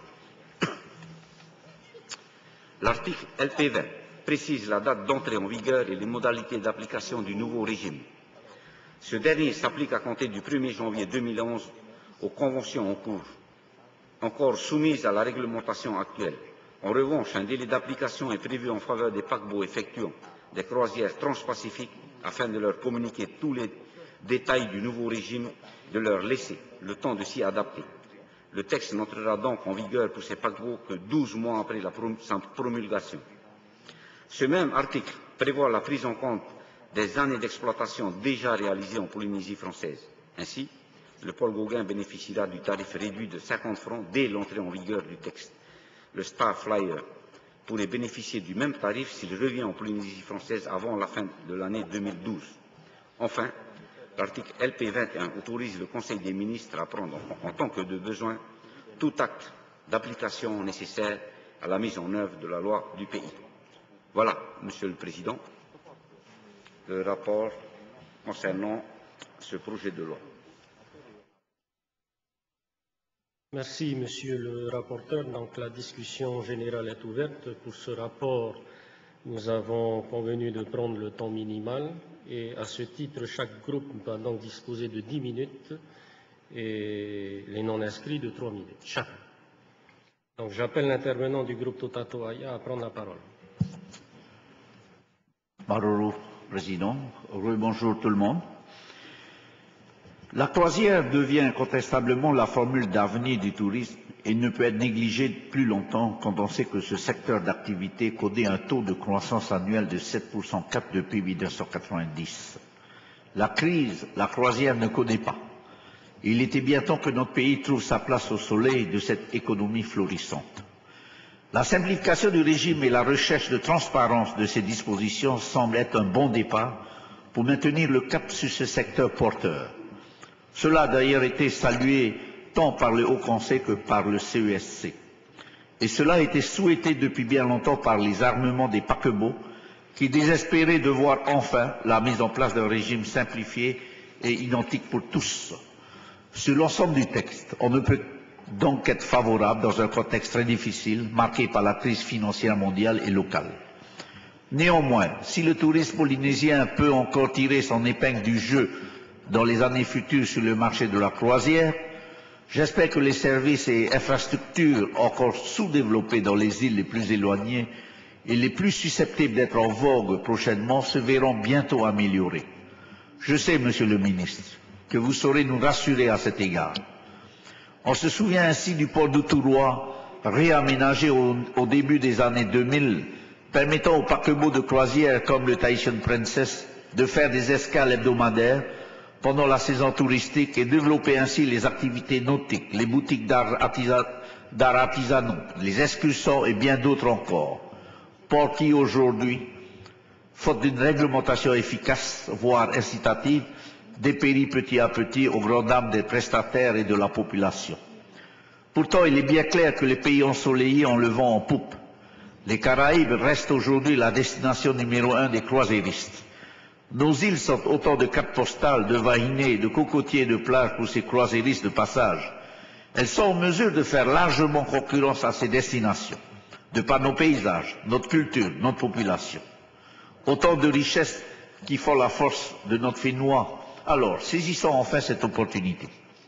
L'article L P vingt précise la date d'entrée en vigueur et les modalités d'application du nouveau régime. Ce dernier s'applique à compter du premier janvier deux mille onze aux conventions en cours, encore soumises à la réglementation actuelle. En revanche, un délai d'application est prévu en faveur des paquebots effectuant des croisières transpacifiques afin de leur communiquer tous les détails du nouveau régime, de leur laisser le temps de s'y adapter. Le texte n'entrera donc en vigueur pour ces paquebots que douze mois après la promulgation. Ce même article prévoit la prise en compte des années d'exploitation déjà réalisées en Polynésie française. Ainsi, le Paul Gauguin bénéficiera du tarif réduit de cinquante francs dès l'entrée en vigueur du texte. Le Star Flyer pourrait bénéficier du même tarif s'il revient en Polynésie française avant la fin de l'année deux mille douze. Enfin, l'article L P vingt et un autorise le Conseil des ministres à prendre, en, en tant que de besoin, tout acte d'application nécessaire à la mise en œuvre de la loi du pays. Voilà, Monsieur le Président, le rapport concernant ce projet de loi. Merci, Monsieur le rapporteur. Donc, la discussion générale est ouverte. Pour ce rapport, nous avons convenu de prendre le temps minimal et à ce titre, chaque groupe va donc disposer de dix minutes et les non-inscrits de trois minutes chacun. Donc, j'appelle l'intervenant du groupe Totato Aya à prendre la parole. Maroro, Président. Bonjour tout le monde. La croisière devient incontestablement la formule d'avenir du tourisme et ne peut être négligée plus longtemps quand on sait que ce secteur d'activité connaît un taux de croissance annuel de sept pour cent quatre depuis mille neuf cent quatre-vingt-dix. La crise, la croisière ne connaît pas. Il était bien temps que notre pays trouve sa place au soleil de cette économie florissante. La simplification du régime et la recherche de transparence de ces dispositions semblent être un bon départ pour maintenir le cap sur ce secteur porteur. Cela a d'ailleurs été salué tant par le Haut Conseil que par le C E S C. Et cela a été souhaité depuis bien longtemps par les armements des paquebots qui désespéraient de voir enfin la mise en place d'un régime simplifié et identique pour tous. Sur l'ensemble du texte, on ne peut donc être favorable dans un contexte très difficile, marqué par la crise financière mondiale et locale. Néanmoins, si le tourisme polynésien peut encore tirer son épingle du jeu dans les années futures sur le marché de la croisière, j'espère que les services et infrastructures encore sous-développés dans les îles les plus éloignées et les plus susceptibles d'être en vogue prochainement se verront bientôt améliorés. Je sais, Monsieur le Ministre, que vous saurez nous rassurer à cet égard. On se souvient ainsi du port d'Outuroa, réaménagé au, au début des années deux mille, permettant aux paquebots de croisière comme le Tahitian Princess de faire des escales hebdomadaires pendant la saison touristique et développer ainsi les activités nautiques, les boutiques d'art artisan, artisanaux, les excursions et bien d'autres encore. Port qui aujourd'hui, faute d'une réglementation efficace, voire incitative, dépérit petit à petit aux grandes dames des prestataires et de la population. Pourtant, il est bien clair que les pays ensoleillés ont le vent en poupe. Les Caraïbes restent aujourd'hui la destination numéro un des croisiéristes. Nos îles sont autant de cartes postales, de vahinés, de cocotiers de plage pour ces croisiéristes de passage. Elles sont en mesure de faire largement concurrence à ces destinations, de par nos paysages, notre culture, notre population. Autant de richesses qui font la force de notre Fénois. Alors, saisissons enfin cette opportunité.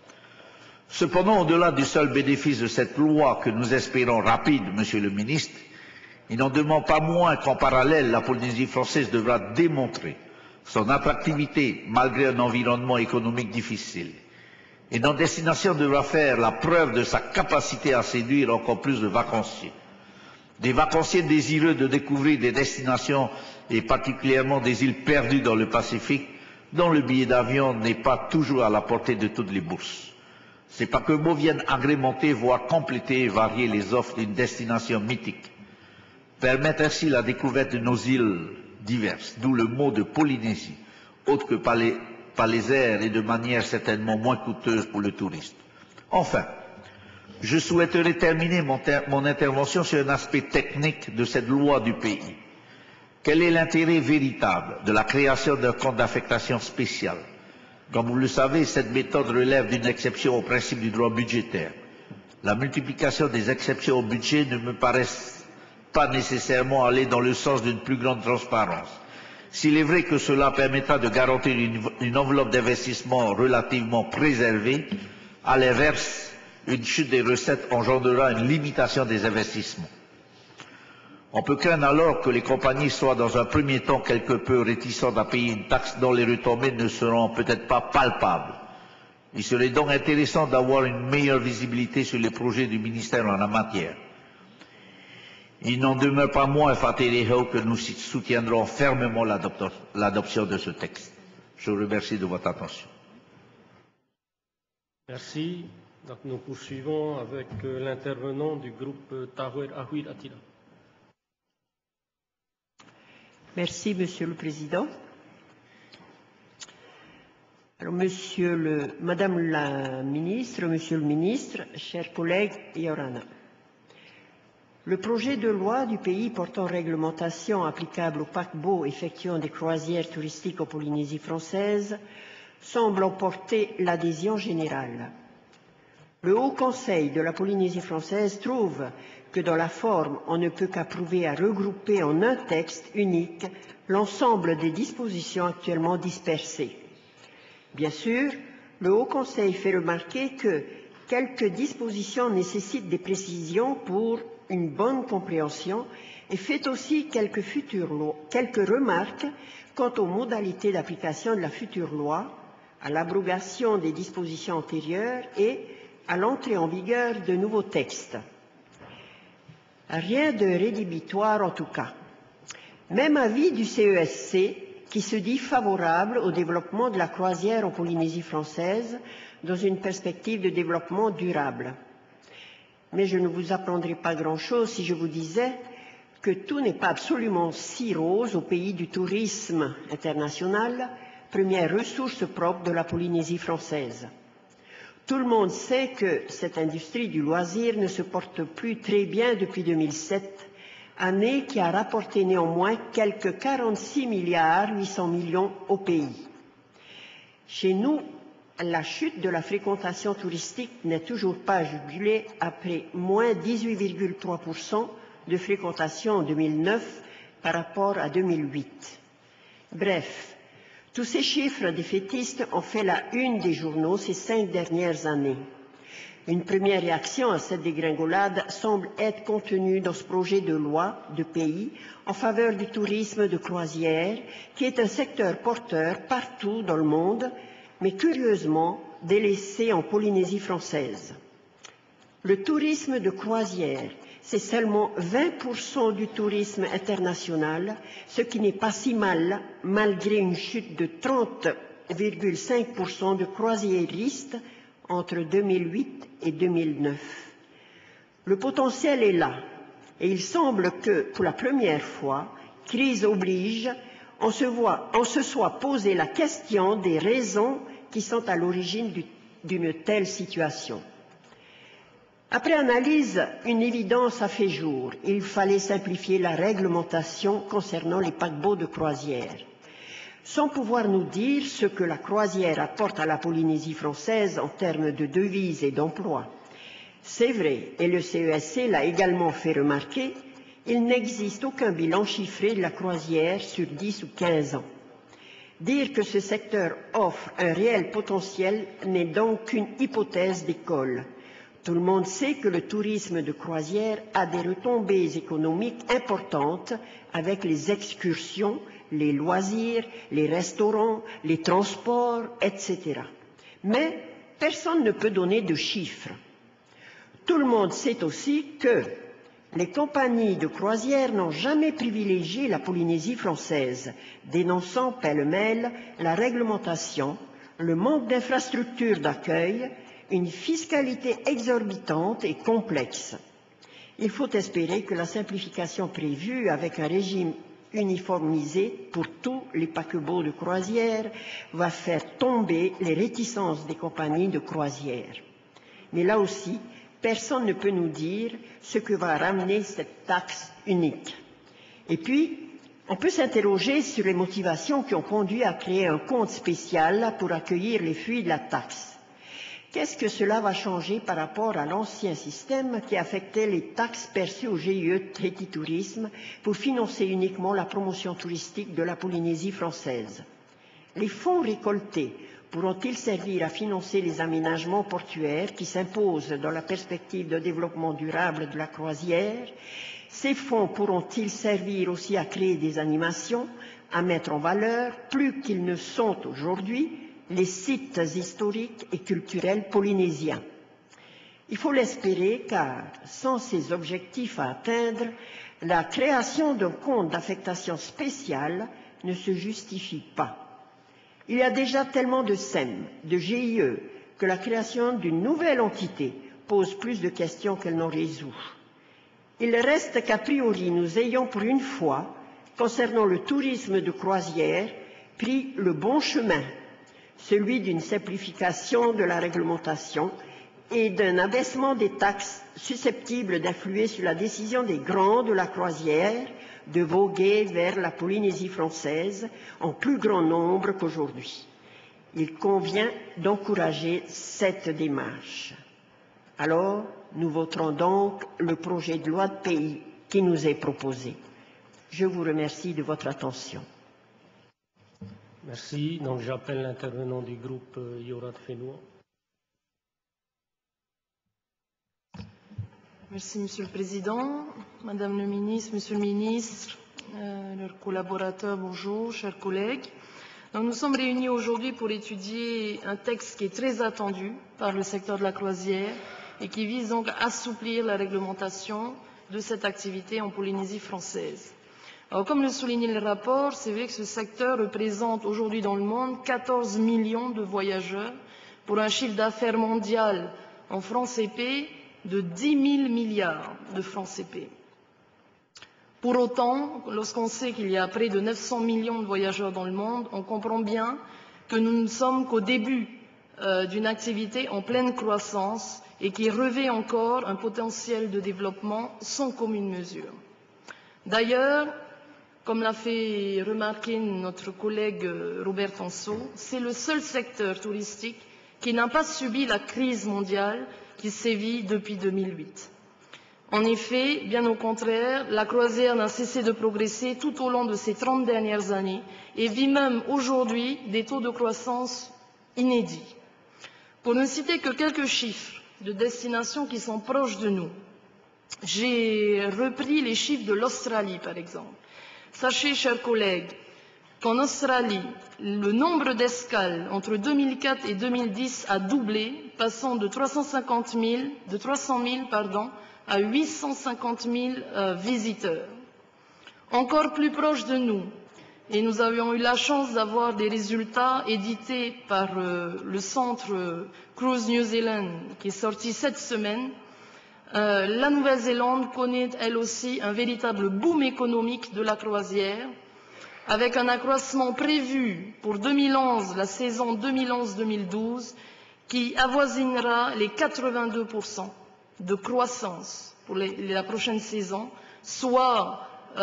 Cependant, au-delà du seul bénéfice de cette loi que nous espérons rapide, Monsieur le Ministre, il n'en demande pas moins qu'en parallèle, la Polynésie française devra démontrer son attractivité malgré un environnement économique difficile. Et notre destination devra faire la preuve de sa capacité à séduire encore plus de vacanciers. Des vacanciers désireux de découvrir des destinations et particulièrement des îles perdues dans le Pacifique, dont le billet d'avion n'est pas toujours à la portée de toutes les bourses. Ces paquebots viennent agrémenter, voire compléter et varier les offres d'une destination mythique. Permettre ainsi la découverte de nos îles diverses, d'où le mot de Polynésie, autre que par les, par les airs et de manière certainement moins coûteuse pour le touriste. Enfin, Je souhaiterais terminer mon, ter mon intervention sur un aspect technique de cette loi du pays. Quel est l'intérêt véritable de la création d'un compte d'affectation spécial? Comme vous le savez, cette méthode relève d'une exception au principe du droit budgétaire. La multiplication des exceptions au budget ne me paraît pas nécessairement aller dans le sens d'une plus grande transparence. S'il est vrai que cela permettra de garantir une, une enveloppe d'investissement relativement préservée, à l'inverse, une chute des recettes engendrera une limitation des investissements. On peut craindre alors que les compagnies soient dans un premier temps quelque peu réticentes à payer une taxe dont les retombées ne seront peut-être pas palpables. Il serait donc intéressant d'avoir une meilleure visibilité sur les projets du ministère en la matière. Il n'en demeure pas moins, Fatih, que nous soutiendrons fermement l'adoption de ce texte. Je vous remercie de votre attention. Merci. Donc nous poursuivons avec euh, l'intervenant du groupe euh, Tahouer Ahouir Attila. Merci, Monsieur le Président. Alors, Monsieur le, Madame la Ministre, Monsieur le Ministre, chers collègues, Yorana. Le projet de loi du pays portant réglementation applicable aux paquebots effectuant des croisières touristiques en Polynésie française semble emporter l'adhésion générale. Le Haut Conseil de la Polynésie française trouve que dans la forme, on ne peut qu'approuver à regrouper en un texte unique l'ensemble des dispositions actuellement dispersées. Bien sûr, le Haut Conseil fait remarquer que quelques dispositions nécessitent des précisions pour une bonne compréhension et fait aussi quelques, futures lois, quelques remarques quant aux modalités d'application de la future loi, à l'abrogation des dispositions antérieures et à l'entrée en vigueur de nouveaux textes. Rien de rédhibitoire en tout cas. Même avis du C E S C qui se dit favorable au développement de la croisière en Polynésie française dans une perspective de développement durable. Mais je ne vous apprendrai pas grand-chose si je vous disais que tout n'est pas absolument si rose au pays du tourisme international, première ressource propre de la Polynésie française. Tout le monde sait que cette industrie du loisir ne se porte plus très bien depuis deux mille sept, année qui a rapporté néanmoins quelques quarante-six milliards huit cents millions au pays. Chez nous, la chute de la fréquentation touristique n'est toujours pas jugulée après moins dix-huit virgule trois pour cent de fréquentation en deux mille neuf par rapport à deux mille huit. Bref, tous ces chiffres défaitistes ont fait la une des journaux ces cinq dernières années. Une première réaction à cette dégringolade semble être contenue dans ce projet de loi de pays en faveur du tourisme de croisière, qui est un secteur porteur partout dans le monde, mais curieusement délaissé en Polynésie française. Le tourisme de croisière, c'est seulement vingt pour cent du tourisme international, ce qui n'est pas si mal, malgré une chute de trente virgule cinq pour cent de croisiéristes entre deux mille huit et deux mille neuf. Le potentiel est là, et il semble que, pour la première fois, crise oblige, on se, voit, on se soit posé la question des raisons qui sont à l'origine d'une telle situation. Après analyse, une évidence a fait jour. Il fallait simplifier la réglementation concernant les paquebots de croisière. Sans pouvoir nous dire ce que la croisière apporte à la Polynésie française en termes de devises et d'emplois. C'est vrai, et le C E S C l'a également fait remarquer, il n'existe aucun bilan chiffré de la croisière sur dix ou quinze ans. Dire que ce secteur offre un réel potentiel n'est donc qu'une hypothèse d'école. Tout le monde sait que le tourisme de croisière a des retombées économiques importantes avec les excursions, les loisirs, les restaurants, les transports, et cetera. Mais personne ne peut donner de chiffres. Tout le monde sait aussi que les compagnies de croisière n'ont jamais privilégié la Polynésie française, dénonçant pêle-mêle la réglementation, le manque d'infrastructures d'accueil, une fiscalité exorbitante et complexe. Il faut espérer que la simplification prévue avec un régime uniformisé pour tous les paquebots de croisière va faire tomber les réticences des compagnies de croisière. Mais là aussi, personne ne peut nous dire ce que va ramener cette taxe unique. Et puis, on peut s'interroger sur les motivations qui ont conduit à créer un compte spécial pour accueillir les flux de la taxe. Qu'est-ce que cela va changer par rapport à l'ancien système qui affectait les taxes perçues au G I E Tahiti Tourisme pour financer uniquement la promotion touristique de la Polynésie française? Les fonds récoltés pourront-ils servir à financer les aménagements portuaires qui s'imposent dans la perspective de développement durable de la croisière? Ces fonds pourront-ils servir aussi à créer des animations, à mettre en valeur, plus qu'ils ne sont aujourd'hui, les sites historiques et culturels polynésiens? Il faut l'espérer car, sans ces objectifs à atteindre, la création d'un compte d'affectation spéciale ne se justifie pas. Il y a déjà tellement de S E M, de G I E, que la création d'une nouvelle entité pose plus de questions qu'elle n'en résout. Il reste qu'a priori nous ayons pour une fois, concernant le tourisme de croisière, pris le bon chemin, celui d'une simplification de la réglementation et d'un abaissement des taxes susceptibles d'influer sur la décision des grands de la croisière de voguer vers la Polynésie française en plus grand nombre qu'aujourd'hui. Il convient d'encourager cette démarche. Alors, nous voterons donc le projet de loi de pays qui nous est proposé. Je vous remercie de votre attention. Merci. Donc j'appelle l'intervenant du groupe euh, Yorat Fenouan. Merci Monsieur le Président, Madame le Ministre, Monsieur le Ministre, euh, leurs collaborateurs, bonjour, chers collègues. Donc, nous sommes réunis aujourd'hui pour étudier un texte qui est très attendu par le secteur de la croisière et qui vise donc à assouplir la réglementation de cette activité en Polynésie française. Alors, comme le soulignait le rapport, c'est vrai que ce secteur représente aujourd'hui dans le monde quatorze millions de voyageurs pour un chiffre d'affaires mondial en francs C P de dix mille milliards de francs C P. Pour autant, lorsqu'on sait qu'il y a près de neuf cents millions de voyageurs dans le monde, on comprend bien que nous ne sommes qu'au début euh, d'une activité en pleine croissance et qui revêt encore un potentiel de développement sans commune mesure. D'ailleurs, comme l'a fait remarquer notre collègue Robert Anso, c'est le seul secteur touristique qui n'a pas subi la crise mondiale qui sévit depuis deux mille huit. En effet, bien au contraire, la croisière n'a cessé de progresser tout au long de ces trente dernières années et vit même aujourd'hui des taux de croissance inédits. Pour ne citer que quelques chiffres de destinations qui sont proches de nous, j'ai repris les chiffres de l'Australie, par exemple. Sachez, chers collègues, qu'en Australie, le nombre d'escales entre deux mille quatre et deux mille dix a doublé, passant de trois cent cinquante mille, de trois cent mille pardon, à huit cent cinquante mille euh, visiteurs. Encore plus proche de nous, et nous avions eu la chance d'avoir des résultats édités par euh, le centre euh, Cruise New Zealand, qui est sorti cette semaine. Euh, la Nouvelle-Zélande connaît elle aussi un véritable boom économique de la croisière, avec un accroissement prévu pour deux mille onze, la saison deux mille onze deux mille douze, qui avoisinera les quatre-vingt-deux pour cent de croissance pour les, la prochaine saison, soit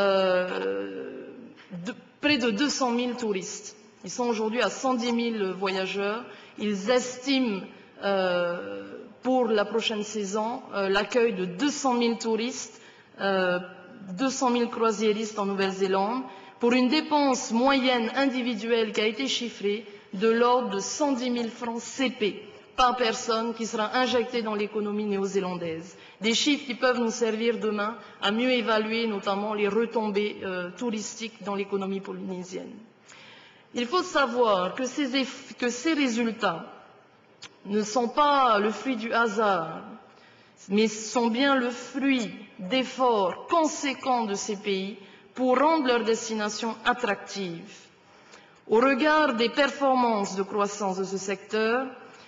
euh, de, près de deux cent mille touristes. Ils sont aujourd'hui à cent dix mille voyageurs. Ils estiment euh, pour la prochaine saison euh, l'accueil de deux cent mille touristes, euh, deux cent mille croisiéristes en Nouvelle-Zélande, pour une dépense moyenne individuelle qui a été chiffrée de l'ordre de cent dix mille francs C P par personne qui sera injectée dans l'économie néo-zélandaise. Des chiffres qui peuvent nous servir demain à mieux évaluer notamment les retombées euh, touristiques dans l'économie polynésienne. Il faut savoir que ces, que ces résultats ne sont pas le fruit du hasard, mais sont bien le fruit d'efforts conséquents de ces pays pour rendre leur destination attractive. Au regard des performances de croissance de ce secteur,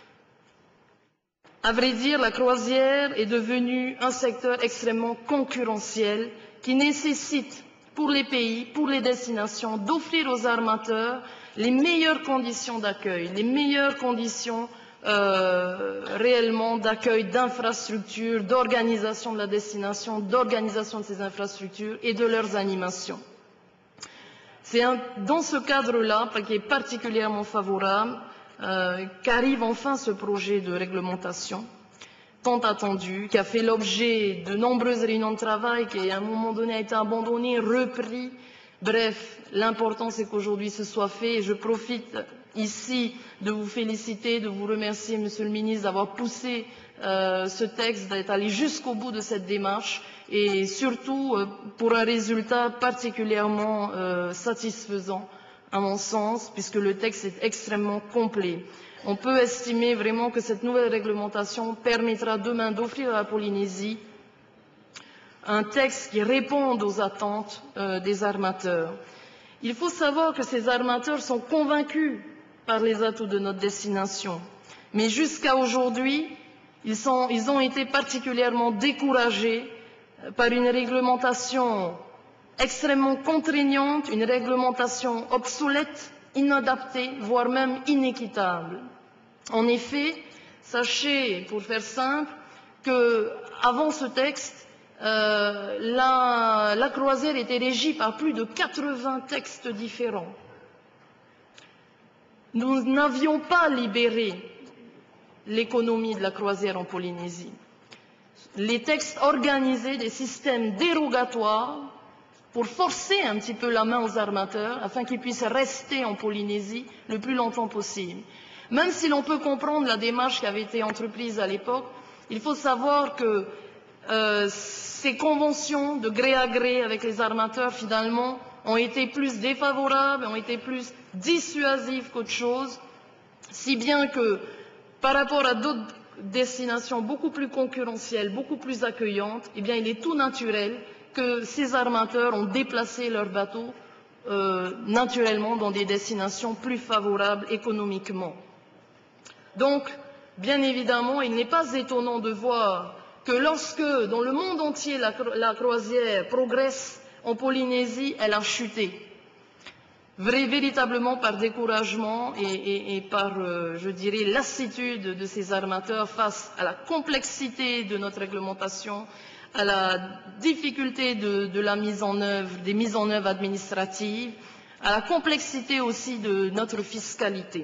à vrai dire, la croisière est devenue un secteur extrêmement concurrentiel qui nécessite pour les pays, pour les destinations, d'offrir aux armateurs les meilleures conditions d'accueil, les meilleures conditions euh, réellement d'accueil d'infrastructures, d'organisation de la destination, d'organisation de ces infrastructures et de leurs animations. C'est dans ce cadre-là, qui est particulièrement favorable, euh, qu'arrive enfin ce projet de réglementation tant attendu, qui a fait l'objet de nombreuses réunions de travail, qui à un moment donné a été abandonné, repris. Bref, l'important c'est qu'aujourd'hui ce soit fait et je profite ici de vous féliciter, de vous remercier, Monsieur le Ministre, d'avoir poussé euh, ce texte, d'être allé jusqu'au bout de cette démarche et surtout euh, pour un résultat particulièrement euh, satisfaisant à mon sens, puisque le texte est extrêmement complet. On peut estimer vraiment que cette nouvelle réglementation permettra demain d'offrir à la Polynésie un texte qui réponde aux attentes euh, des armateurs. Il faut savoir que ces armateurs sont convaincus par les atouts de notre destination, mais jusqu'à aujourd'hui, ils, sont, ils ont été particulièrement découragés par une réglementation extrêmement contraignante, une réglementation obsolète, inadaptée, voire même inéquitable. En effet, sachez, pour faire simple, qu'avant ce texte, euh, la, la croisière était régie par plus de quatre-vingts textes différents. Nous n'avions pas libéré l'économie de la croisière en Polynésie. Les textes organisaient des systèmes dérogatoires pour forcer un petit peu la main aux armateurs afin qu'ils puissent rester en Polynésie le plus longtemps possible. Même si l'on peut comprendre la démarche qui avait été entreprise à l'époque, il faut savoir que euh, ces conventions de gré à gré avec les armateurs, finalement, ont été plus défavorables, ont été plus dissuasives qu'autre chose, si bien que par rapport à d'autres destinations beaucoup plus concurrentielles, beaucoup plus accueillantes, eh bien, il est tout naturel que ces armateurs ont déplacé leurs bateaux euh, naturellement dans des destinations plus favorables économiquement. Donc, bien évidemment, il n'est pas étonnant de voir que lorsque, dans le monde entier, la, la croisière progresse, en Polynésie, elle a chuté. Vrai, véritablement par découragement et, et, et par, euh, je dirais, lassitude de ces armateurs face à la complexité de notre réglementation, à la difficulté de, de la mise en œuvre, des mises en œuvre administratives, à la complexité aussi de notre fiscalité.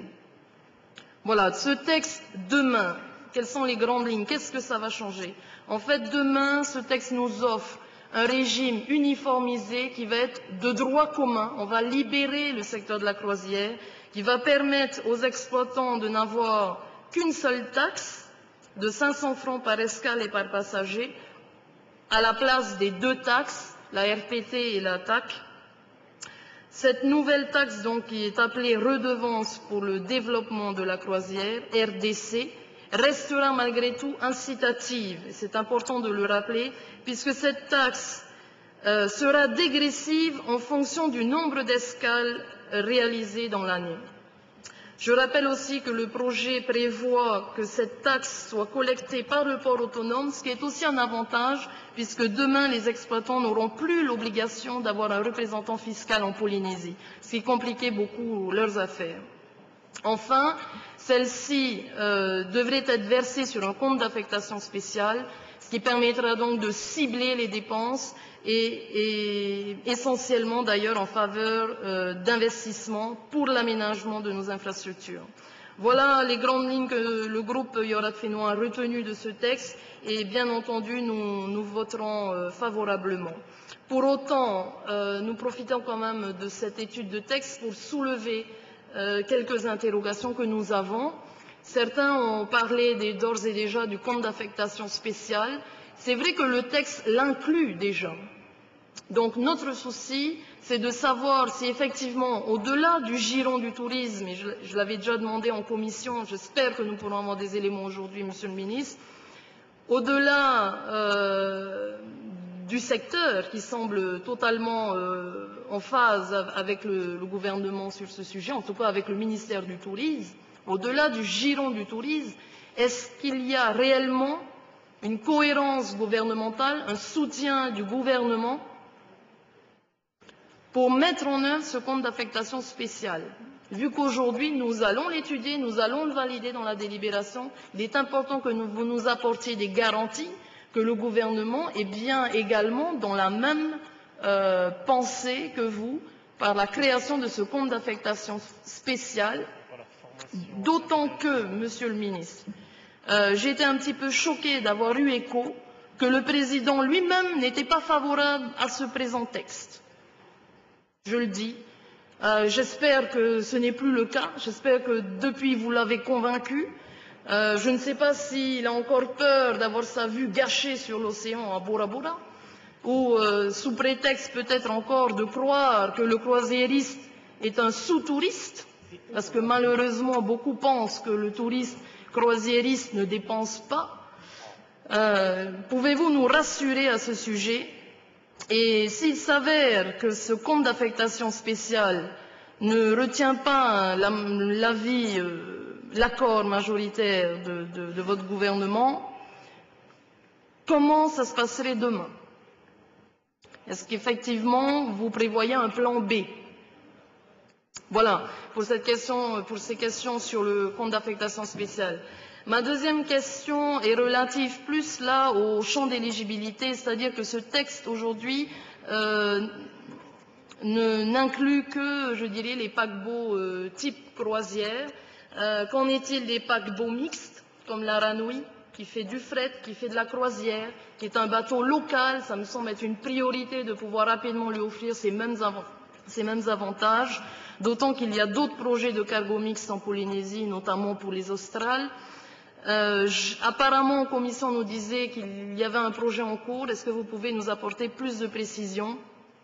Voilà, ce texte, demain, quelles sont les grandes lignes? Qu'est-ce que ça va changer? En fait, demain, ce texte nous offre un régime uniformisé qui va être de droit commun. On va libérer le secteur de la croisière, qui va permettre aux exploitants de n'avoir qu'une seule taxe de cinq cents francs par escale et par passager, à la place des deux taxes, la R P T et la T A C. Cette nouvelle taxe, donc, qui est appelée redevance pour le développement de la croisière, R D C, restera malgré tout incitative. C'est important de le rappeler, puisque cette taxe euh, sera dégressive en fonction du nombre d'escales réalisées dans l'année. Je rappelle aussi que le projet prévoit que cette taxe soit collectée par le port autonome, ce qui est aussi un avantage, puisque demain, les exploitants n'auront plus l'obligation d'avoir un représentant fiscal en Polynésie, ce qui compliquait beaucoup leurs affaires. Enfin, celle-ci euh, devrait être versée sur un compte d'affectation spéciale, ce qui permettra donc de cibler les dépenses et, et essentiellement d'ailleurs en faveur euh, d'investissements pour l'aménagement de nos infrastructures. Voilà les grandes lignes que le groupe Yorat Fénois a retenues de ce texte et bien entendu nous, nous voterons euh, favorablement. Pour autant, euh, nous profitons quand même de cette étude de texte pour soulever euh, quelques interrogations que nous avons. Certains ont parlé d'ores et déjà du compte d'affectation spéciale. C'est vrai que le texte l'inclut déjà. Donc notre souci, c'est de savoir si effectivement, au-delà du giron du tourisme, et je, je l'avais déjà demandé en commission, j'espère que nous pourrons avoir des éléments aujourd'hui, Monsieur le Ministre, au-delà euh, du secteur qui semble totalement euh, en phase avec le, le gouvernement sur ce sujet, en tout cas avec le ministère du Tourisme, au-delà du giron du tourisme, est-ce qu'il y a réellement une cohérence gouvernementale, un soutien du gouvernement pour mettre en œuvre ce compte d'affectation spéciale? Vu qu'aujourd'hui, nous allons l'étudier, nous allons le valider dans la délibération, il est important que nous, vous nous apportiez des garanties que le gouvernement est bien également dans la même euh, pensée que vous par la création de ce compte d'affectation spéciale, d'autant que, Monsieur le ministre, euh, j'ai été un petit peu choquée d'avoir eu écho que le président lui-même n'était pas favorable à ce présent texte. Je le dis. Euh, j'espère que ce n'est plus le cas. J'espère que depuis vous l'avez convaincu. Euh, je ne sais pas s'il a encore peur d'avoir sa vue gâchée sur l'océan à Bora Bora, ou euh, sous prétexte peut-être encore de croire que le croisiériste est un sous-touriste, parce que malheureusement beaucoup pensent que le touriste croisiériste ne dépense pas. Euh, pouvez-vous nous rassurer à ce sujet? Et s'il s'avère que ce compte d'affectation spéciale ne retient pas l'avis, euh, l'accord majoritaire de, de, de votre gouvernement, comment ça se passerait demain? Est-ce qu'effectivement vous prévoyez un plan B? Voilà, pour, cette question, pour ces questions sur le compte d'affectation spéciale. Ma deuxième question est relative plus là au champ d'éligibilité, c'est-à-dire que ce texte aujourd'hui euh, n'inclut que, je dirais, les paquebots euh, type croisière. Euh, Qu'en est-il des paquebots mixtes, comme la Ranouille, qui fait du fret, qui fait de la croisière, qui est un bateau local? Ça me semble être une priorité de pouvoir rapidement lui offrir ces mêmes, av ces mêmes avantages, d'autant qu'il y a d'autres projets de cargo mixte en Polynésie, notamment pour les Australes. Euh, apparemment, en commission, on nous disait qu'il y avait un projet en cours. Est-ce que vous pouvez nous apporter plus de précisions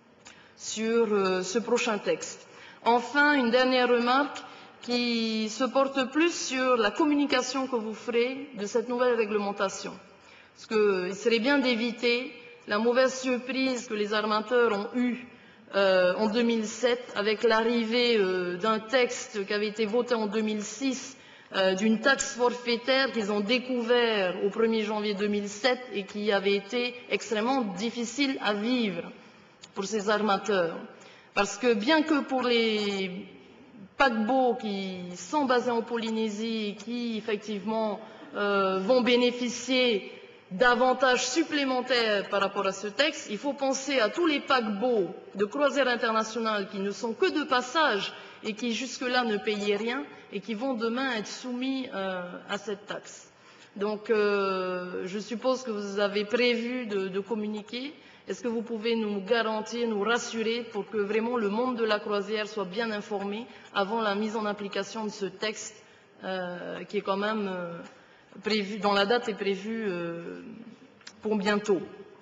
sur euh, ce prochain texte? Enfin, une dernière remarque qui se porte plus sur la communication que vous ferez de cette nouvelle réglementation. Parce qu'il serait bien d'éviter la mauvaise surprise que les armateurs ont eue euh, en deux mille sept avec l'arrivée euh, d'un texte qui avait été voté en deux mille six, Euh, d'une taxe forfaitaire qu'ils ont découvert au premier janvier deux mille sept et qui avait été extrêmement difficile à vivre pour ces armateurs. Parce que bien que pour les paquebots qui sont basés en Polynésie, qui effectivement euh, vont bénéficier d'avantages supplémentaires par rapport à ce texte, il faut penser à tous les paquebots de croisière internationale qui ne sont que de passage et qui jusque-là ne payaient rien et qui vont demain être soumis euh, à cette taxe. Donc euh, je suppose que vous avez prévu de, de communiquer. Est-ce que vous pouvez nous garantir, nous rassurer pour que vraiment le monde de la croisière soit bien informé avant la mise en application de ce texte euh, qui est quand même euh, prévu, dont la date est prévue euh, pour bientôt?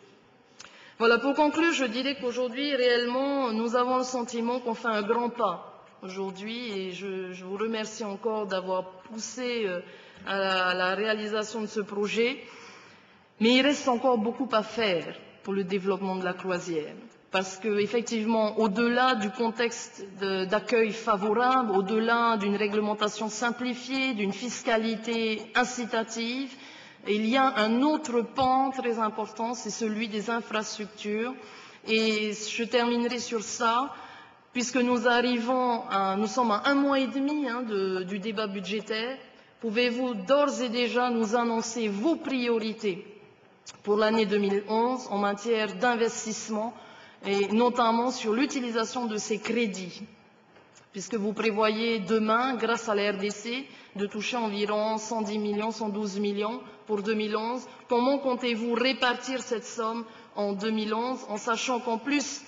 Voilà, pour conclure, je dirais qu'aujourd'hui, réellement, nous avons le sentiment qu'on fait un grand pas aujourd'hui et je, je vous remercie encore d'avoir poussé euh, à, la, à la réalisation de ce projet. Mais il reste encore beaucoup à faire pour le développement de la croisière. Parce qu'effectivement, au-delà du contexte d'accueil favorable, au-delà d'une réglementation simplifiée, d'une fiscalité incitative, il y a un autre pan très important, c'est celui des infrastructures. Et je terminerai sur ça. Puisque nous arrivons, à, nous sommes à un mois et demi hein, de, du débat budgétaire, pouvez-vous d'ores et déjà nous annoncer vos priorités pour l'année deux mille onze en matière d'investissement et notamment sur l'utilisation de ces crédits? Puisque vous prévoyez demain, grâce à la R D C, de toucher environ cent dix millions, cent douze millions pour deux mille onze. Comment comptez-vous répartir cette somme en deux mille onze, en sachant qu'en plus,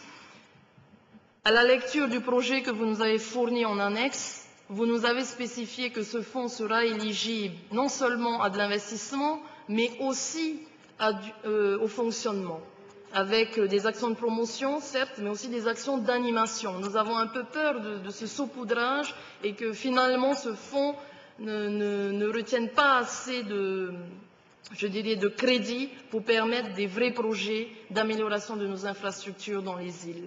à la lecture du projet que vous nous avez fourni en annexe, vous nous avez spécifié que ce fonds sera éligible non seulement à de l'investissement, mais aussi à du, euh, au fonctionnement, avec des actions de promotion, certes, mais aussi des actions d'animation. Nous avons un peu peur de, de ce saupoudrage et que finalement ce fonds ne, ne, ne retienne pas assez de, je dirais, de crédit pour permettre des vrais projets d'amélioration de nos infrastructures dans les îles.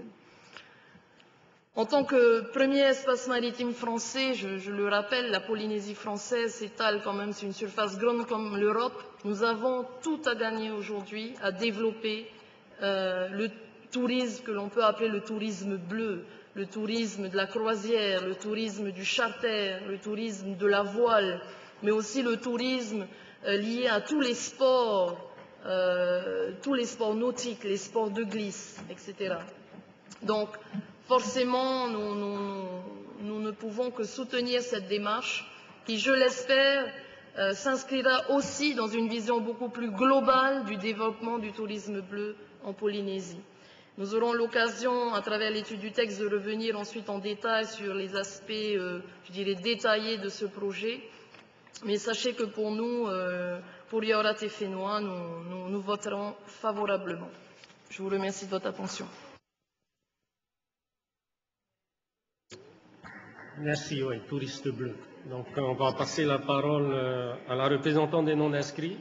En tant que premier espace maritime français, je, je le rappelle, la Polynésie française s'étale quand même sur une surface grande comme l'Europe. Nous avons tout à gagner aujourd'hui à développer euh, le tourisme que l'on peut appeler le tourisme bleu, le tourisme de la croisière, le tourisme du charter, le tourisme de la voile, mais aussi le tourisme euh, lié à tous les sports, euh, tous les sports nautiques, les sports de glisse, et cetera. Donc, forcément, nous, nous, nous ne pouvons que soutenir cette démarche qui, je l'espère, euh, s'inscrira aussi dans une vision beaucoup plus globale du développement du tourisme bleu en Polynésie. Nous aurons l'occasion, à travers l'étude du texte, de revenir ensuite en détail sur les aspects, euh, je dirais, détaillés de ce projet. Mais sachez que pour nous, euh, pour Yaourt et Fénois, nous, nous, nous voterons favorablement. Je vous remercie de votre attention. Merci, oui, touriste bleu. Donc, on va passer la parole à la représentante des non-inscrits.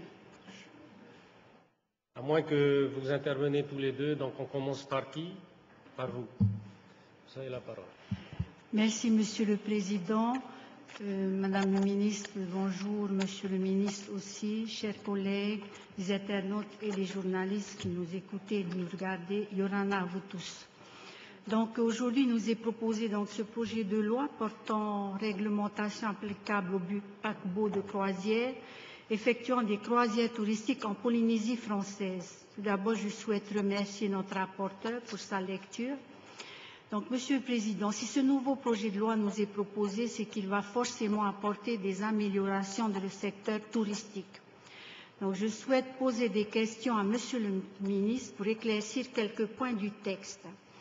À moins que vous intervenez tous les deux, donc on commence par qui? Par vous. Vous avez la parole. Merci, Monsieur le Président. Euh, Madame la Ministre, bonjour. Monsieur le Ministre aussi, chers collègues, les internautes et les journalistes qui nous écoutez et nous regardez. Yorana à vous tous. Donc aujourd'hui, nous est proposé donc ce projet de loi portant réglementation applicable au paquebot de croisière effectuant des croisières touristiques en Polynésie française. Tout d'abord, je souhaite remercier notre rapporteur pour sa lecture. Donc, Monsieur le Président, si ce nouveau projet de loi nous est proposé, c'est qu'il va forcément apporter des améliorations dans le secteur touristique. Donc, je souhaite poser des questions à Monsieur le Ministre pour éclaircir quelques points du texte.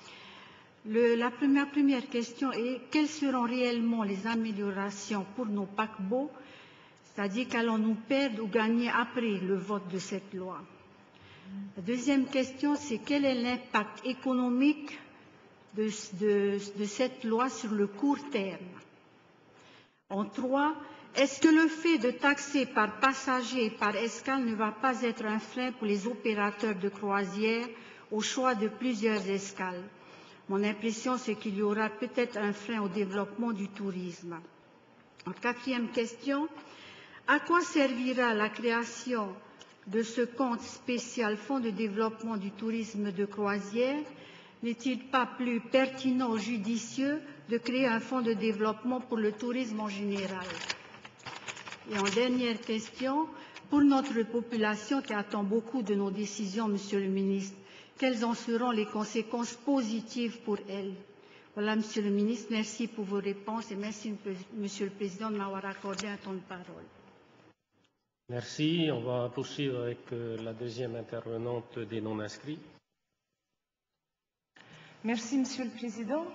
Le, la première, première question est quelles seront réellement les améliorations pour nos paquebots, c'est-à-dire qu'allons-nous perdre ou gagner après le vote de cette loi? La deuxième question, c'est quel est l'impact économique de, de, de cette loi sur le court terme? En trois, est-ce que le fait de taxer par passager et par escale ne va pas être un frein pour les opérateurs de croisière au choix de plusieurs escales? Mon impression, c'est qu'il y aura peut-être un frein au développement du tourisme. En quatrième question, à quoi servira la création de ce compte spécial Fonds de développement du tourisme de croisière? N'est-il pas plus pertinent ou judicieux de créer un fonds de développement pour le tourisme en général? Et en dernière question, pour notre population qui attend beaucoup de nos décisions, Monsieur le Ministre, quelles en seront les conséquences positives pour elle? Voilà, Monsieur le Ministre, merci pour vos réponses et merci, Monsieur le Président, de m'avoir accordé un temps de parole. Merci. On va poursuivre avec euh, la deuxième intervenante des non-inscrits. Merci, Monsieur le Président.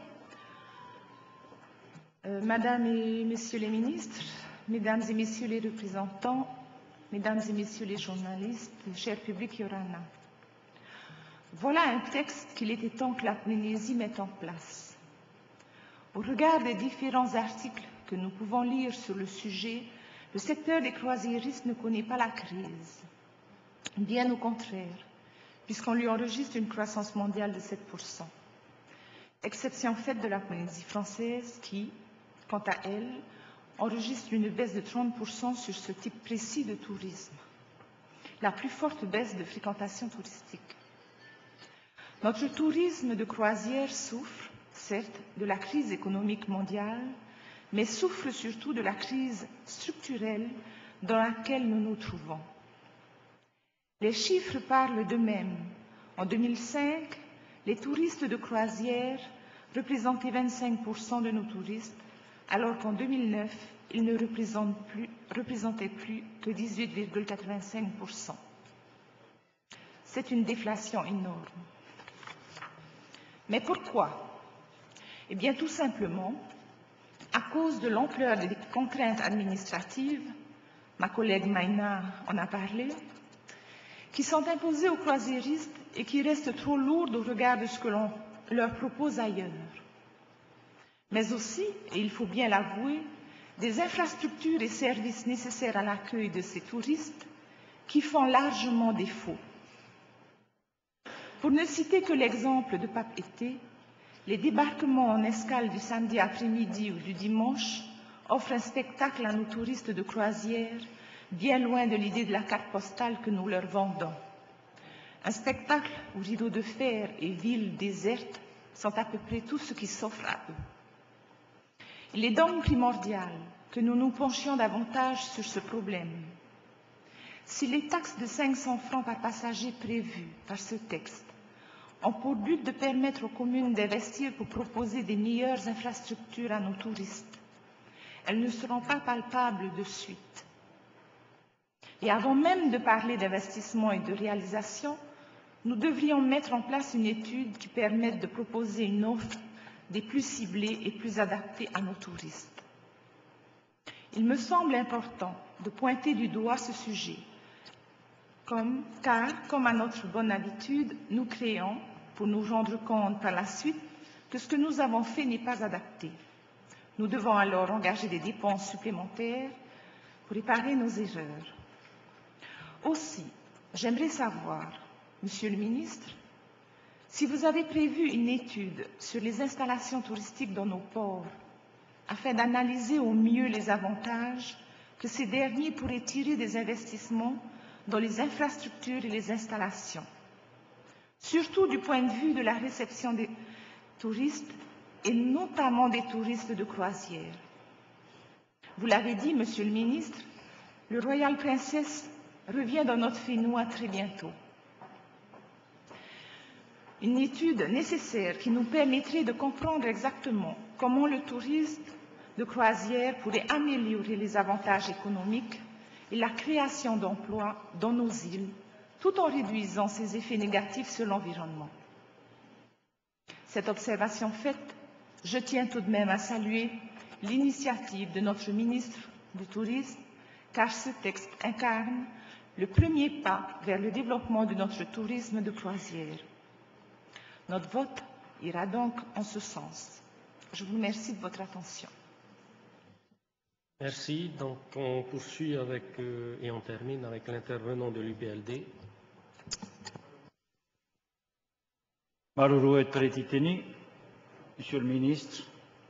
Euh, Madame et Messieurs les ministres, Mesdames et Messieurs les représentants, Mesdames et Messieurs les journalistes, cher public Yorana. Voilà un texte qu'il était temps que la Polynésie mette en place. Au regard des différents articles que nous pouvons lire sur le sujet, le secteur des croisiéristes ne connaît pas la crise. Bien au contraire, puisqu'on lui enregistre une croissance mondiale de sept pour cent. Exception faite de la Polynésie française qui, quant à elle, enregistre une baisse de trente pour cent sur ce type précis de tourisme. La plus forte baisse de fréquentation touristique. Notre tourisme de croisière souffre, certes, de la crise économique mondiale, mais souffre surtout de la crise structurelle dans laquelle nous nous trouvons. Les chiffres parlent d'eux-mêmes. En deux mille cinq, les touristes de croisière représentaient vingt-cinq pour cent de nos touristes, alors qu'en deux mille neuf, ils ne représentent plus, représentaient plus que dix-huit virgule quatre-vingt-cinq pour cent. C'est une déflation énorme. Mais pourquoi? Eh bien, tout simplement, à cause de l'ampleur des contraintes administratives, ma collègue Maïna en a parlé, qui sont imposées aux croisiéristes et qui restent trop lourdes au regard de ce que l'on leur propose ailleurs. Mais aussi, et il faut bien l'avouer, des infrastructures et services nécessaires à l'accueil de ces touristes qui font largement défaut. Pour ne citer que l'exemple de Pape-Été, les débarquements en escale du samedi après-midi ou du dimanche offrent un spectacle à nos touristes de croisière bien loin de l'idée de la carte postale que nous leur vendons. Un spectacle où rideaux de fer et villes désertes sont à peu près tout ce qui s'offre à eux. Il est donc primordial que nous nous penchions davantage sur ce problème. Si les taxes de cinq cents francs par passager prévues par ce texte ont pour but de permettre aux communes d'investir pour proposer des meilleures infrastructures à nos touristes, elles ne seront pas palpables de suite. Et avant même de parler d'investissement et de réalisation, nous devrions mettre en place une étude qui permette de proposer une offre des plus ciblées et plus adaptées à nos touristes. Il me semble important de pointer du doigt ce sujet, comme, car, comme à notre bonne habitude, nous créons, pour nous rendre compte par la suite que ce que nous avons fait n'est pas adapté. Nous devons alors engager des dépenses supplémentaires pour réparer nos erreurs. Aussi, j'aimerais savoir, Monsieur le ministre, si vous avez prévu une étude sur les installations touristiques dans nos ports, afin d'analyser au mieux les avantages que ces derniers pourraient tirer des investissements dans les infrastructures et les installations, surtout du point de vue de la réception des touristes et notamment des touristes de croisière. Vous l'avez dit, Monsieur le ministre, le Royal Princess revient dans notre Fénois très bientôt. Une étude nécessaire qui nous permettrait de comprendre exactement comment le tourisme de croisière pourrait améliorer les avantages économiques et la création d'emplois dans nos îles, tout en réduisant ses effets négatifs sur l'environnement. Cette observation faite, je tiens tout de même à saluer l'initiative de notre ministre du Tourisme, car ce texte incarne le premier pas vers le développement de notre tourisme de croisière. Notre vote ira donc en ce sens. Je vous remercie de votre attention. Merci. Donc, on poursuit avec, euh, et on termine avec l'intervenant de l'U P L D. Maruruet Pretiteni, Monsieur le ministre,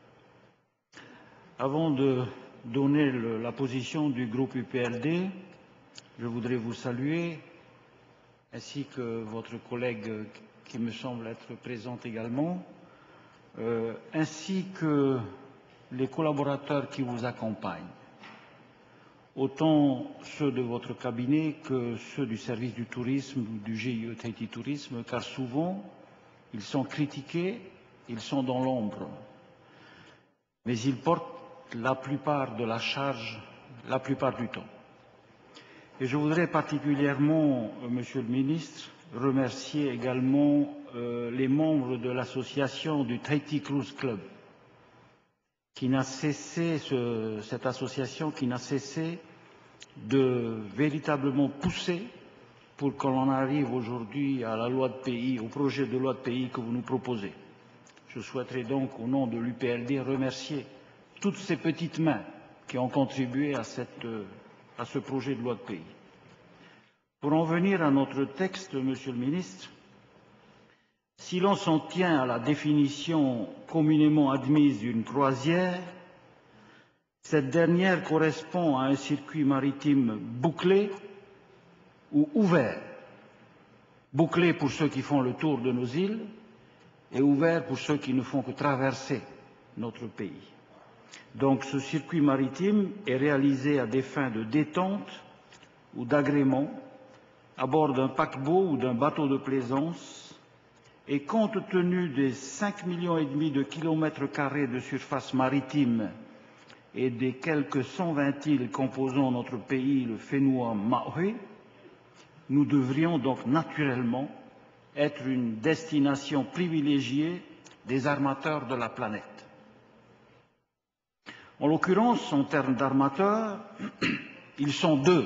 avant de donner le, la position du groupe U P L D, je voudrais vous saluer, ainsi que votre collègue qui me semble être présente également, euh, ainsi que les collaborateurs qui vous accompagnent, autant ceux de votre cabinet que ceux du service du tourisme ou du G I E Tahiti Tourisme, car souvent ils sont critiqués, ils sont dans l'ombre, mais ils portent la plupart de la charge la plupart du temps. Et je voudrais particulièrement, euh, Monsieur le ministre, remercier également euh, les membres de l'association du Tahiti Cruise Club, qui n'a cessé, ce, cette association qui n'a cessé de véritablement pousser pour que l'on arrive aujourd'hui à la loi de pays, au projet de loi de pays que vous nous proposez. Je souhaiterais donc, au nom de l'U P L D, remercier toutes ces petites mains qui ont contribué à, cette, à ce projet de loi de pays. Pour en venir à notre texte, Monsieur le ministre, si l'on s'en tient à la définition communément admise d'une croisière, cette dernière correspond à un circuit maritime bouclé ou ouvert. Bouclé pour ceux qui font le tour de nos îles et ouvert pour ceux qui ne font que traverser notre pays. Donc ce circuit maritime est réalisé à des fins de détente ou d'agrément à bord d'un paquebot ou d'un bateau de plaisance, et compte tenu des cinq millions et demi de kilomètres carrés de surface maritime et des quelques cent vingt îles composant notre pays, le Fénois Maui, nous devrions donc naturellement être une destination privilégiée des armateurs de la planète. En l'occurrence, en termes d'armateurs, ils sont deux.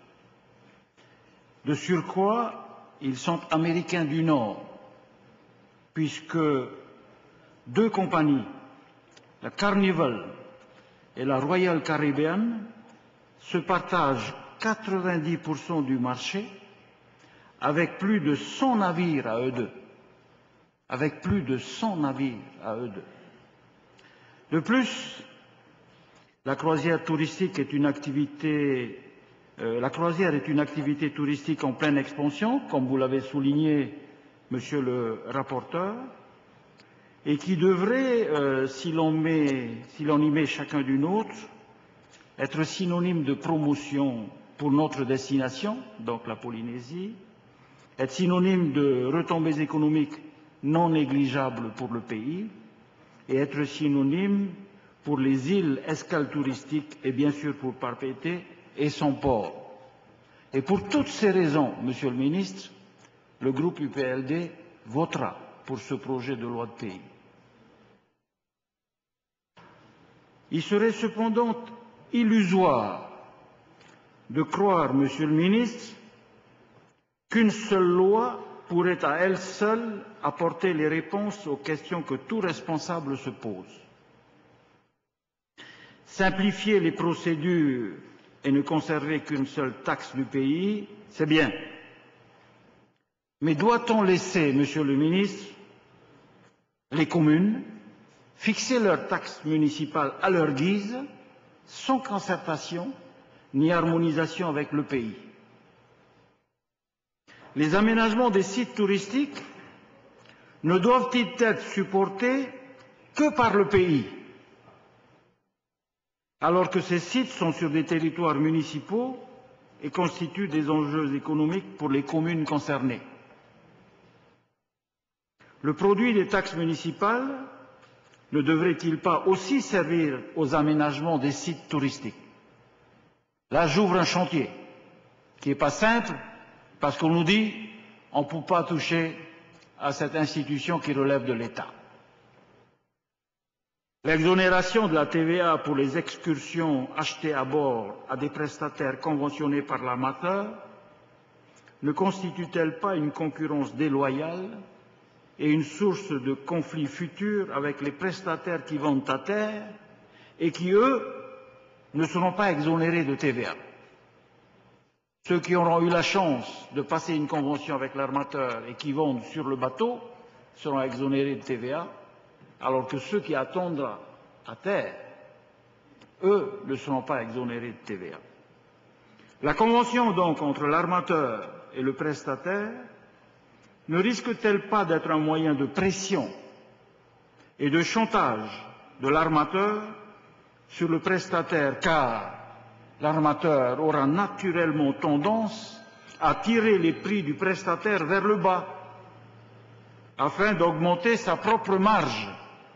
De surcroît, ils sont américains du Nord, puisque deux compagnies, la Carnival et la Royal Caribbean, se partagent quatre-vingt-dix pour cent du marché avec plus de cent navires à eux deux. Avec plus de cent navires à eux deux. De plus, la croisière touristique est une activité Euh, la croisière est une activité touristique en pleine expansion, comme vous l'avez souligné, Monsieur le rapporteur, et qui devrait, euh, si l'on met, si l'on y met chacun d'une autre, être synonyme de promotion pour notre destination, donc la Polynésie, être synonyme de retombées économiques non négligeables pour le pays et être synonyme pour les îles escales touristiques et bien sûr pour Papeete et son port. Et pour toutes ces raisons, Monsieur le Ministre, le groupe U P L D votera pour ce projet de loi de pays. Il serait cependant illusoire de croire, Monsieur le Ministre, qu'une seule loi pourrait à elle seule apporter les réponses aux questions que tout responsable se pose. Simplifier les procédures et ne conserver qu'une seule taxe du pays, c'est bien. Mais doit-on laisser, Monsieur le Ministre, les communes fixer leurs taxes municipales à leur guise, sans concertation ni harmonisation avec le pays? Les aménagements des sites touristiques ne doivent-ils être supportés que par le pays, alors que ces sites sont sur des territoires municipaux et constituent des enjeux économiques pour les communes concernées? Le produit des taxes municipales ne devrait-il pas aussi servir aux aménagements des sites touristiques? Là, j'ouvre un chantier qui n'est pas simple, parce qu'on nous dit on ne peut pas toucher à cette institution qui relève de l'État. L'exonération de la T V A pour les excursions achetées à bord à des prestataires conventionnés par l'armateur ne constitue-t-elle pas une concurrence déloyale et une source de conflits futurs avec les prestataires qui vendent à terre et qui, eux, ne seront pas exonérés de T V A? Ceux qui auront eu la chance de passer une convention avec l'armateur et qui vendent sur le bateau seront exonérés de T V A, alors que ceux qui attendent à terre, eux, ne seront pas exonérés de T V A. La convention, donc, entre l'armateur et le prestataire ne risque-t-elle pas d'être un moyen de pression et de chantage de l'armateur sur le prestataire, car l'armateur aura naturellement tendance à tirer les prix du prestataire vers le bas afin d'augmenter sa propre marge?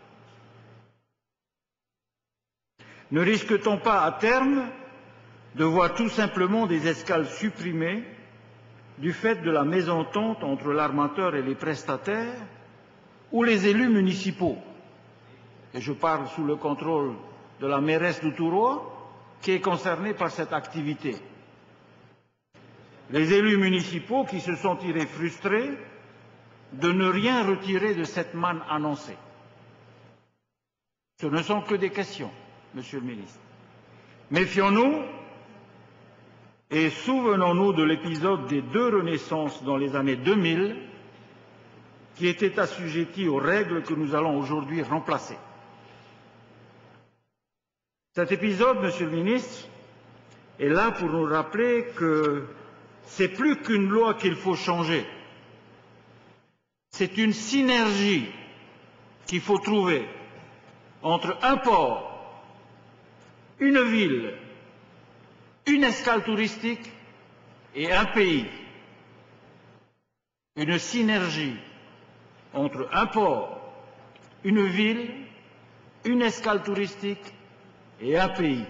Ne risque-t-on pas à terme de voir tout simplement des escales supprimées du fait de la mésentente entre l'armateur et les prestataires ou les élus municipaux? Et je parle sous le contrôle de la mairesse de Touroa, qui est concernée par cette activité. Les élus municipaux qui se sentiraient frustrés de ne rien retirer de cette manne annoncée. Ce ne sont que des questions, Monsieur le Ministre. Méfions-nous et souvenons-nous de l'épisode des deux renaissances dans les années deux mille qui étaient assujettis aux règles que nous allons aujourd'hui remplacer. Cet épisode, Monsieur le Ministre, est là pour nous rappeler que c'est plus qu'une loi qu'il faut changer. C'est une synergie qu'il faut trouver entre un port, une ville, une escale touristique et un pays. Une synergie entre un port, une ville, une escale touristique et un pays.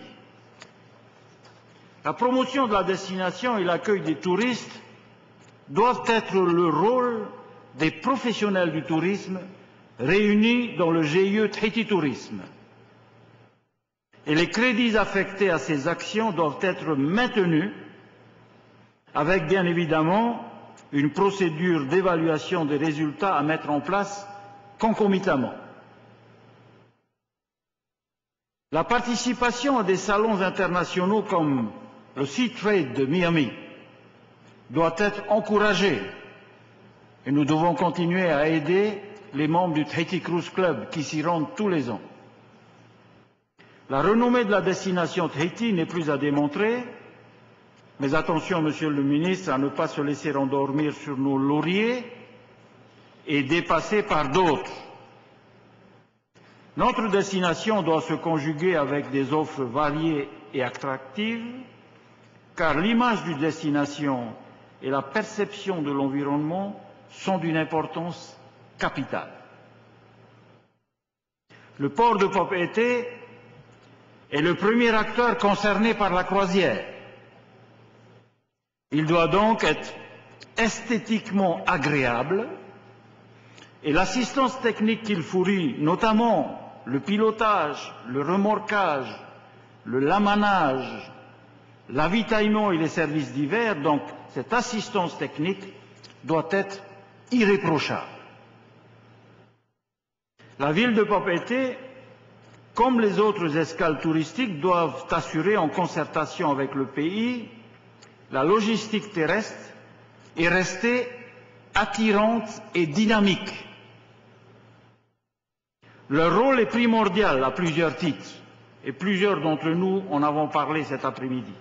La promotion de la destination et l'accueil des touristes doivent être le rôle des professionnels du tourisme réunis dans le G I E Tahiti Tourisme. Et les crédits affectés à ces actions doivent être maintenus avec bien évidemment une procédure d'évaluation des résultats à mettre en place concomitamment. La participation à des salons internationaux comme le Sea Trade de Miami doit être encouragée et nous devons continuer à aider les membres du Tahiti Cruise Club qui s'y rendent tous les ans. La renommée de la destination Tahiti n'est plus à démontrer, mais attention, Monsieur le Ministre, à ne pas se laisser endormir sur nos lauriers et dépasser par d'autres. Notre destination doit se conjuguer avec des offres variées et attractives, car l'image d'une destination et la perception de l'environnement sont d'une importance capitale. Le port de Papeete est le premier acteur concerné par la croisière. Il doit donc être esthétiquement agréable et l'assistance technique qu'il fournit, notamment le pilotage, le remorquage, le lamanage, l'avitaillement et les services divers, donc cette assistance technique doit être irréprochable. La ville de Papeete, comme les autres escales touristiques, doivent assurer en concertation avec le pays la logistique terrestre et rester attirante et dynamique. Leur rôle est primordial à plusieurs titres, et plusieurs d'entre nous en avons parlé cet après-midi.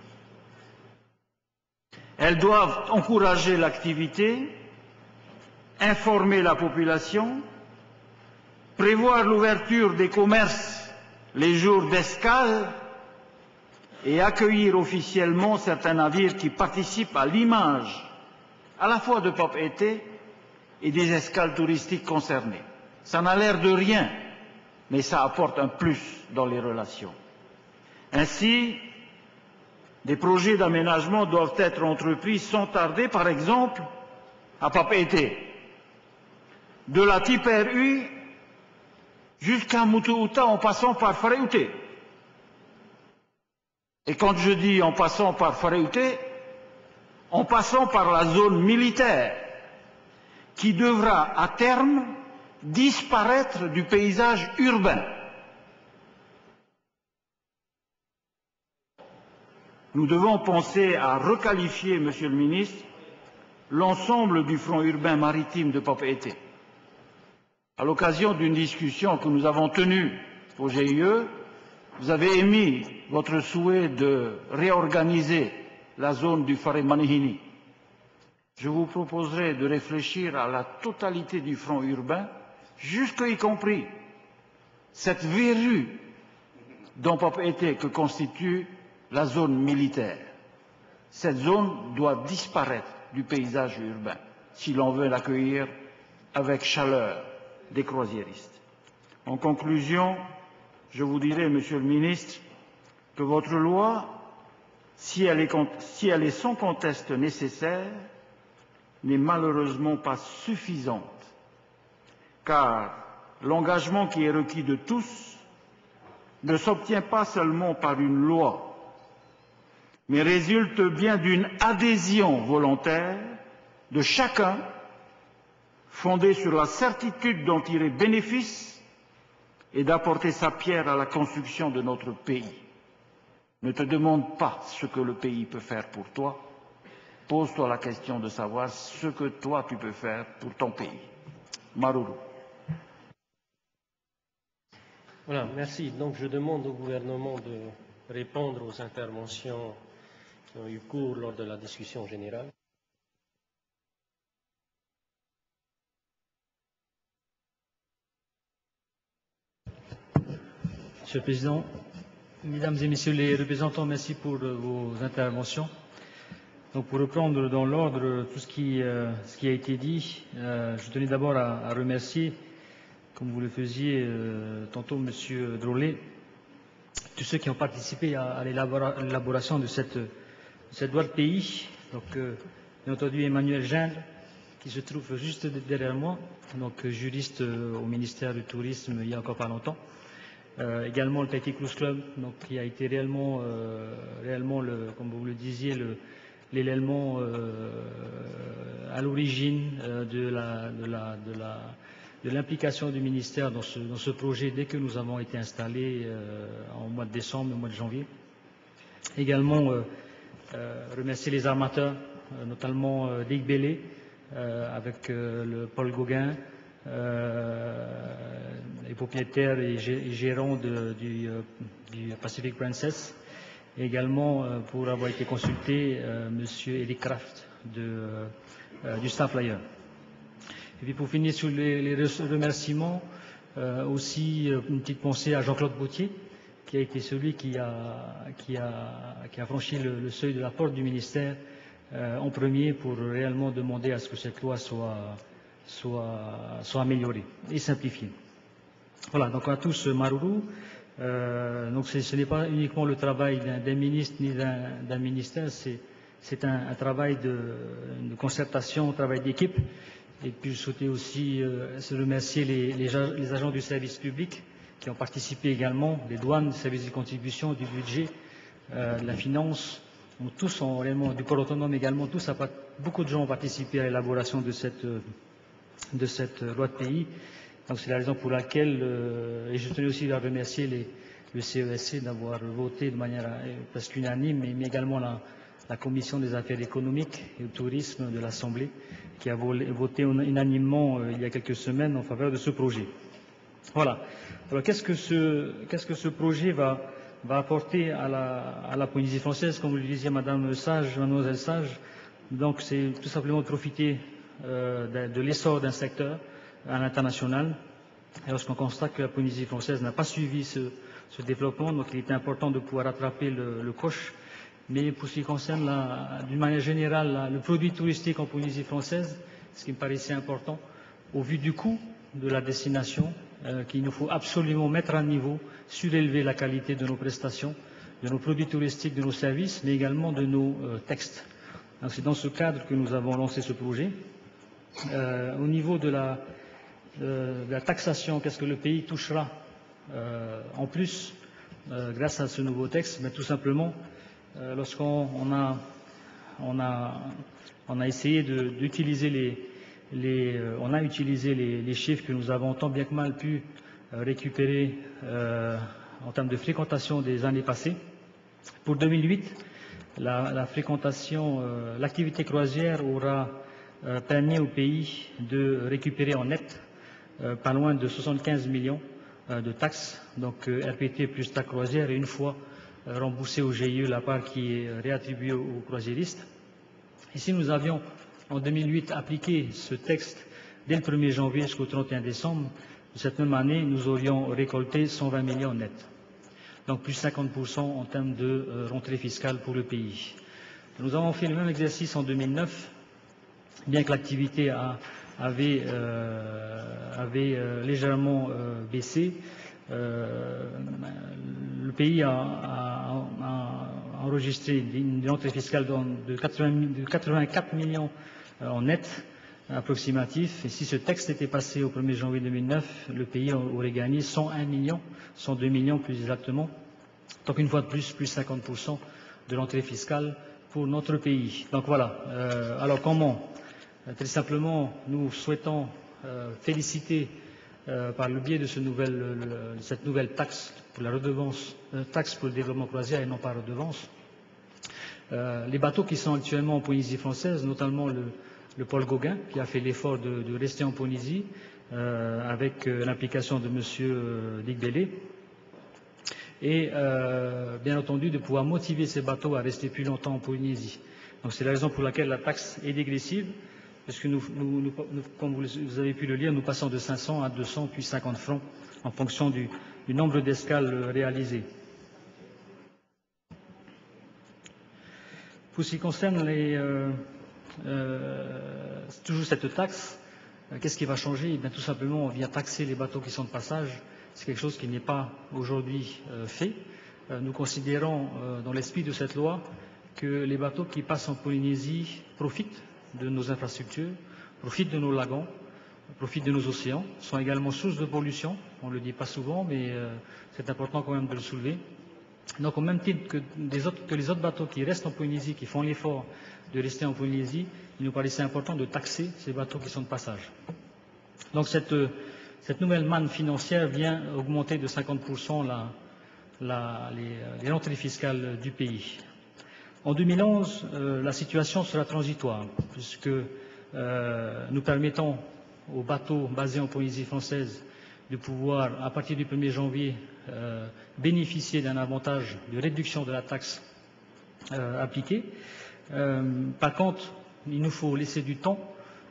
Elles doivent encourager l'activité, informer la population, prévoir l'ouverture des commerces les jours d'escale et accueillir officiellement certains navires qui participent à l'image à la fois de Papeete et des escales touristiques concernées. Ça n'a l'air de rien, mais ça apporte un plus dans les relations. Ainsi, des projets d'aménagement doivent être entrepris sans tarder, par exemple, à Papeete, de la Tiper-U jusqu'à Mutuuta en passant par Whareute. Et quand je dis en passant par Whareute, en passant par la zone militaire, qui devra à terme disparaître du paysage urbain. Nous devons penser à requalifier, Monsieur le Ministre, l'ensemble du front urbain maritime de Papeete. À l'occasion d'une discussion que nous avons tenue au G I E, vous avez émis votre souhait de réorganiser la zone du Whare Manihini. Je vous proposerai de réfléchir à la totalité du front urbain, jusqu'y compris cette verrue dans Papeete que constitue la zone militaire. Cette zone doit disparaître du paysage urbain si l'on veut l'accueillir avec chaleur des croisiéristes. En conclusion, je vous dirai, Monsieur le Ministre, que votre loi, si elle est, si elle est sans conteste nécessaire, n'est malheureusement pas suffisante, car l'engagement qui est requis de tous ne s'obtient pas seulement par une loi, mais résulte bien d'une adhésion volontaire de chacun, fondée sur la certitude d'en tirer bénéfice et d'apporter sa pierre à la construction de notre pays. Ne te demande pas ce que le pays peut faire pour toi, pose-toi la question de savoir ce que toi tu peux faire pour ton pays. Maruru. Voilà, merci. Donc je demande au gouvernement de répondre aux interventions qui ont eu cours lors de la discussion générale. Monsieur le Président, Mesdames et Messieurs les représentants, merci pour vos interventions. Donc pour reprendre dans l'ordre tout ce qui, euh, ce qui a été dit, euh, je tenais d'abord à, à remercier, comme vous le faisiez euh, tantôt, Monsieur Drolet, tous ceux qui ont participé à, à l'élaboration de cette, de cette loi de pays. Donc, euh, bien entendu, Emmanuel Gindre, qui se trouve juste derrière moi, donc juriste euh, au ministère du Tourisme il y a encore pas longtemps. Euh, également le Tahiti Cruise Club, donc, qui a été réellement, euh, réellement le, comme vous le disiez, le, l'élément euh, à l'origine euh, de la, de la, de la, de l'implication du ministère dans ce, dans ce projet dès que nous avons été installés euh, en mois de décembre, au mois de janvier. Également euh, euh, remercier les armateurs, euh, notamment euh, Dick Bailey, euh, avec euh, le Paul Gauguin, euh, les propriétaires et, gé et gérants de, du, euh, du Pacific Princess. Et également euh, pour avoir été consulté euh, Monsieur Eric Kraft de, euh, du Starflyer. Et puis pour finir sur les, les remerciements, Euh, aussi, euh, une petite pensée à Jean-Claude Gauthier, qui a été celui qui a, qui a, qui a franchi le, le seuil de la porte du ministère euh, en premier pour réellement demander à ce que cette loi soit, soit, soit améliorée et simplifiée. Voilà, donc à tous, Marourou. Euh, donc ce n'est pas uniquement le travail d'un ministre ni d'un ministère, c'est un, un travail de, de concertation, un travail d'équipe. Et puis je souhaitais aussi euh, remercier les, les, les agents du service public qui ont participé également, des douanes, du service de contribution, du budget, euh, de la finance. Donc, tous sont réellement, du corps autonome également, tous, a, beaucoup de gens ont participé à l'élaboration de cette, de cette loi de pays. Donc c'est la raison pour laquelle, euh, et je tenais aussi à remercier les, le C E S C d'avoir voté de manière euh, presque unanime, mais, mais également la, la Commission des affaires économiques et du tourisme de l'Assemblée, qui a voté unanimement euh, il y a quelques semaines en faveur de ce projet. Voilà. Alors qu'est-ce que ce, qu'est-ce que ce projet va, va apporter à la, à la Polynésie française, comme le disait Madame Sage, Mademoiselle Sage? Donc c'est tout simplement de profiter euh, de, de l'essor d'un secteur à l'international. Et lorsqu'on constate que la Polynésie française n'a pas suivi ce, ce développement, donc il est important de pouvoir rattraper le, le coche. Mais pour ce qui concerne, d'une manière générale, la, le produit touristique en Polynésie française, ce qui me paraissait important, au vu du coût de la destination, euh, qu'il nous faut absolument mettre à niveau, surélever la qualité de nos prestations, de nos produits touristiques, de nos services, mais également de nos euh, textes. C'est dans ce cadre que nous avons lancé ce projet. Euh, au niveau de la, de, de la taxation, qu'est-ce que le pays touchera euh, en plus euh, grâce à ce nouveau texte? Mais tout simplement, Euh, lorsqu'on on a, on a, on a essayé d'utiliser les, les euh, on a utilisé les, les chiffres que nous avons tant bien que mal pu euh, récupérer euh, en termes de fréquentation des années passées. Pour deux mille huit, la, la fréquentation, euh, l'activité croisière aura euh, permis au pays de récupérer en net euh, pas loin de soixante-quinze millions euh, de taxes, donc euh, R P T plus taxe croisière, et une fois rembourser au G I E la part qui est réattribuée aux croisiéristes. Et si nous avions en deux mille huit appliqué ce texte dès le premier janvier jusqu'au trente et un décembre de cette même année, nous aurions récolté cent vingt millions net. Donc plus cinquante pour cent en termes de euh, rentrée fiscale pour le pays. Nous avons fait le même exercice en deux mille neuf, bien que l'activité avait, euh, avait euh, légèrement euh, baissé. Euh, le pays a, a, a enregistré une rentrée fiscale de, de quatre-vingt-quatre millions en net approximatif. Et si ce texte était passé au premier janvier deux mille neuf, le pays aurait gagné cent un millions, cent deux millions plus exactement. Donc une fois de plus, plus cinquante pour cent de l'entrée fiscale pour notre pays. Donc voilà. Euh, alors comment? Très simplement, nous souhaitons euh, féliciter Euh, par le biais de, ce nouvel, le, de cette nouvelle taxe pour la redevance, euh, taxe pour le développement croisière et non pas redevance, euh, les bateaux qui sont actuellement en Polynésie française, notamment le, le Paul Gauguin, qui a fait l'effort de, de rester en Polynésie, euh, avec euh, l'implication de M. Dick Bellé, et euh, bien entendu de pouvoir motiver ces bateaux à rester plus longtemps en Polynésie. Donc c'est la raison pour laquelle la taxe est dégressive, puisque nous, nous, nous, comme vous avez pu le lire, nous passons de cinq cents à deux cents puis cinquante francs en fonction du, du nombre d'escales réalisées. Pour ce qui concerne les, euh, euh, toujours cette taxe, euh, qu'est-ce qui va changer? Eh bien, tout simplement, on vient taxer les bateaux qui sont de passage. C'est quelque chose qui n'est pas aujourd'hui euh, fait. Euh, nous considérons, euh, dans l'esprit de cette loi, que les bateaux qui passent en Polynésie profitent de nos infrastructures, profitent de nos lagons, profitent de nos océans, sont également source de pollution. On ne le dit pas souvent, mais euh, c'est important quand même de le soulever. Donc au même titre que, des autres, que les autres bateaux qui restent en Polynésie, qui font l'effort de rester en Polynésie, il nous paraissait important de taxer ces bateaux qui sont de passage. Donc cette, cette nouvelle manne financière vient augmenter de cinquante pour cent la, la, les, les rentrées fiscales du pays. En deux mille onze, euh, la situation sera transitoire, puisque euh, nous permettons aux bateaux basés en Polynésie française de pouvoir, à partir du premier janvier, euh, bénéficier d'un avantage de réduction de la taxe euh, appliquée. Euh, par contre, il nous faut laisser du temps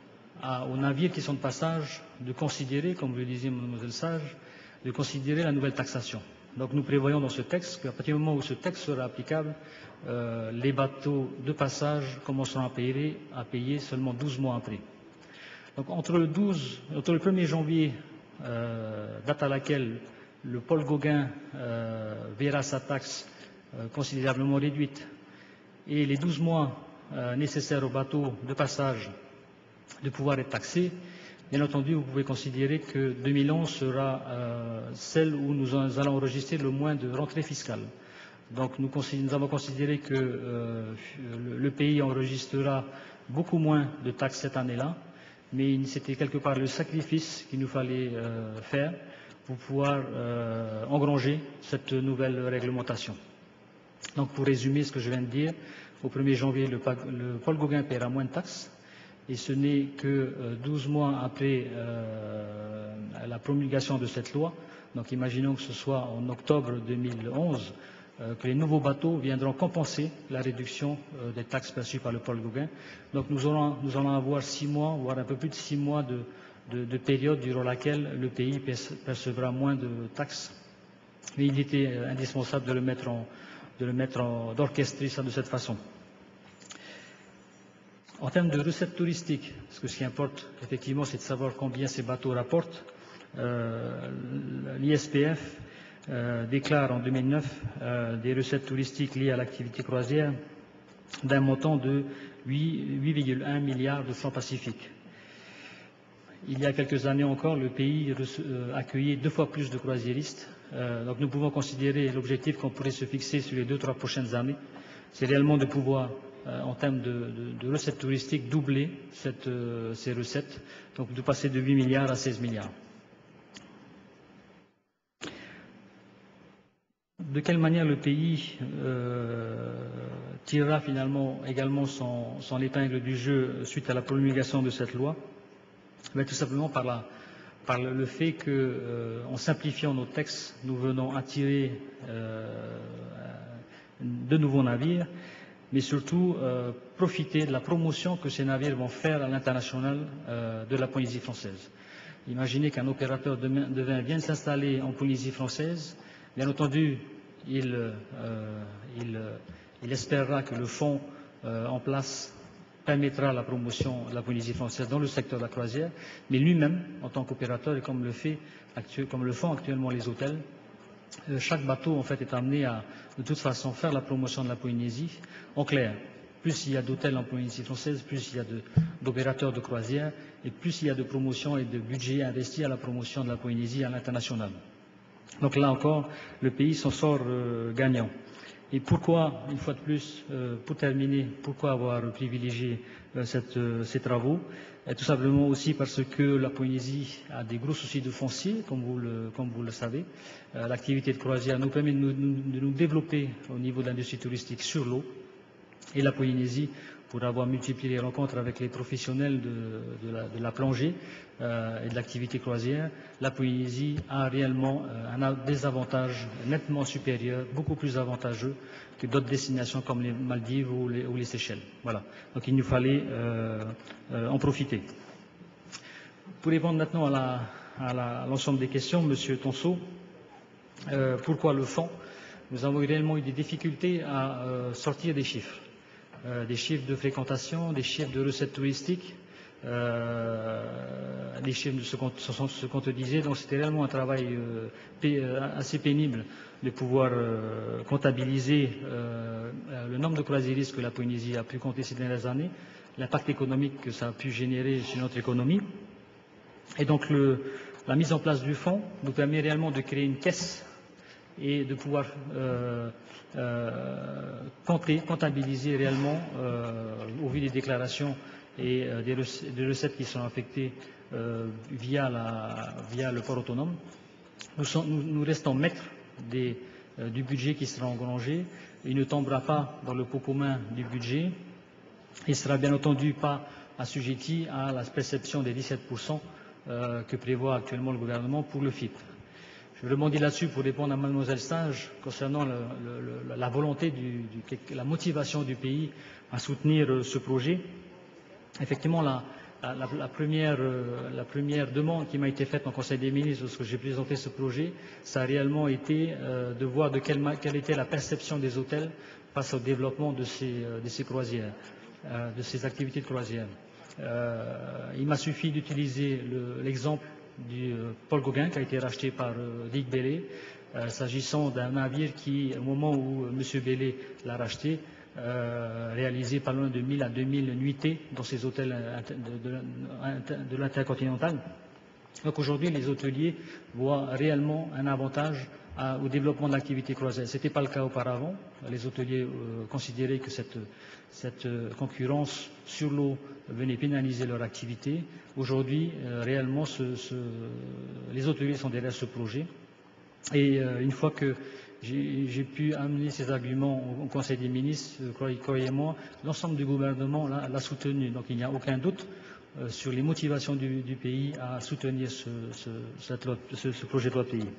à, aux navires qui sont de passage de considérer, comme vous le disiez, mademoiselle Sage, de considérer la nouvelle taxation. Donc nous prévoyons dans ce texte qu'à partir du moment où ce texte sera applicable, euh, les bateaux de passage commenceront à payer, à payer seulement douze mois après. Donc entre le, douze, entre le premier janvier, euh, date à laquelle le Paul Gauguin euh, verra sa taxe euh, considérablement réduite, et les douze mois euh, nécessaires aux bateaux de passage de pouvoir être taxés, bien entendu, vous pouvez considérer que deux mille onze sera euh, celle où nous allons enregistrer le moins de rentrées fiscales. Donc nous, nous avons considéré que euh, le, le pays enregistrera beaucoup moins de taxes cette année-là, mais c'était quelque part le sacrifice qu'il nous fallait euh, faire pour pouvoir euh, engranger cette nouvelle réglementation. Donc pour résumer ce que je viens de dire, au premier janvier, le, le Paul Gauguin paiera moins de taxes, et ce n'est que euh, douze mois après euh, la promulgation de cette loi, donc imaginons que ce soit en octobre deux mille onze, euh, que les nouveaux bateaux viendront compenser la réduction euh, des taxes perçues par le Paul Gauguin. Donc nous, aurons, nous allons avoir six mois, voire un peu plus de six mois de, de, de période durant laquelle le pays percevra moins de taxes. Mais il était indispensable de le mettre en, de le mettre en, d'orchestrer ça de cette façon. En termes de recettes touristiques, parce que ce qui importe effectivement, c'est de savoir combien ces bateaux rapportent, euh, l'I S P F euh, déclare en deux mille neuf euh, des recettes touristiques liées à l'activité croisière d'un montant de huit virgule un milliards de francs pacifiques. Il y a quelques années encore, le pays euh, accueillait deux fois plus de croisiéristes. Euh, donc nous pouvons considérer l'objectif qu'on pourrait se fixer sur les deux, trois prochaines années, c'est réellement de pouvoir Euh, en termes de, de, de recettes touristiques, doubler cette, euh, ces recettes, donc de passer de huit milliards à seize milliards. De quelle manière le pays euh, tirera finalement également son, son épingle du jeu suite à la promulgation de cette loi? Mais tout simplement par, la, par le, le fait que, euh, en simplifiant nos textes, nous venons attirer euh, de nouveaux navires, mais surtout euh, profiter de la promotion que ces navires vont faire à l'international euh, de la Polynésie française. Imaginez qu'un opérateur de, de vin vienne s'installer en Polynésie française. Bien entendu, il, euh, il, il espérera que le fonds euh, en place permettra la promotion de la Polynésie française dans le secteur de la croisière, mais lui-même, en tant qu'opérateur, et comme le, fait, comme le font actuellement les hôtels, Euh, chaque bateau, en fait, est amené à, de toute façon, faire la promotion de la Polynésie. En clair, plus il y a d'hôtels en Polynésie française, plus il y a d'opérateurs de, de croisière, et plus il y a de promotion et de budget investi à la promotion de la Polynésie à l'international. Donc là encore, le pays s'en sort euh, gagnant. Et pourquoi, une fois de plus, euh, pour terminer, pourquoi avoir privilégié euh, cette, euh, ces travaux? Et tout simplement aussi parce que la Polynésie a des gros soucis de foncier, comme vous le, comme vous le savez. Euh, L'activité de croisière nous permet de nous, de nous développer au niveau de l'industrie touristique sur l'eau. Et la Polynésie, pour avoir multiplié les rencontres avec les professionnels de, de, la, de la plongée euh, et de l'activité croisière, la Polynésie a réellement euh, un, des avantages nettement supérieurs, beaucoup plus avantageux que d'autres destinations comme les Maldives ou les, ou les Seychelles. Voilà. Donc il nous fallait euh, euh, en profiter. Pour répondre maintenant à l'ensemble des questions, Monsieur Tonceau, euh, pourquoi le fonds? Nous avons réellement eu des difficultés à euh, sortir des chiffres. Euh, des chiffres de fréquentation, des chiffres de recettes touristiques, euh, des chiffres de ce qu'on ce qu'on te disait. Donc c'était réellement un travail euh, p, euh, assez pénible de pouvoir euh, comptabiliser euh, le nombre de croisiéristes que la Polynésie a pu compter ces dernières années, l'impact économique que ça a pu générer sur notre économie. Et donc le, la mise en place du fonds nous permet réellement de créer une caisse et de pouvoir euh, euh, compter, comptabiliser réellement, euh, au vu des déclarations et euh, des, recettes, des recettes qui sont affectées euh, via, la, via le port autonome. Nous, sont, nous, nous restons maîtres des, euh, du budget qui sera engrangé. Il ne tombera pas dans le pot commun du budget. Il ne sera bien entendu pas assujetti à la perception des dix-sept pour cent euh, que prévoit actuellement le gouvernement pour le F I P. Je rebondis là-dessus pour répondre à mademoiselle Sage concernant le, le, la volonté, du, du, la motivation du pays à soutenir ce projet. Effectivement, la, la, la, la, première, euh, la première demande qui m'a été faite en Conseil des ministres lorsque j'ai présenté ce projet, ça a réellement été euh, de voir de quelle, quelle était la perception des hôtels face au développement de ces, euh, de ces croisières, euh, de ces activités de croisière. Euh, il m'a suffi d'utiliser l'exemple le, du euh, Paul Gauguin qui a été racheté par euh, Dick Bailey, euh, s'agissant d'un navire qui, au moment où euh, M. Bailey l'a racheté, Euh, réalisé pas loin de mille à deux mille nuitées dans ces hôtels de, de, de, de l'intercontinental. Donc aujourd'hui, les hôteliers voient réellement un avantage à, au développement de l'activité croisière. Ce n'était pas le cas auparavant. Les hôteliers euh, considéraient que cette, cette euh, concurrence sur l'eau venait pénaliser leur activité. Aujourd'hui, euh, réellement, ce, ce, les hôteliers sont derrière ce projet. Et euh, une fois que j'ai pu amener ces arguments au, au Conseil des ministres, euh, croyez-moi, l'ensemble du gouvernement l'a soutenu. Donc il n'y a aucun doute euh, sur les motivations du, du pays à soutenir ce, ce, cette loi, ce, ce projet de loi pays.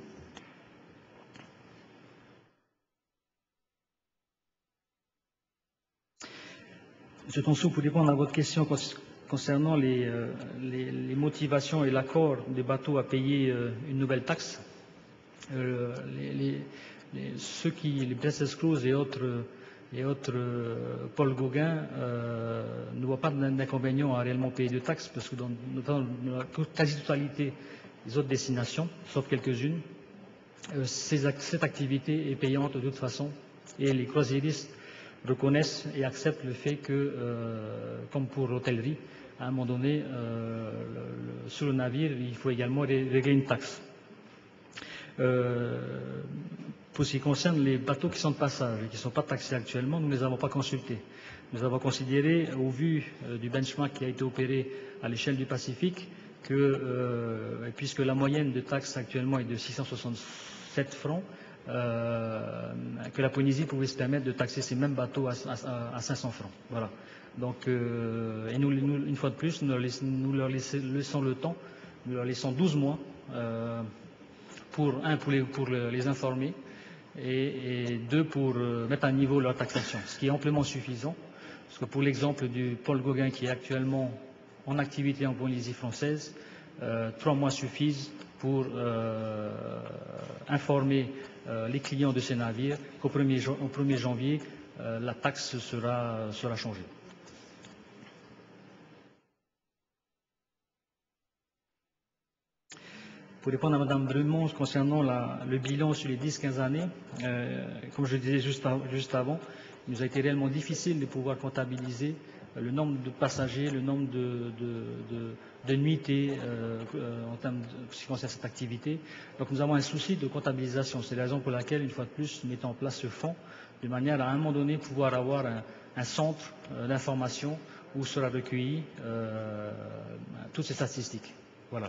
Monsieur Tonsou, pour répondre à votre question concernant les, euh, les, les motivations et l'accord des bateaux à payer euh, une nouvelle taxe, euh, les, les Les, ceux qui, les Business Cruise et autres, et autres euh, Paul Gauguin euh, ne voient pas d'inconvénient à réellement payer de taxes parce que dans, dans la quasi-totalité des autres destinations, sauf quelques-unes, euh, cette activité est payante de toute façon et les croisiéristes reconnaissent et acceptent le fait que, euh, comme pour l'hôtellerie, à un moment donné, euh, le, le, sur le navire, il faut également régler une taxe. Euh, Pour ce qui concerne les bateaux qui sont de passage et qui ne sont pas taxés actuellement, nous ne les avons pas consultés. Nous avons considéré, au vu euh, du benchmark qui a été opéré à l'échelle du Pacifique, que euh, puisque la moyenne de taxes actuellement est de six cent soixante-sept francs, euh, que la Polynésie pouvait se permettre de taxer ces mêmes bateaux à, à, à cinq cents francs. Voilà. Donc, euh, et nous, nous, une fois de plus, nous leur, laissons, nous leur laissons le temps, nous leur laissons douze mois euh, pour, un, pour les, pour les informer, Et, et deux, pour euh, mettre à niveau leur taxation, ce qui est amplement suffisant, parce que pour l'exemple du Paul Gauguin qui est actuellement en activité en Polynésie française, euh, trois mois suffisent pour euh, informer euh, les clients de ces navires qu'au premier janvier, euh, la taxe sera, sera changée. Pour répondre à Mme Brumont concernant la, le bilan sur les dix à quinze années, euh, comme je le disais juste, à, juste avant, il nous a été réellement difficile de pouvoir comptabiliser le nombre de passagers, le nombre de, de, de, de nuitées euh, euh, en termes de ce qui concerne cette activité. Donc nous avons un souci de comptabilisation. C'est la raison pour laquelle, une fois de plus, nous mettons en place ce fonds, de manière à, à un moment donné pouvoir avoir un, un centre euh, d'information où sera recueilli euh, toutes ces statistiques. Voilà.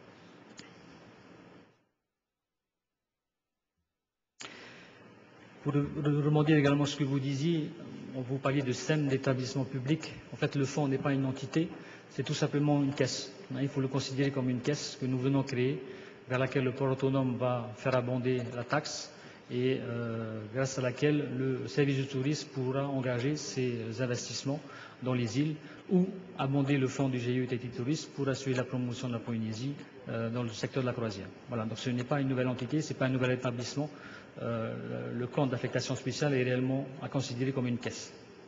Pour rebondir également ce que vous disiez, on vous parliez de S E M d'établissement public. En fait, le fonds n'est pas une entité, c'est tout simplement une caisse. Il faut le considérer comme une caisse que nous venons créer, vers laquelle le port autonome va faire abonder la taxe et euh, grâce à laquelle le service du tourisme pourra engager ses investissements dans les îles ou abonder le fonds du G I E Tahiti Tourisme pour assurer la promotion de la Polynésie euh, dans le secteur de la croisière. Voilà, donc ce n'est pas une nouvelle entité, ce n'est pas un nouvel établissement. Euh, le compte d'affectation spéciale est réellement à considérer comme une caisse.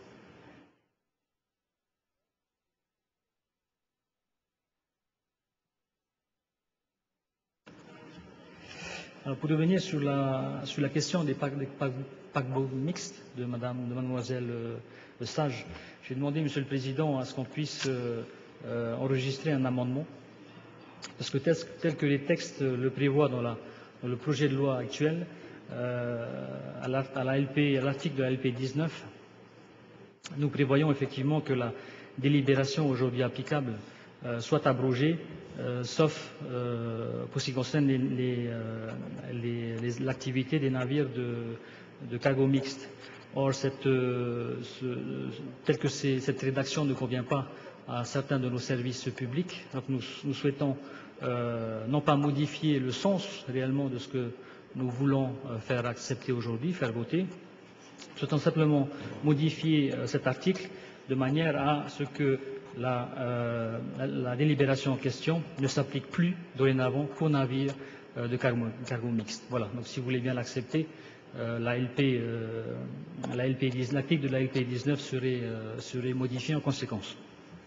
Alors, pour revenir sur la, sur la question des paquebots mixtes de Madame, de Mademoiselle euh, Sage, j'ai demandé, Monsieur le Président, à ce qu'on puisse euh, euh, enregistrer un amendement, parce que tel, tel que les textes le prévoient dans, la, dans le projet de loi actuel, Euh, à, la, à la L P, à l'article de la L P dix-neuf, nous prévoyons effectivement que la délibération aujourd'hui applicable euh, soit abrogée, euh, sauf euh, pour ce qui concerne l'activité des navires de, de cargo mixte. Or, cette, euh, ce, telle que cette rédaction ne convient pas à certains de nos services publics, donc nous, nous souhaitons euh, non pas modifier le sens réellement de ce que nous voulons faire accepter aujourd'hui, faire voter. Nous souhaitons simplement modifier cet article de manière à ce que la, euh, la, la délibération en question ne s'applique plus dorénavant qu'aux navires euh, de cargo, cargo mixte. Voilà, donc si vous voulez bien l'accepter, euh, la L P, euh, la L P dix, l'article de la L P dix-neuf serait, euh, serait modifié en conséquence.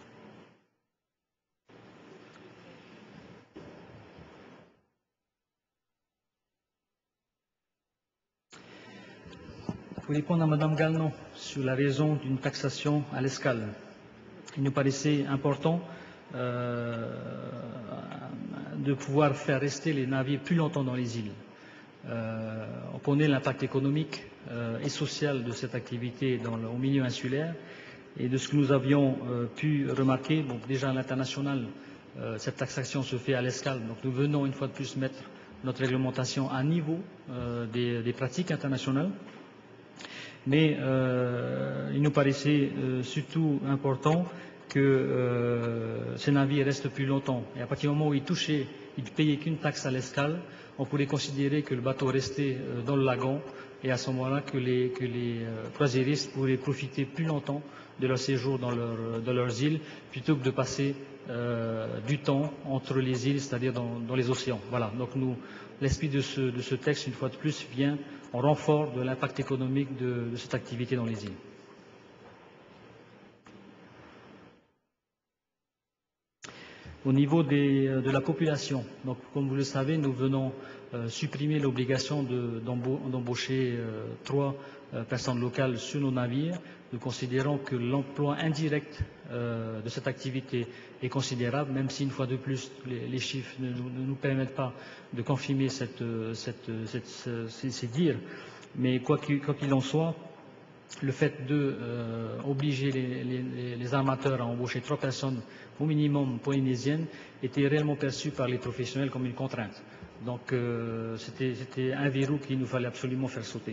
Pour répondre à Madame Galnon sur la raison d'une taxation à l'escale, il nous paraissait important euh, de pouvoir faire rester les navires plus longtemps dans les îles. Euh, on connaît l'impact économique euh, et social de cette activité dans le, au milieu insulaire, et de ce que nous avions euh, pu remarquer, bon, déjà à l'international, euh, cette taxation se fait à l'escale, donc nous venons une fois de plus mettre notre réglementation à niveau euh, des, des pratiques internationales. Mais euh, il nous paraissait euh, surtout important que euh, ces navires restent plus longtemps. Et à partir du moment où ils touchaient, ils ne payaient qu'une taxe à l'escale, on pourrait considérer que le bateau restait euh, dans le lagon, et à ce moment-là que les, que les euh, croisiéristes pourraient profiter plus longtemps de leur séjour dans, leur, dans leurs îles, plutôt que de passer euh, du temps entre les îles, c'est-à-dire dans, dans les océans. Voilà. Donc nous, l'esprit de ce, de ce texte, une fois de plus, vient en renfort de l'impact économique de, de cette activité dans les îles. Au niveau des, de la population, donc comme vous le savez, nous venons euh, supprimer l'obligation d'embaucher euh, trois euh, personnes locales sur nos navires. Nous considérons que l'emploi indirect euh, de cette activité est considérable, même si une fois de plus les, les chiffres ne, ne nous permettent pas de confirmer cette, cette, cette, ces, ces dires. Mais quoi qu'il quoi qu'il en soit, le fait d'obliger euh, les, les, les armateurs à embaucher trois personnes au minimum polynésiennes était réellement perçu par les professionnels comme une contrainte. Donc euh, c'était un verrou qu'il nous fallait absolument faire sauter.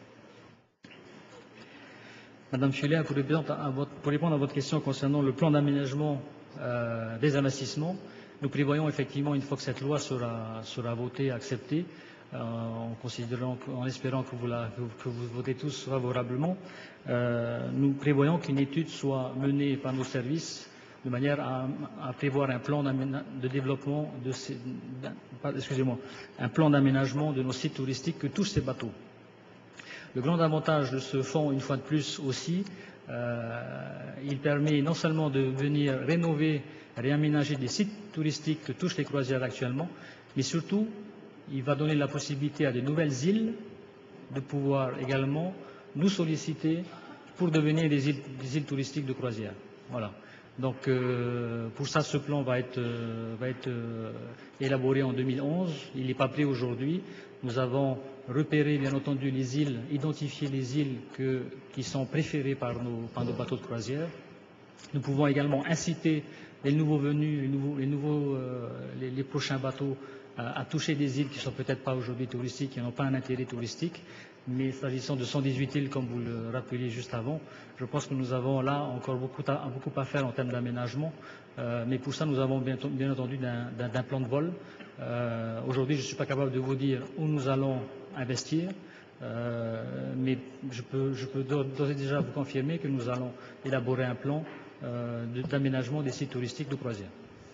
Madame Fuller, pour répondre à votre, pour répondre à votre question concernant le plan d'aménagement euh, des investissements, nous prévoyons effectivement, une fois que cette loi sera, sera votée, acceptée, euh, en, considérant, en espérant que vous, la, que vous votez tous favorablement, euh, nous prévoyons qu'une étude soit menée par nos services de manière à, à prévoir un plan de développement de ces, excusez-moi, un plan d'aménagement de nos sites touristiques que touchent ces bateaux. Le grand avantage de ce fonds, une fois de plus aussi, euh, il permet non seulement de venir rénover, réaménager des sites touristiques que touchent les croisières actuellement, mais surtout, il va donner la possibilité à de nouvelles îles de pouvoir également nous solliciter pour devenir des îles, des îles touristiques de croisière. Voilà. Donc, euh, pour ça, ce plan va être, euh, va être euh, élaboré en deux mille onze. Il n'est pas prêt aujourd'hui. Nous avons repéré, bien entendu, les îles, identifié les îles que, qui sont préférées par nos, par nos bateaux de croisière. Nous pouvons également inciter les nouveaux venus, les, nouveaux, les, nouveaux, euh, les, les prochains bateaux à, à toucher des îles qui ne sont peut-être pas aujourd'hui touristiques, qui n'ont pas un intérêt touristique. Mais s'agissant de cent dix-huit îles, comme vous le rappeliez juste avant, je pense que nous avons là encore beaucoup à, beaucoup à faire en termes d'aménagement. Euh, mais pour ça, nous avons bien, bien entendu d'un plan de vol. Euh, Aujourd'hui, je ne suis pas capable de vous dire où nous allons investir, euh, mais je peux, je peux d'ores et déjà vous confirmer que nous allons élaborer un plan euh, d'aménagement des sites touristiques de croisière.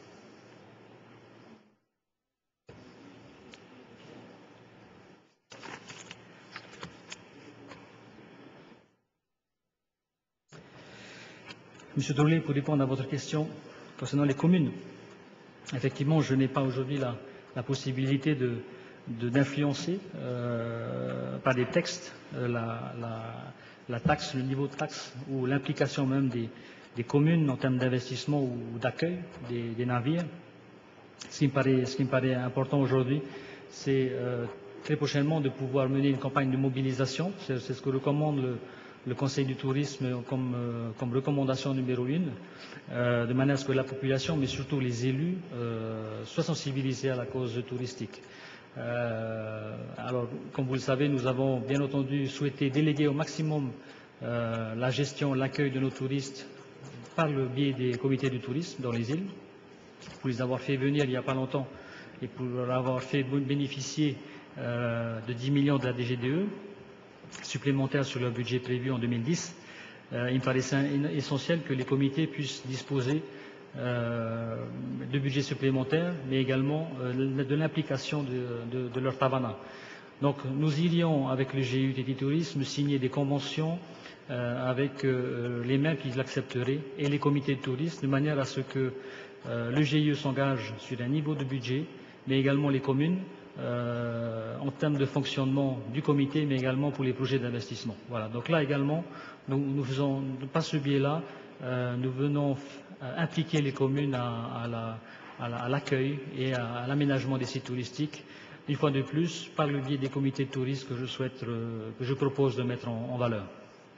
Monsieur Dolé, pour répondre à votre question concernant les communes, effectivement, je n'ai pas aujourd'hui la, la possibilité de, de, d'influencer euh, par des textes euh, la, la, la taxe, le niveau de taxe ou l'implication même des, des communes en termes d'investissement ou d'accueil des, des navires. Ce qui me paraît, ce qui me paraît important aujourd'hui, c'est euh, très prochainement de pouvoir mener une campagne de mobilisation. C'est ce que recommande le le Conseil du tourisme comme, euh, comme recommandation numéro une, euh, de manière à ce que la population, mais surtout les élus, euh, soient sensibilisés à la cause touristique. Euh, alors, comme vous le savez, nous avons bien entendu souhaité déléguer au maximum euh, la gestion, l'accueil de nos touristes par le biais des comités du tourisme dans les îles, pour les avoir fait venir il n'y a pas longtemps et pour leur avoir fait bénéficier euh, de dix millions de la D G D E, supplémentaires sur leur budget prévu en deux mille dix. euh, il me paraissait essentiel que les comités puissent disposer euh, de budgets supplémentaires, mais également euh, de l'implication de, de, de leur Tavana. Donc nous irions, avec le G I U T T Tourisme, signer des conventions euh, avec euh, les mains qui l'accepteraient et les comités de tourisme, de manière à ce que euh, le G I E s'engage sur un niveau de budget, mais également les communes, euh, en termes de fonctionnement du comité, mais également pour les projets d'investissement. Voilà. Donc là également, nous, nous faisons, par ce biais-là, euh, nous venons euh, impliquer les communes à, à la, à l'accueil et à, à l'aménagement des sites touristiques. Une fois de plus, par le biais des comités de tourisme que je souhaite, euh, que je propose de mettre en, en valeur.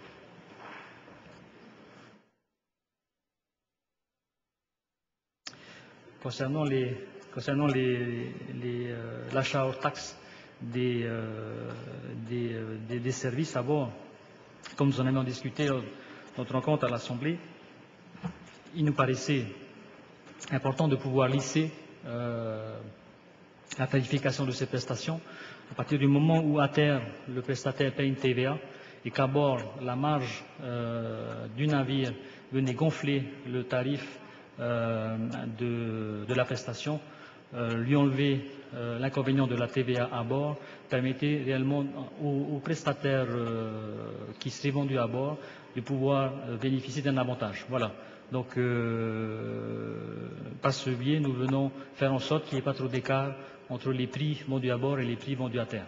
Concernant les, concernant les, les, euh, l'achat hors taxe des, euh, des, euh, des, des services à bord, comme nous en avions discuté lors de notre rencontre à l'Assemblée, il nous paraissait important de pouvoir lisser euh, la tarification de ces prestations à partir du moment où à terre le prestataire paie une T V A et qu'à bord la marge euh, du navire venait gonfler le tarif euh, de, de la prestation, euh, lui enlever euh, l'inconvénient de la T V A à bord permettait réellement aux, aux prestataires euh, qui seraient vendus à bord de pouvoir euh, bénéficier d'un avantage. Voilà. Donc, euh, par ce biais, nous venons faire en sorte qu'il n'y ait pas trop d'écart entre les prix vendus à bord et les prix vendus à terre.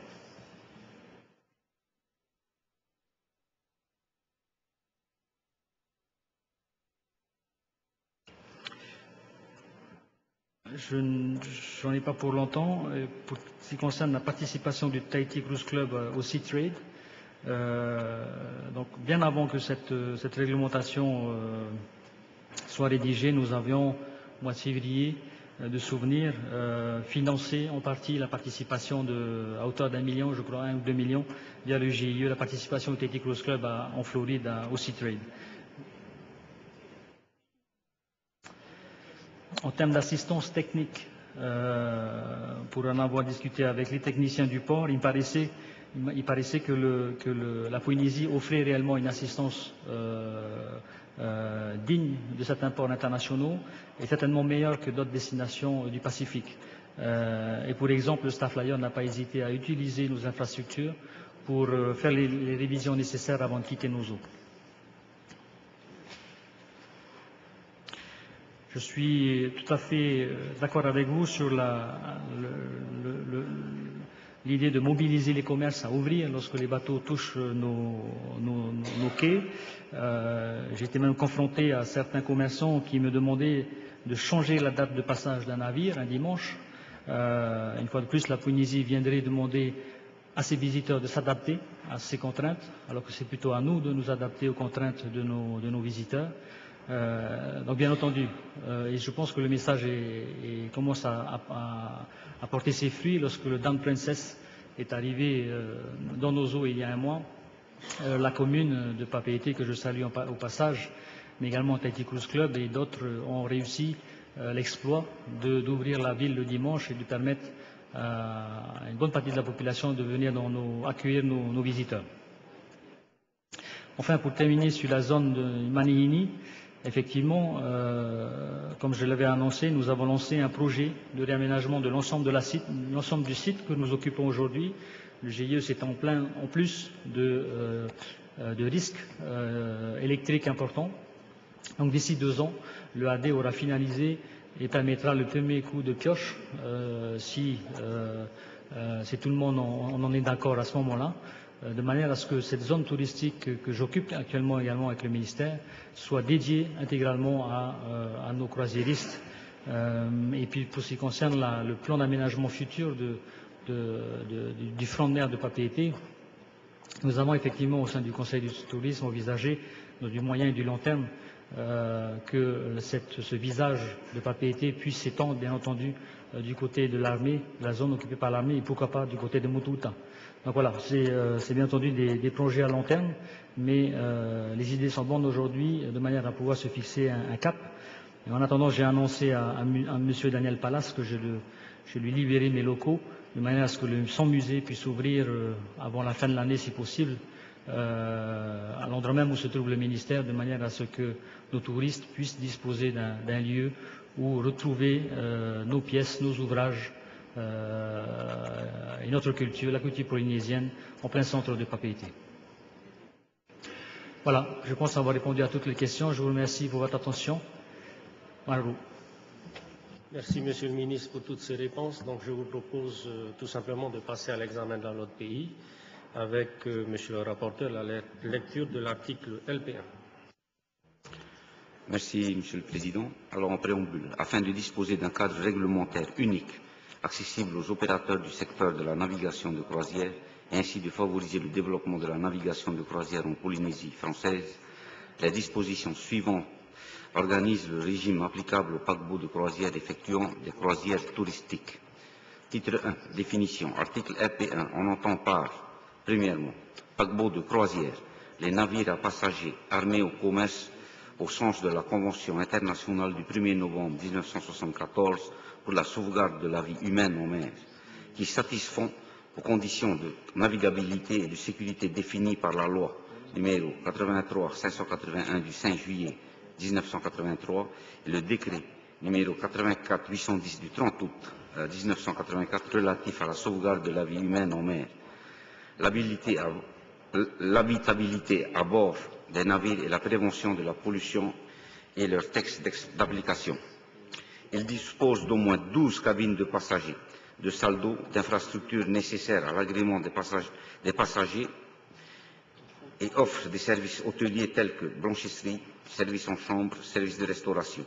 Je n'en ai pas pour longtemps. Pour ce qui concerne la participation du Tahiti Cruise Club au Sea Trade, euh, donc bien avant que cette, cette réglementation euh, soit rédigée, nous avions, au mois de février, de souvenir, euh, financé en partie la participation de, à hauteur d'un million, je crois, un ou deux millions, via le G I E, la participation au Tahiti Cruise Club à, en Floride à, au Sea Trade. En termes d'assistance technique, euh, pour en avoir discuté avec les techniciens du port, il me paraissait, il paraissait que, le, que le, la Polynésie offrait réellement une assistance euh, euh, digne de certains ports internationaux et certainement meilleure que d'autres destinations du Pacifique. Euh, et pour exemple, le Stafflyer n'a pas hésité à utiliser nos infrastructures pour euh, faire les, les révisions nécessaires avant de quitter nos eaux. Je suis tout à fait d'accord avec vous sur l'idée de mobiliser les commerces à ouvrir lorsque les bateaux touchent nos, nos, nos quais. Euh, J'ai été même confronté à certains commerçants qui me demandaient de changer la date de passage d'un navire un dimanche. Euh, une fois de plus, la Polynésie viendrait demander à ses visiteurs de s'adapter à ces contraintes, alors que c'est plutôt à nous de nous adapter aux contraintes de nos, de nos visiteurs. Euh, donc bien entendu, euh, et je pense que le message est, est, commence à, à, à porter ses fruits lorsque le Dawn Princess est arrivé euh, dans nos eaux il y a un mois. Euh, la commune de Papeete, que je salue en, au passage, mais également Tahiti Cruise Club et d'autres ont réussi euh, l'exploit d'ouvrir la ville le dimanche et de permettre à une bonne partie de la population de venir dans nos, accueillir nos, nos visiteurs. Enfin, pour terminer sur la zone de Manihini, effectivement, euh, comme je l'avais annoncé, nous avons lancé un projet de réaménagement de l'ensemble de la site, l'ensemble du site que nous occupons aujourd'hui. Le G I E c'est en plein, en plus de, euh, de risques euh, électriques importants. Donc d'ici deux ans, le A D aura finalisé et permettra le premier coup de pioche, euh, si, euh, euh, si tout le monde en, on en est d'accord à ce moment-là, de manière à ce que cette zone touristique que, que j'occupe actuellement également avec le ministère soit dédiée intégralement à, euh, à nos croisiéristes. Euh, et puis pour ce qui concerne la, le plan d'aménagement futur de, de, de, du front de mer de Papeete, nous avons effectivement au sein du Conseil du tourisme envisagé, du moyen et du long terme, euh, que cette, ce visage de Papeete puisse s'étendre bien entendu euh, du côté de l'armée, de la zone occupée par l'armée, et pourquoi pas du côté de Motuta. Donc voilà, c'est euh, bien entendu des, des projets à long terme, mais euh, les idées sont bonnes aujourd'hui de manière à pouvoir se fixer un, un cap. Et en attendant, j'ai annoncé à, à, à M. Daniel Pallas que je, le, je lui libérais mes locaux, de manière à ce que le, son musée puisse ouvrir euh, avant la fin de l'année si possible, euh, à l'endroit même où se trouve le ministère, de manière à ce que nos touristes puissent disposer d'un lieu où retrouver euh, nos pièces, nos ouvrages euh, et notre culture, la culture polynésienne, en plein centre de Papeete. Voilà, je pense avoir répondu à toutes les questions. Je vous remercie pour votre attention. Marou. Merci, Monsieur le Ministre, pour toutes ces réponses. Donc, je vous propose euh, tout simplement de passer à l'examen dans notre pays avec, euh, Monsieur le rapporteur, la lecture de l'article L P un. Merci, Monsieur le Président. Alors, en préambule, afin de disposer d'un cadre réglementaire unique, accessible aux opérateurs du secteur de la navigation de croisière, et ainsi de favoriser le développement de la navigation de croisière en Polynésie française, les dispositions suivantes organisent le régime applicable aux paquebots de croisière effectuant des croisières touristiques. Titre un. Définition. Article L P un. On entend par, premièrement, paquebot de croisière, les navires à passagers armés au commerce au sens de la Convention internationale du premier novembre mille neuf cent soixante-quatorze pour la sauvegarde de la vie humaine en mer, qui satisfont aux conditions de navigabilité et de sécurité définies par la loi numéro quatre-vingt-trois cinq cent quatre-vingt-un du cinq juillet mille neuf cent quatre-vingt-trois et le décret numéro quatre-vingt-quatre huit cent dix du trente août mille neuf cent quatre-vingt-quatre relatif à la sauvegarde de la vie humaine en mer. L'habitabilité à bord des navires et la prévention de la pollution et leurs textes d'application. Il dispose d'au moins douze cabines de passagers, de salles d'eau, d'infrastructures nécessaires à l'agrément des, passage, des passagers et offre des services hôteliers tels que blanchisserie, services en chambre, services de restauration.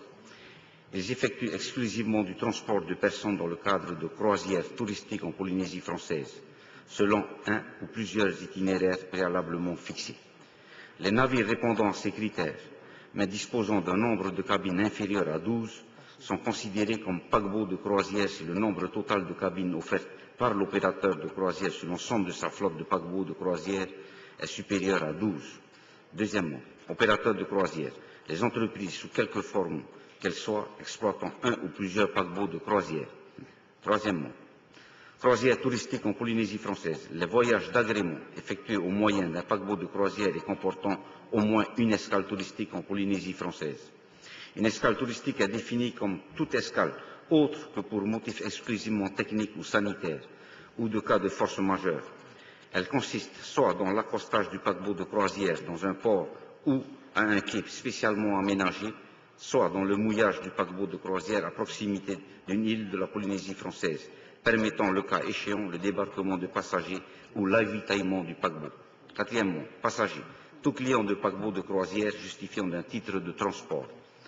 Ils effectuent exclusivement du transport de personnes dans le cadre de croisières touristiques en Polynésie française, selon un ou plusieurs itinéraires préalablement fixés. Les navires répondant à ces critères, mais disposant d'un nombre de cabines inférieur à douze, sont considérés comme paquebots de croisière si le nombre total de cabines offertes par l'opérateur de croisière sur l'ensemble de sa flotte de paquebots de croisière est supérieur à douze. Deuxièmement, opérateurs de croisière, les entreprises sous quelque forme qu'elles soient exploitant un ou plusieurs paquebots de croisière. Troisièmement, croisière touristique en Polynésie française, les voyages d'agrément effectués au moyen d'un paquebot de croisière et comportant au moins une escale touristique en Polynésie française. Une escale touristique est définie comme toute escale autre que pour motif exclusivement technique ou sanitaire ou de cas de force majeure. Elle consiste soit dans l'accostage du paquebot de croisière dans un port ou à un quai spécialement aménagé, soit dans le mouillage du paquebot de croisière à proximité d'une île de la Polynésie française, permettant le cas échéant le débarquement de passagers ou l'avitaillement du paquebot. Quatrièmement, passagers. Tout client de paquebot de croisière justifiant d'un titre de transport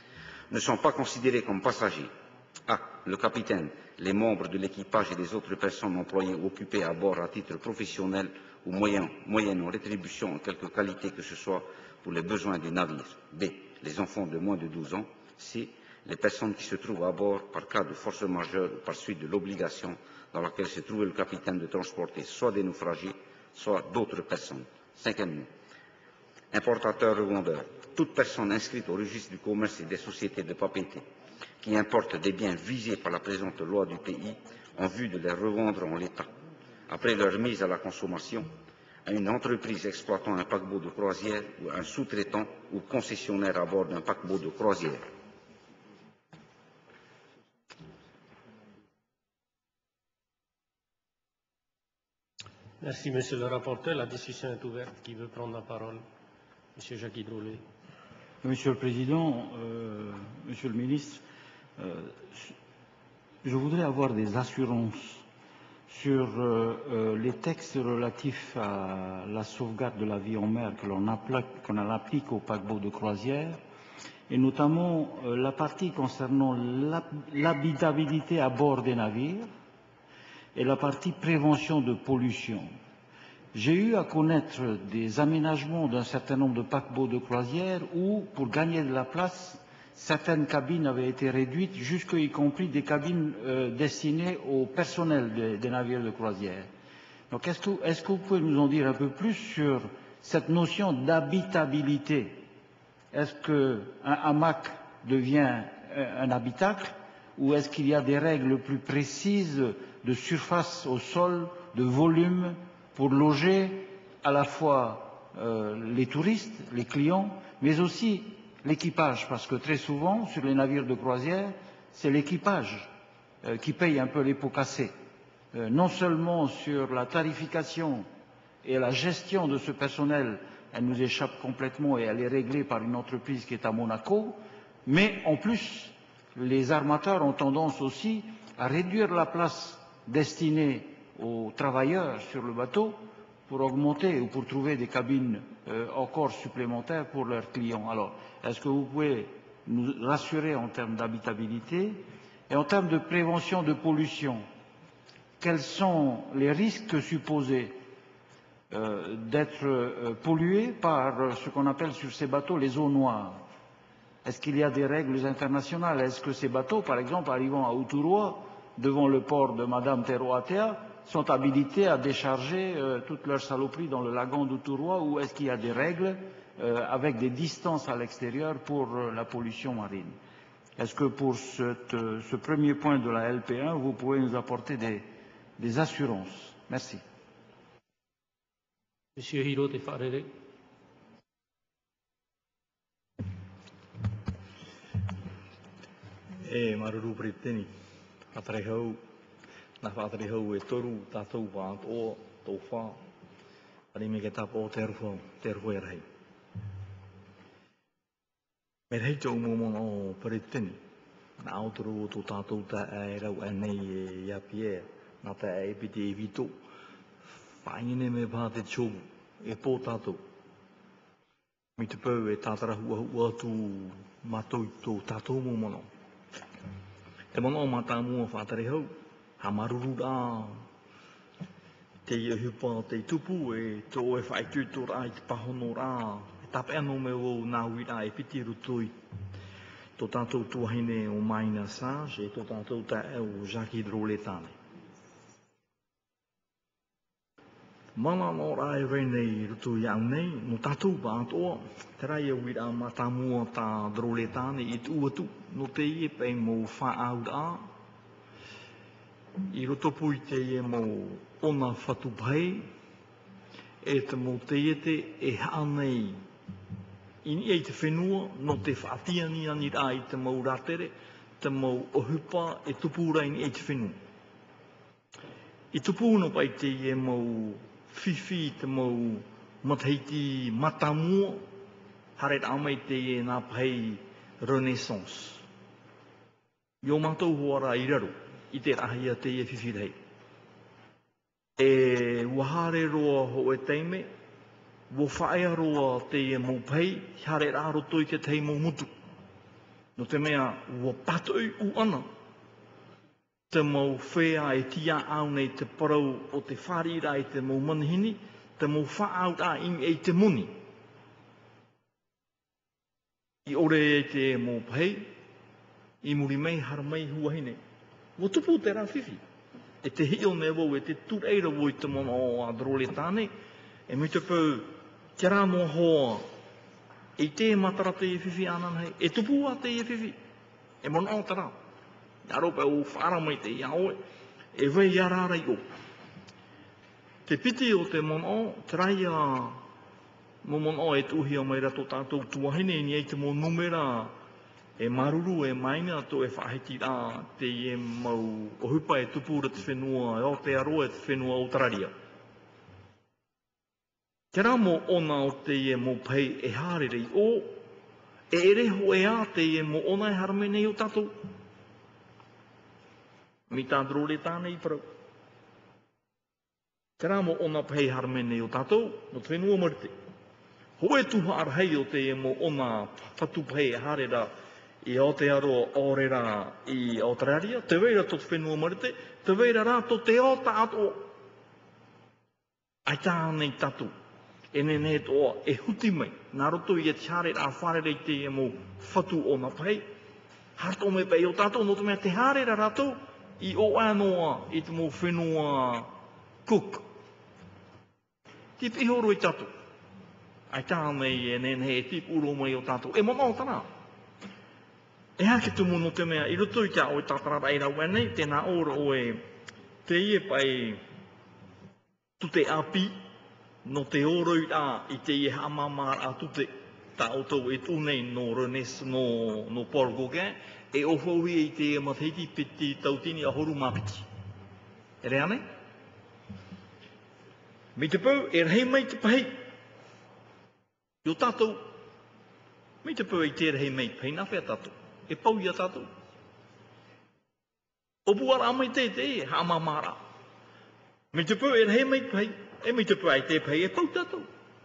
ne sont pas considérés comme passagers. A. Le capitaine, les membres de l'équipage et les autres personnes employées ou occupées à bord à titre professionnel ou moyen, moyennant rétribution en quelque qualité que ce soit pour les besoins du navire. B. Les enfants de moins de douze ans. C. Les personnes qui se trouvent à bord par cas de force majeure ou par suite de l'obligation dans laquelle se trouvait le capitaine de transporter soit des naufragés, soit d'autres personnes. Cinquièmement, importateurs revendeurs. Toute personne inscrite au registre du commerce et des sociétés de Papeete qui importe des biens visés par la présente loi du pays en vue de les revendre en l'état, après leur mise à la consommation, à une entreprise exploitant un paquebot de croisière ou un sous-traitant ou concessionnaire à bord d'un paquebot de croisière. Merci, Monsieur le rapporteur. La discussion est ouverte. Qui veut prendre la parole? Monsieur Jacques Drolet. Monsieur le Président, euh, Monsieur le Ministre, euh, je voudrais avoir des assurances sur euh, euh, les textes relatifs à la sauvegarde de la vie en mer que l'on applique, qu'on applique au paquebot de croisière, et notamment euh, la partie concernant l'habitabilité à bord des navires et la partie prévention de pollution. J'ai eu à connaître des aménagements d'un certain nombre de paquebots de croisière où, pour gagner de la place, certaines cabines avaient été réduites, jusqu'à y compris des cabines euh, destinées au personnel des, des navires de croisière. Donc, est-ce que, est-ce que vous pouvez nous en dire un peu plus sur cette notion d'habitabilité? Est-ce qu'un hamac devient un habitacle ou est-ce qu'il y a des règles plus précises de surface au sol, de volume, pour loger à la fois euh, les touristes, les clients, mais aussi l'équipage, parce que très souvent, sur les navires de croisière, c'est l'équipage euh, qui paye un peu les pots cassés. Euh, non seulement sur la tarification et la gestion de ce personnel, elle nous échappe complètement et elle est réglée par une entreprise qui est à Monaco, mais en plus, les armateurs ont tendance aussi à réduire la place destinée aux travailleurs sur le bateau pour augmenter ou pour trouver des cabines euh, encore supplémentaires pour leurs clients. Alors, est-ce que vous pouvez nous rassurer en termes d'habitabilité et en termes de prévention de pollution? Quels sont les risques supposés euh, d'être euh, pollués par euh, ce qu'on appelle sur ces bateaux les eaux noires? Est-ce qu'il y a des règles internationales? Est-ce que ces bateaux, par exemple, arrivant à Uturua, devant le port de Madame Teroatea, sont habilités à décharger euh, toutes leurs saloperies dans le lagon d'Uturua, ou est-ce qu'il y a des règles euh, avec des distances à l'extérieur pour euh, la pollution marine? Est-ce que pour cette, euh, ce premier point de la L P un, vous pouvez nous apporter des, des assurances? Merci. Monsieur Hiro Te Whaarere. E maruru priteni, atrehau, na whaatrehau e toru, tātou wānt o, tō whā, ari me ke tapa o terfo, terfo e rei. Me rei tō umomon o priteni, na auturu o tō tātou ta e rau e nei e iapi e, na ta e piti e vito, whaingine me pāte tōbu, e pō tātou. Mi te pau e tātarahu ahu atu mātou tō tātou umomono. E mono o mata mua whātare hau, ha maruru rā, te ia hupa te tupu e tō e whaitu tō rā i te pahono rā, e tape anō me o nā hui rā e piti rutoi. Tō tātou tuahine o Maina Sage e tō tātou ta e o Jacques Hidroletane. Mana nō rā e reinei rutoi au nei, no tātou pātoa, te rai e hui rā mata mua tā Hidroletane i tu atu. No te ie pei mō whaau rā, i roto pui te ie mō ona whatu pai, e te mō te ie te e hānei. Ini e te whenua, no te whaatiani ani rā i te mō ratere, te mō ohupa e tupu rā ini e te whenua. I tupu no pai te ie mō whiwhi, te mō mataiti matamua, hare rā mai te ie nā pai Renaissance. Yo mātou hoara i raro, i te rahia te e whiwhirei. E wahare roa ho e teime, wo whaea roa te e mō pei, hare raro toi te tei mō mutu. No te mea, wo patoi u ana. Te mō whea e tia au nei te parau o te wharira i te mō manihini, te mō whaau rā imi e te muni. I ore e te e mō pei, I muri mei hara mei huahine. Wo tupu te rā whiwhi. E te hio me wau, e te tureira woi te mono o Hidroletane, e mi te pau, te rā mua hoa, e te matara te e whiwhi ananhei, e tupu a te e whiwhi, e mono o te rā. Ia rope o whara mai te iaoe, e wei iarara i o. Te piti o te mono o, te rai a mo mono o e tuhi o mai rato tātou tuahine, ni e te mo numera, e maruru e maina to e whahiti rā te e mau ohupa e tupura te whenua, e o te aroa e te whenua o Tararia. Te rā mo ona o te e mo pei e hārerei o, e ere ho e a te e mo ona e haramene o tātou. Mi tā Hidroletane i parau. Te rā mo ona pei haramene o tātou, no te whenua marite. Ho e tuha arhei o te e mo ona whatu pei e hārera I Aotearoa ōrera I Aotearia, te weira to te whenua marite, te weira rā to te o tātoa. Ai tānei tatu, e nene toa, e huti mai, nā roto I e te hare rā wharerei te e mō whatu o nā pai. Harto me pei o tātoa, no te mea te hare rā rātou, I o anoa, I te mō whenua cook. Ti pihoro I tātou. Ai tānei e nene e tipuro mai o tātou, e mō o tāna. E hake tumu no te mea, I roto I te ao e tātarara e rau anei, tēnā ora o e te ie pai tu te api, no te oroi a i te i hamamar atu te ta auto e tūnei no renes no, no porgoke e ofohi i te matheiti piti tautini a horu mapiti. E rea nei? Mi te pau, e rei mai te pahi. Yo tātou, mi te pau e te rei mai pahi, na whea tātou. E pau ia tātou. O buara amai te te, ha mamara. Mi te pau, e rei mai pahi, e mi te pau e te pahi, e pau tātou.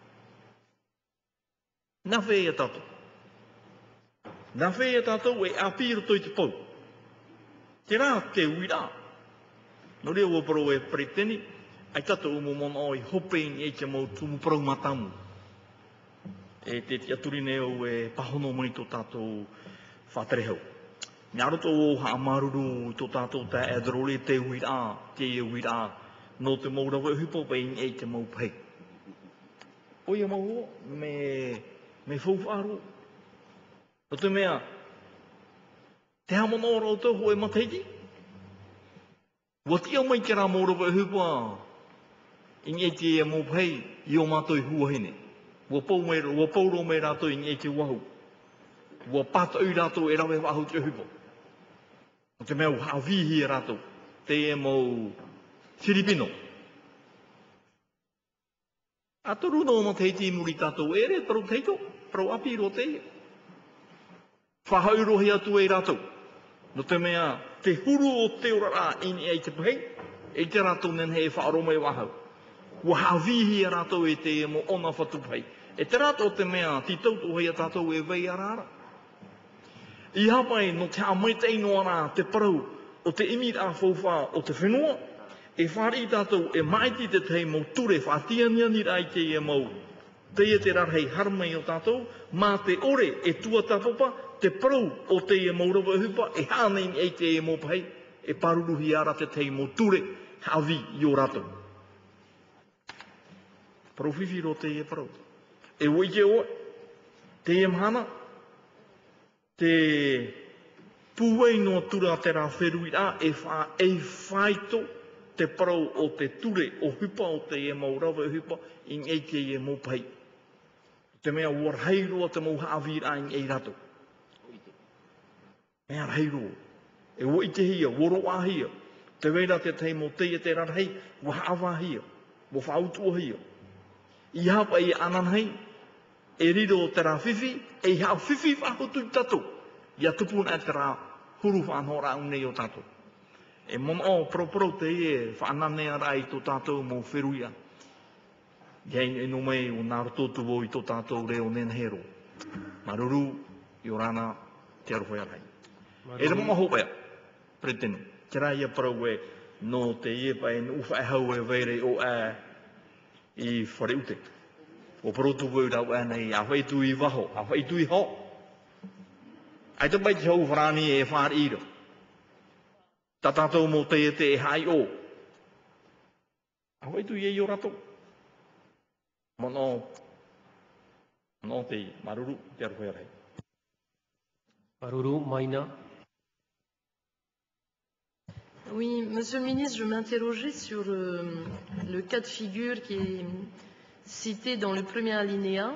Na whea tātou. Na whea tātou e apiro toi te pau. Te rā te uira. No reo o pro e preteni, ai tātou umo mona oi hopeni e te mau tumu prau matamu. E te te aturine au e pahono mai tō tātou whaterehau. Ngā roto o ha amaruru tō tātou ta e drole te uira, te e uira, no te maurawa hupo pei e te mau pei. Oia mau me, me whauwharo. O te mea, te hamona o rautou ho e mateiti. Watia mai ke rā maurawa hupa, in e te e mau pei, i o mātoi huahine. Wa pau mai, wa pauro mai rātou in e te wahu. Wa pata ui rātou e rawe wahu te hupo. O te mea hawihi e rātou, te e mau Filipino. A toru no ma teiti muri tātou ere, paru teito, paru api ro te. Whahaurohi atu e rātou. No te mea, te huru o te ora in e te pahi, e te rātou nen he whaaromai wahau. Wa hawihi e rātou e te e mo ona whatu pahi. E te rātou te mea, ti tautu hei a tātou e vei arara. I hapai no te amai te ino ara, te parau, o te imi a whauwha, o te whenua, e whari tātou e maiti te tei mau ture, whātiania ni rai te e mau. Te e te rarhei harmai o tātou, mā te ore e tua tapapa, te parau o te e mau rawa hupa, e hānei e te e mau pai, e paruruhi ara te tei mau ture, hawi i o rātou. Parau whiwhiro te e parau. E uike oe, te e mhana, te puei no tura te rā wherui a, e, wha, e whaito te parau o te ture o hupa o te e mau rawa hupa, in e te e mau pai. Te mea warheiroa te mau haawira in e rato. Mea reiroa. E wo i te hia, woro ahia. Te weira te tei mo te e te rarhei, wa haawa hia, wa whautua hia. I hapa i ananhei, e riro o te rā whiwhi, e hao whiwhi whahotu i tato. Ia tupuna e te rā huru whanhora unei o tato. E mona o propro te e whananea rai tō tātou mō whiruia. Iei e no mei o nāro tōtu o i tō tātou reo nenhero. Maruru, i o rana, te arohoi arai. E re mama hopea, pretenu. Te rai a parau e no te iepa e uwha e hau e veire o e i whare ute. O parotu wau rau e nei, a whaitu i waho, a whaitu i ho. Ai te bai te hau wharani e whār ira. Ta tātou mō te e te e hai o. A whaitu i e i o rato. Mono, mono te maruru, te arohoi arai. Maruru, Maina. Oui, Monsieur le Ministre, je m'interrogeais sur euh, le cas de figure qui est cité dans le premier alinéa,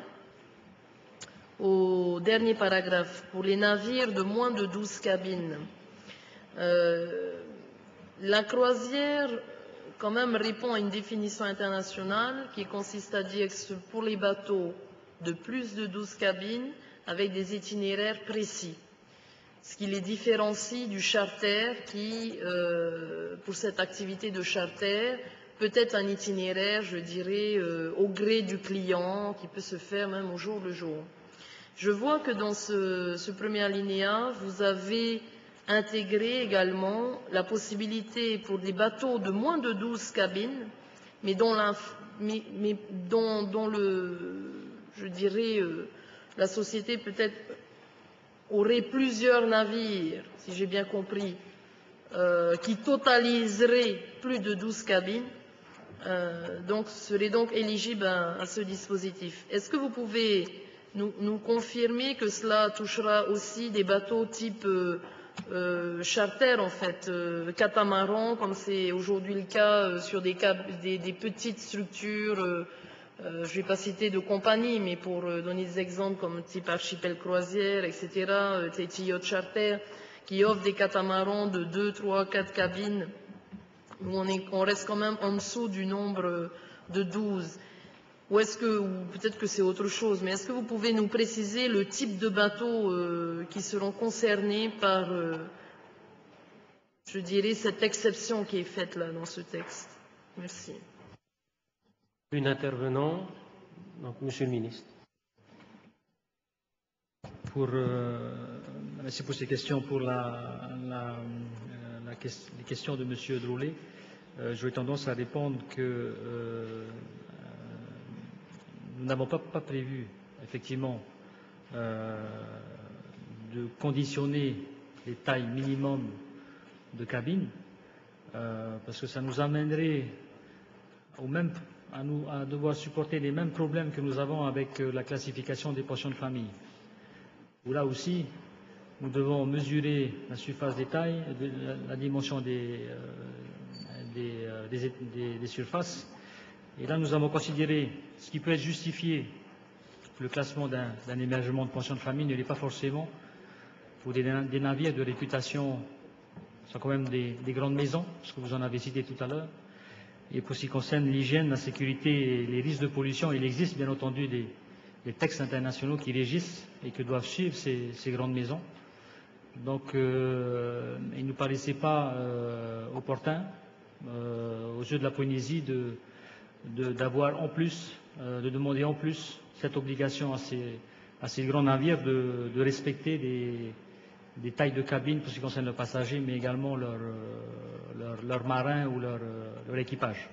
au dernier paragraphe, pour les navires de moins de douze cabines. Euh, la croisière, quand même, répond à une définition internationale qui consiste à dire que pour les bateaux de plus de douze cabines, avec des itinéraires précis, ce qui les différencie du charter qui, euh, pour cette activité de charter, peut être un itinéraire, je dirais, euh, au gré du client, qui peut se faire même au jour le jour. Je vois que dans ce, ce premier alinéa, vous avez intégré également la possibilité pour des bateaux de moins de douze cabines, mais dont, la, mais, mais dont, dont le, je dirais, euh, la société peut-être aurait plusieurs navires, si j'ai bien compris, euh, qui totaliseraient plus de douze cabines, euh, donc seraient donc éligibles à, à ce dispositif. Est-ce que vous pouvez nous, nous confirmer que cela touchera aussi des bateaux type euh, euh, charter, en fait, euh, catamaran, comme c'est aujourd'hui le cas euh, sur des, des, des petites structures euh, Euh, je ne vais pas citer de compagnie, mais pour euh, donner des exemples comme type Archipel Croisière, et cetera, euh, Tahiti Yacht Charter, qui offrent des catamarans de deux, trois, quatre cabines, où on, est, on reste quand même en dessous du nombre de douze. Ou est-ce que, ou peut-être que c'est autre chose, mais est-ce que vous pouvez nous préciser le type de bateaux euh, qui seront concernés par, euh, je dirais, cette exception qui est faite là dans ce texte? Merci. Une intervenant, donc Monsieur le ministre. Pour, euh, merci pour ces questions. Pour la, la, euh, la, les questions de Monsieur Drolet, euh, j'aurais tendance à répondre que euh, nous n'avons pas, pas prévu, effectivement, euh, de conditionner les tailles minimum de cabines, euh, parce que ça nous amènerait au même, à, nous, à devoir supporter les mêmes problèmes que nous avons avec euh, la classification des pensions de famille, où là aussi, nous devons mesurer la surface des tailles, de, la, la dimension des, euh, des, euh, des, des, des surfaces. Et là, nous avons considéré ce qui peut être justifié pour le classement d'un hébergement de pension de famille ne l'est pas forcément pour des, des navires de réputation, ce sont quand même des, des grandes maisons, ce que vous en avez cité tout à l'heure. Et pour ce qui concerne l'hygiène, la sécurité et les risques de pollution, il existe bien entendu des, des textes internationaux qui régissent et que doivent suivre ces, ces grandes maisons. Donc, euh, il ne nous paraissait pas euh, opportun, euh, aux yeux de la Polynésie, de d'avoir en plus, euh, de demander en plus cette obligation à ces, à ces grands navires de, de respecter des, des tailles de cabine pour ce qui concerne les passagers, mais également leurs leur, leur marins ou leur, leur équipage.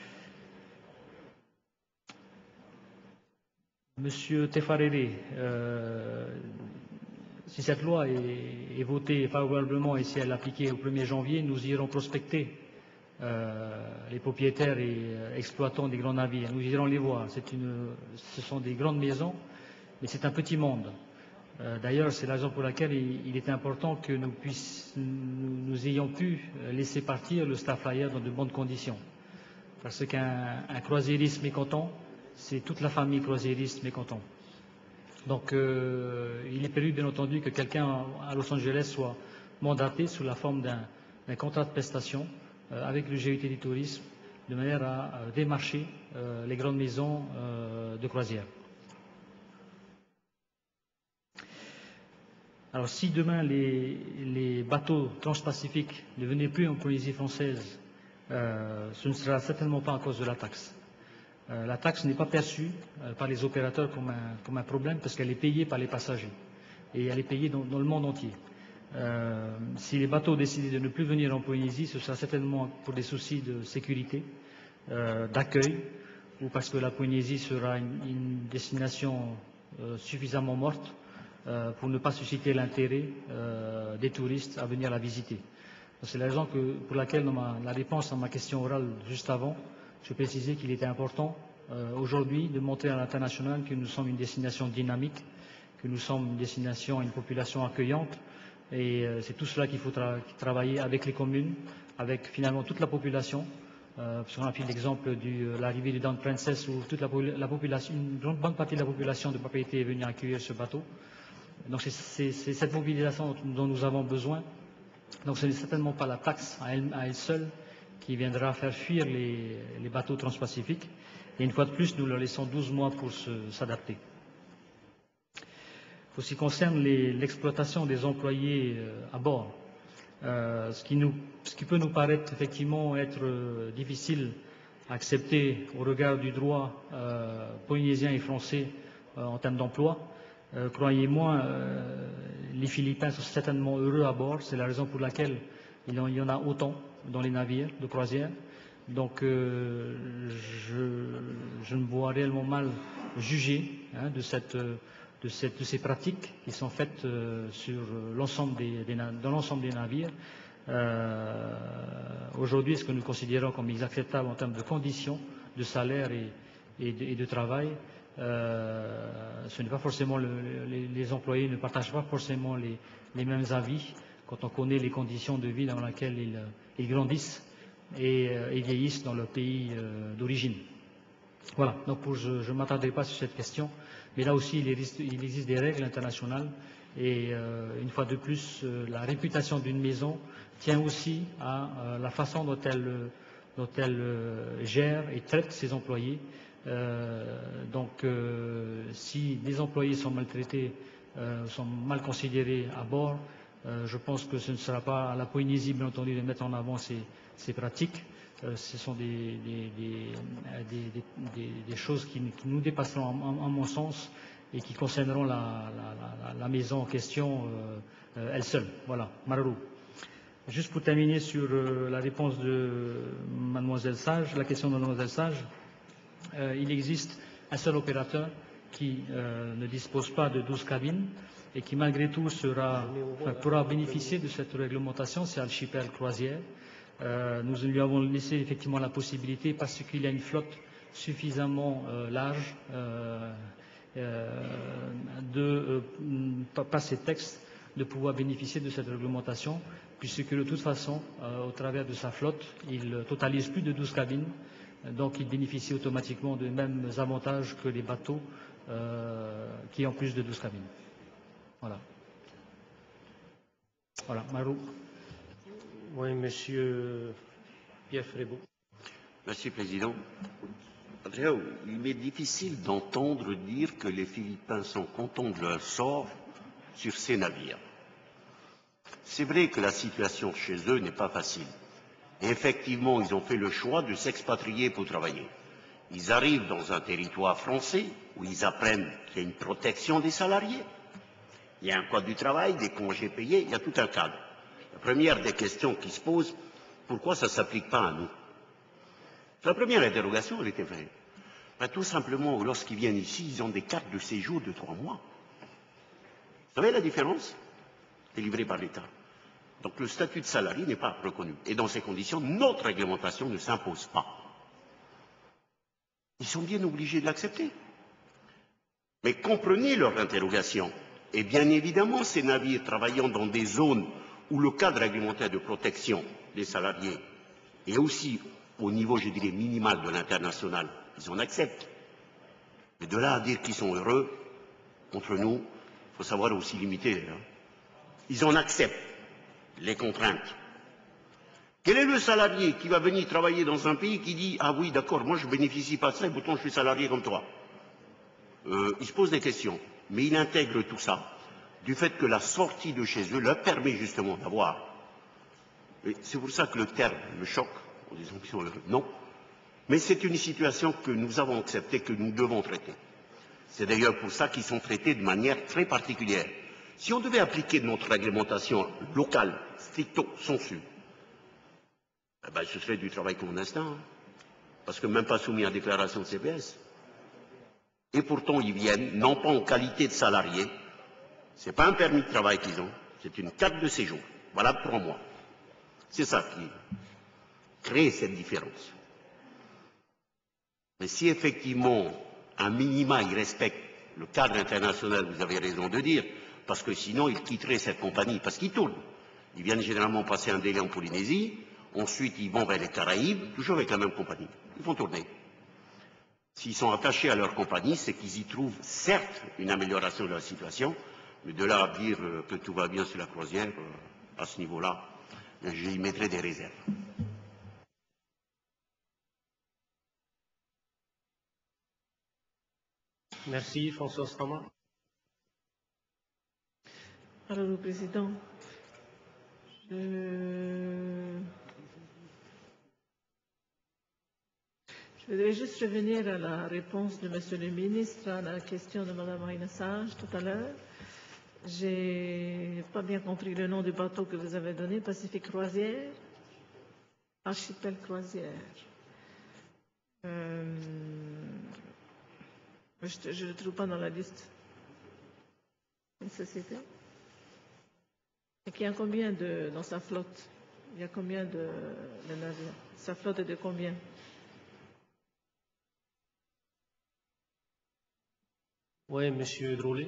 Monsieur Tefarere, euh, si cette loi est, est votée favorablement et si elle est appliquée au premier janvier, nous irons prospecter Euh, les propriétaires et euh, exploitants des grands navires. Nous irons les voir. Une, ce sont des grandes maisons, mais c'est un petit monde. Euh, D'ailleurs, c'est la raison pour laquelle il, il est important que nous, puisse, nous, nous ayons pu laisser partir le staff flyer dans de bonnes conditions. Parce qu'un croisiériste mécontent, c'est toute la famille croisiériste mécontent. Donc, euh, il est prévu, bien entendu, que quelqu'un à Los Angeles soit mandaté sous la forme d'un contrat de prestation avec le G U T du tourisme, de manière à, à démarcher euh, les grandes maisons euh, de croisière. Alors si demain les, les bateaux transpacifiques ne venaient plus en Polynésie française, euh, ce ne sera certainement pas à cause de la taxe. Euh, la taxe n'est pas perçue euh, par les opérateurs comme un, comme un problème parce qu'elle est payée par les passagers et elle est payée dans, dans le monde entier. Euh, si les bateaux décident de ne plus venir en Polynésie, ce sera certainement pour des soucis de sécurité, euh, d'accueil, ou parce que la Polynésie sera une, une destination euh, suffisamment morte euh, pour ne pas susciter l'intérêt euh, des touristes à venir la visiter. C'est la raison que, pour laquelle, dans ma, la réponse à ma question orale juste avant, je précisais qu'il était important euh, aujourd'hui de montrer à l'international que nous sommes une destination dynamique, que nous sommes une destination, une population accueillante. Et euh, c'est tout cela qu'il faut tra travailler avec les communes, avec finalement toute la population. Euh, parce qu'on a pris l'exemple de euh, l'arrivée du Down Princess où toute la, la population, une grande, bonne partie de la population de Papeete est venue accueillir ce bateau. Donc c'est cette mobilisation dont nous avons besoin. Donc ce n'est certainement pas la taxe à elle, à elle seule qui viendra faire fuir les, les bateaux transpacifiques. Et une fois de plus, nous leur laissons douze mois pour s'adapter. Pour ce qui concerne l'exploitation des employés euh, à bord, euh, ce, qui nous, ce qui peut nous paraître effectivement être euh, difficile à accepter au regard du droit euh, polynésien et français euh, en termes d'emploi, euh, croyez-moi, euh, les Philippins sont certainement heureux à bord. C'est la raison pour laquelle il y en a autant dans les navires de croisière. Donc euh, je, je me vois réellement mal juger hein, de cette... De, cette, de ces pratiques qui sont faites euh, sur l'ensemble des, des, dans l'ensemble des navires. Euh, Aujourd'hui, ce que nous considérons comme inacceptable en termes de conditions, de salaire et, et, de, et de travail, euh, ce n'est pas forcément le, les, les employés ne partagent pas forcément les, les mêmes avis quand on connaît les conditions de vie dans lesquelles ils, ils grandissent et, et vieillissent dans leur pays euh, d'origine. Voilà, donc pour, je ne m'attarderai pas sur cette question, mais là aussi il existe, il existe des règles internationales et euh, une fois de plus, euh, la réputation d'une maison tient aussi à euh, la façon dont elle, dont elle euh, gère et traite ses employés. Euh, donc euh, si des employés sont maltraités, euh, sont mal considérés à bord, euh, je pense que ce ne sera pas à la Polynésie, bien entendu, de mettre en avant ces, ces pratiques. Euh, ce sont des, des, des, des, des, des choses qui, qui nous dépasseront, en, en mon sens, et qui concerneront la, la, la, la maison en question euh, euh, elle seule. Voilà, Mararou. Juste pour terminer sur euh, la réponse de Mademoiselle Sage, la question de Mademoiselle Sage, euh, il existe un seul opérateur qui euh, ne dispose pas de douze cabines et qui malgré tout sera, enfin, pourra bénéficier de cette réglementation, c'est Archipel Croisière. Euh, nous lui avons laissé effectivement la possibilité parce qu'il y a une flotte suffisamment euh, large euh, euh, de, euh, par ces textes, de pouvoir bénéficier de cette réglementation, puisque de toute façon, euh, au travers de sa flotte, il totalise plus de douze cabines, donc il bénéficie automatiquement des mêmes avantages que les bateaux euh, qui ont plus de douze cabines. Voilà. Voilà, Marou. Oui, Monsieur Pierre Frébault. Merci, Président. Andréa, il m'est difficile d'entendre dire que les Philippins sont contents de leur sort sur ces navires. C'est vrai que la situation chez eux n'est pas facile. Et effectivement, ils ont fait le choix de s'expatrier pour travailler. Ils arrivent dans un territoire français où ils apprennent qu'il y a une protection des salariés. Il y a un code du travail, des congés payés, il y a tout un cadre. La première des questions qui se posent, pourquoi ça ne s'applique pas à nous? La première interrogation, elle était vraie. Ben, tout simplement, lorsqu'ils viennent ici, ils ont des cartes de séjour de trois mois. Vous savez la différence? Délivrée par l'État. Donc le statut de salarié n'est pas reconnu. Et dans ces conditions, notre réglementation ne s'impose pas. Ils sont bien obligés de l'accepter. Mais comprenez leur interrogation. Et bien évidemment, ces navires travaillant dans des zones où le cadre réglementaire de protection des salariés est aussi au niveau, je dirais, minimal de l'international, ils en acceptent. Mais de là à dire qu'ils sont heureux, entre nous, il faut savoir aussi limiter. Hein. Ils en acceptent les contraintes. Quel est le salarié qui va venir travailler dans un pays qui dit « Ah oui, d'accord, moi je ne bénéficie pas de ça et pourtant je suis salarié comme toi euh, ?» Il se pose des questions, mais il intègre tout ça du fait que la sortie de chez eux leur permet justement d'avoir. C'est pour ça que le terme me choque, en disant qu'ils sont heureux. Non, mais c'est une situation que nous avons acceptée, que nous devons traiter. C'est d'ailleurs pour ça qu'ils sont traités de manière très particulière. Si on devait appliquer notre réglementation locale, stricto sensu, eh ben, ce serait du travail clandestin, hein, parce que même pas soumis à déclaration de C P S. Et pourtant, ils viennent, non pas en qualité de salariés, ce n'est pas un permis de travail qu'ils ont, c'est une carte de séjour, valable trois mois. C'est ça qui crée cette différence. Mais si effectivement, un minima, ils respectent le cadre international, vous avez raison de dire, parce que sinon, ils quitteraient cette compagnie, parce qu'ils tournent. Ils viennent généralement passer un délai en Polynésie, ensuite ils vont vers les Caraïbes, toujours avec la même compagnie. Ils vont tourner. S'ils sont attachés à leur compagnie, c'est qu'ils y trouvent certes une amélioration de leur situation, mais de là à dire que tout va bien sur la croisière, à ce niveau-là, j'y mettrai des réserves. Merci, François Strama. Alors, le Président, je... je voudrais juste revenir à la réponse de Monsieur le ministre à la question de Mme Aïna Sage tout à l'heure. Je n'ai pas bien compris le nom du bateau que vous avez donné, Pacifique Croisière, Archipel Croisière. Euh... Je ne le trouve pas dans la liste. Une société. Et qu'il y a combien de, dans sa flotte? Il y a combien de, de navires? Sa flotte est de combien? Oui, Monsieur Drollet.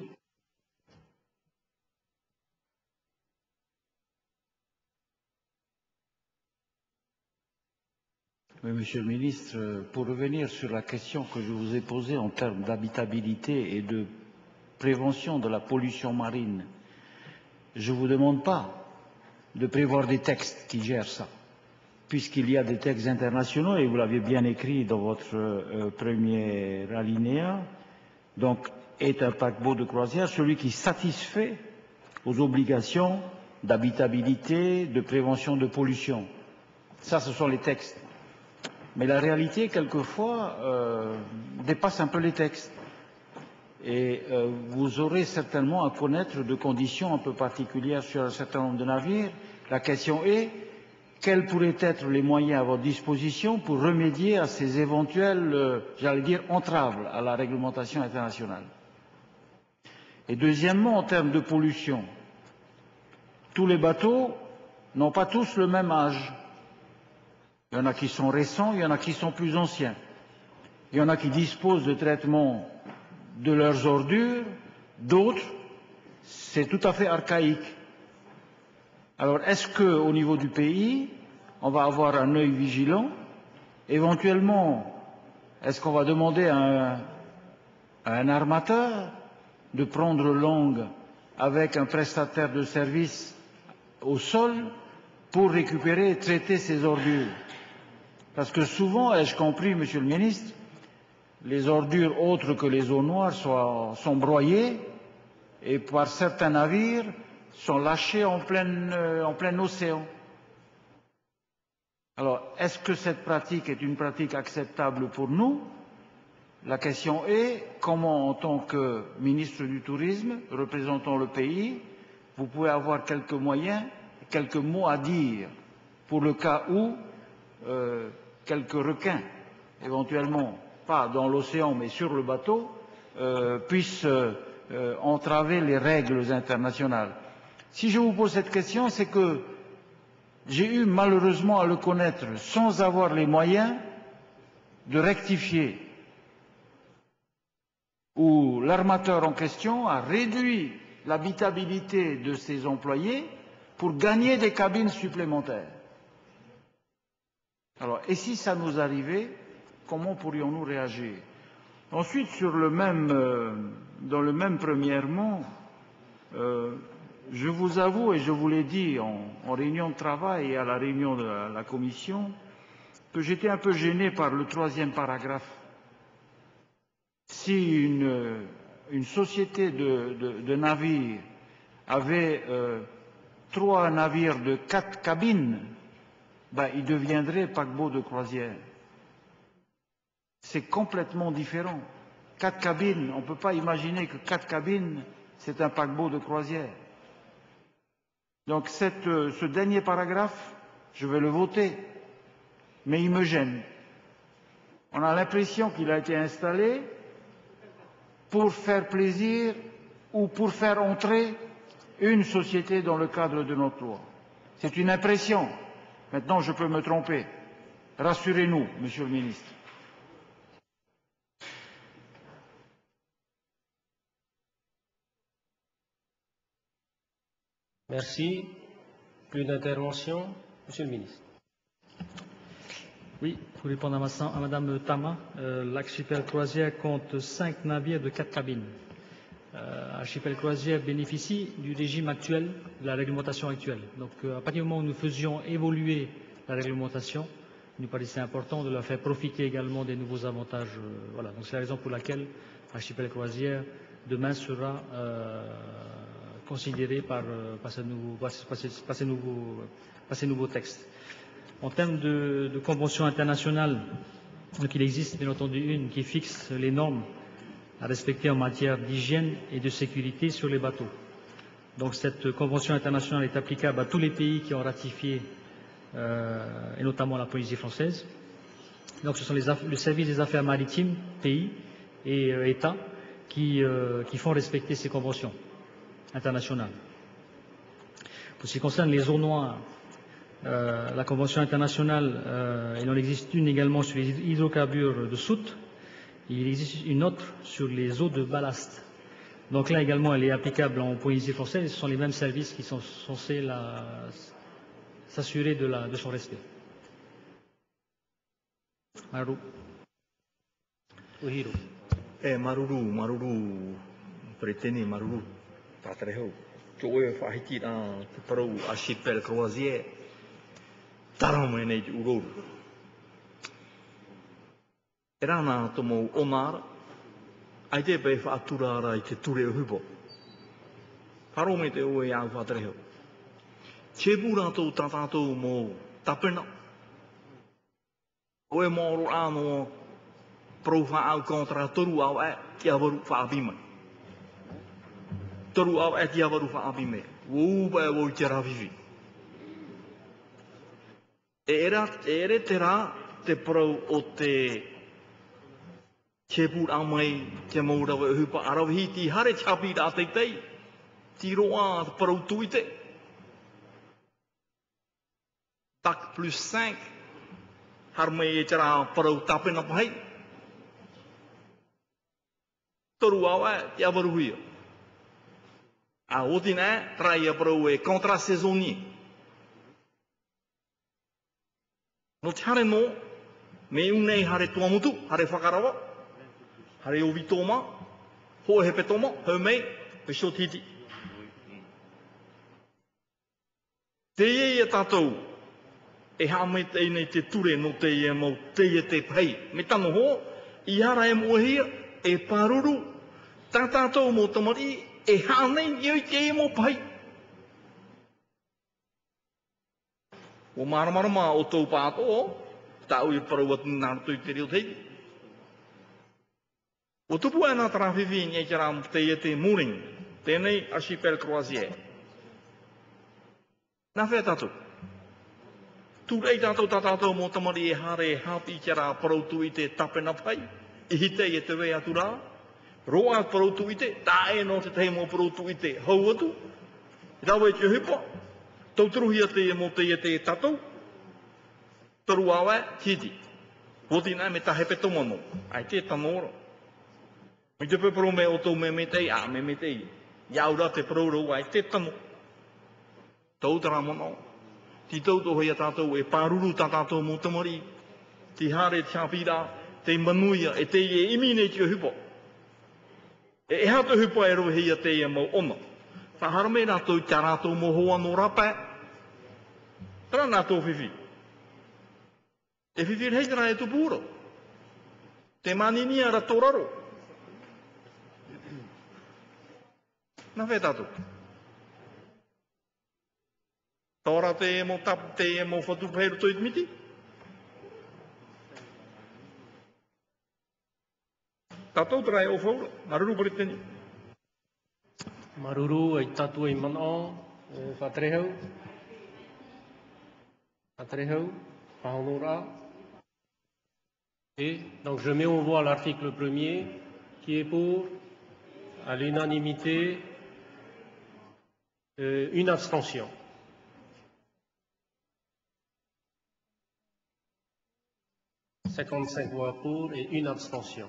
Oui, Monsieur le Ministre, pour revenir sur la question que je vous ai posée en termes d'habitabilité et de prévention de la pollution marine, je ne vous demande pas de prévoir des textes qui gèrent ça, puisqu'il y a des textes internationaux, et vous l'avez bien écrit dans votre euh, premier alinéa. Donc, est un paquebot de croisière celui qui satisfait aux obligations d'habitabilité, de prévention de pollution. Ça, ce sont les textes. Mais la réalité, quelquefois, euh, dépasse un peu les textes. Et euh, vous aurez certainement à connaître de conditions un peu particulières sur un certain nombre de navires. La question est, quels pourraient être les moyens à votre disposition pour remédier à ces éventuelles, euh, j'allais dire, entraves à la réglementation internationale? Et deuxièmement, en termes de pollution, tous les bateaux n'ont pas tous le même âge. Il y en a qui sont récents, il y en a qui sont plus anciens. Il y en a qui disposent de traitements de leurs ordures, d'autres, c'est tout à fait archaïque. Alors, est-ce qu'au niveau du pays, on va avoir un œil vigilant? Éventuellement, est-ce qu'on va demander à un, à un armateur de prendre langue avec un prestataire de service au sol pour récupérer et traiter ces ordures? Parce que souvent, ai-je compris, Monsieur le Ministre, les ordures autres que les eaux noires sont, sont broyées et par certains navires sont lâchées en plein, euh, en plein océan. Alors, est-ce que cette pratique est une pratique acceptable pour nous? La question est, comment, en tant que ministre du Tourisme, représentant le pays, vous pouvez avoir quelques moyens, quelques mots à dire pour le cas où euh, quelques requins, éventuellement, pas dans l'océan mais sur le bateau, euh, puissent euh, euh, entraver les règles internationales. Si je vous pose cette question, c'est que j'ai eu malheureusement à le connaître sans avoir les moyens de rectifier, où l'armateur en question a réduit l'habitabilité de ses employés pour gagner des cabines supplémentaires. Alors, et si ça nous arrivait, comment pourrions-nous réagir? Ensuite, sur le même, euh, dans le même premièrement, euh, je vous avoue, et je vous l'ai dit en, en réunion de travail et à la réunion de la, la commission, que j'étais un peu gêné par le troisième paragraphe. Si une, une société de, de, de navires avait euh, trois navires de quatre cabines, ben, il deviendrait paquebot de croisière. C'est complètement différent. Quatre cabines, on ne peut pas imaginer que quatre cabines, c'est un paquebot de croisière. Donc cette, euh, ce dernier paragraphe, je vais le voter, mais il me gêne. On a l'impression qu'il a été installé pour faire plaisir ou pour faire entrer une société dans le cadre de notre loi. C'est une impression. Maintenant, je peux me tromper. Rassurez-nous, Monsieur le Ministre. Merci. Plus d'interventions. Monsieur le Ministre. Oui, pour répondre à, ma, à Madame Tama, euh, l'Archipel Croisière compte cinq navires de quatre cabines. Euh, Archipel Croisière bénéficie du régime actuel, de la réglementation actuelle. Donc, euh, à partir du moment où nous faisions évoluer la réglementation, il nous paraissait important de leur faire profiter également des nouveaux avantages. Euh, voilà. Donc, c'est la raison pour laquelle Archipel Croisière demain sera euh, considéré par, euh, par, ce nouveau, par, par, par, ces nouveaux, par ces nouveaux textes. En termes de, de convention internationale, donc il existe bien entendu une qui fixe les normes à respecter en matière d'hygiène et de sécurité sur les bateaux. Donc cette convention internationale est applicable à tous les pays qui ont ratifié, euh, et notamment la Polynésie française. Donc ce sont les le service des affaires maritimes, pays et euh, États qui, euh, qui font respecter ces conventions internationales. Pour ce qui concerne les eaux noires, euh, la convention internationale, euh, il en existe une également sur les hydrocarbures de soute. Il existe une autre sur les eaux de ballast. Donc là également, elle est applicable en Polynésie française. Ce sont les mêmes services qui sont censés s'assurer de, de son respect. Maru. Uhiro. E maruru, maruru, preteni maruru, tatreho. Joe fahiti a te parau archipel Croisier. Tarame nei uro. Era na tomo omar. Ai te pe fatura ara i te ture hubo. Paro me te oe a fatreho. Che pura tō tātātou mō tapena. Oe mōro āno profa au kontra toru au e te avaru whaapime. Toru au e te avaru whaapime. Wūpa e wōi te rawiwi. E era, e ere te rā te parau o te che pura mai te mōrawa e hupa arawihi ti hare chapi rā teitei. Ti roa parau tuite. Bac plus cinq, harme e tera parau tapena pai. Toru awa te avaruhia. A otina traia parau e contra saisonnier. No tare no, me unei hare tuamutu, hare whakarawa, hare ovi tōma, ho he petoma, ho mei, pe shotiti. Te e e tātou, e hame te nei te ture no te e mau te e te pai. Me tano ho, i hara e moehia, e paruru, tā tātou mo tamari, e hane i te e mo pai. O maramarama o tau pāto, tau i parau atu nāna tui te reo teiti. O tupu e nā tarawhiwi ni e kera te e te mooring, tēnei archipel Croisier. Nā whea tātou. Tūrei tātou tā tātou mō tamari e hare e hapi kia rā parautu i te tapena pai, i hite i te wea tu rā, roa parautu i te, tā e no te te mō parautu i te hau atu, rau e te hipa, tautruhia te e mō te e te tātou, taru awa, titi. Woti nai me tahe pe tomano, ai te tanora. Me te peparo me o tau me me tei, a me me tei, iaura te paraurau ai te tano. Tautara mono. Ti tauto hea tātou e pāruru tā tātou mō tamari, ti hare te hapira, te manuia, e te e imi nei tia hupa. E e hata hupa e rohe hea te e mau ona. Whaharame rātou tia rātou mō hoa no rapa. Tara rātou whiwhi. E whiwhi rei tara e tupura. Te manini ara tōraro. Nā whē tātou. Tōra te e mō tap, te e mō whatu pēru tōi miti. Tātou trai o whaura, maruru pari tēni. Maruru ai tatu ai mana, whatrehau. Whatrehau, whahonora. Et donc je mets au voie l'article premier qui est pour, à l'unanimité, euh, une abstention. cinquante-cinq voix pour et une abstention.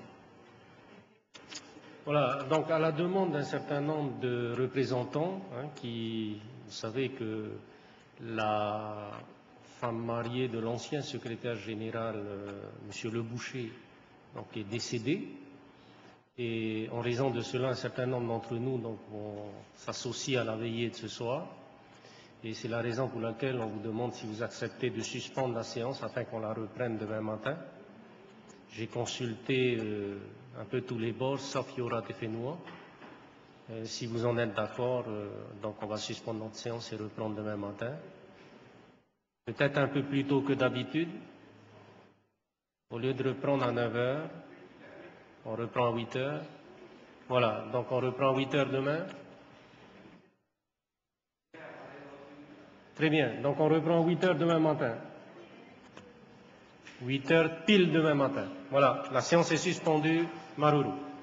Voilà, donc à la demande d'un certain nombre de représentants, hein, qui, vous savez que la femme mariée de l'ancien secrétaire général, euh, M. Le Boucher, donc, est décédée, et en raison de cela, un certain nombre d'entre nous donc, vont s'associer à la veillée de ce soir, et c'est la raison pour laquelle on vous demande si vous acceptez de suspendre la séance afin qu'on la reprenne demain matin. J'ai consulté euh, un peu tous les bords, sauf Yora Tefenoua. Euh, si vous en êtes d'accord, euh, donc on va suspendre notre séance et reprendre demain matin. Peut-être un peu plus tôt que d'habitude. Au lieu de reprendre à neuf heures, on reprend à huit heures. Voilà, donc on reprend à huit heures demain. Très bien, donc on reprend à huit heures demain matin. huit heures pile demain matin. Voilà, la séance est suspendue. Maruru.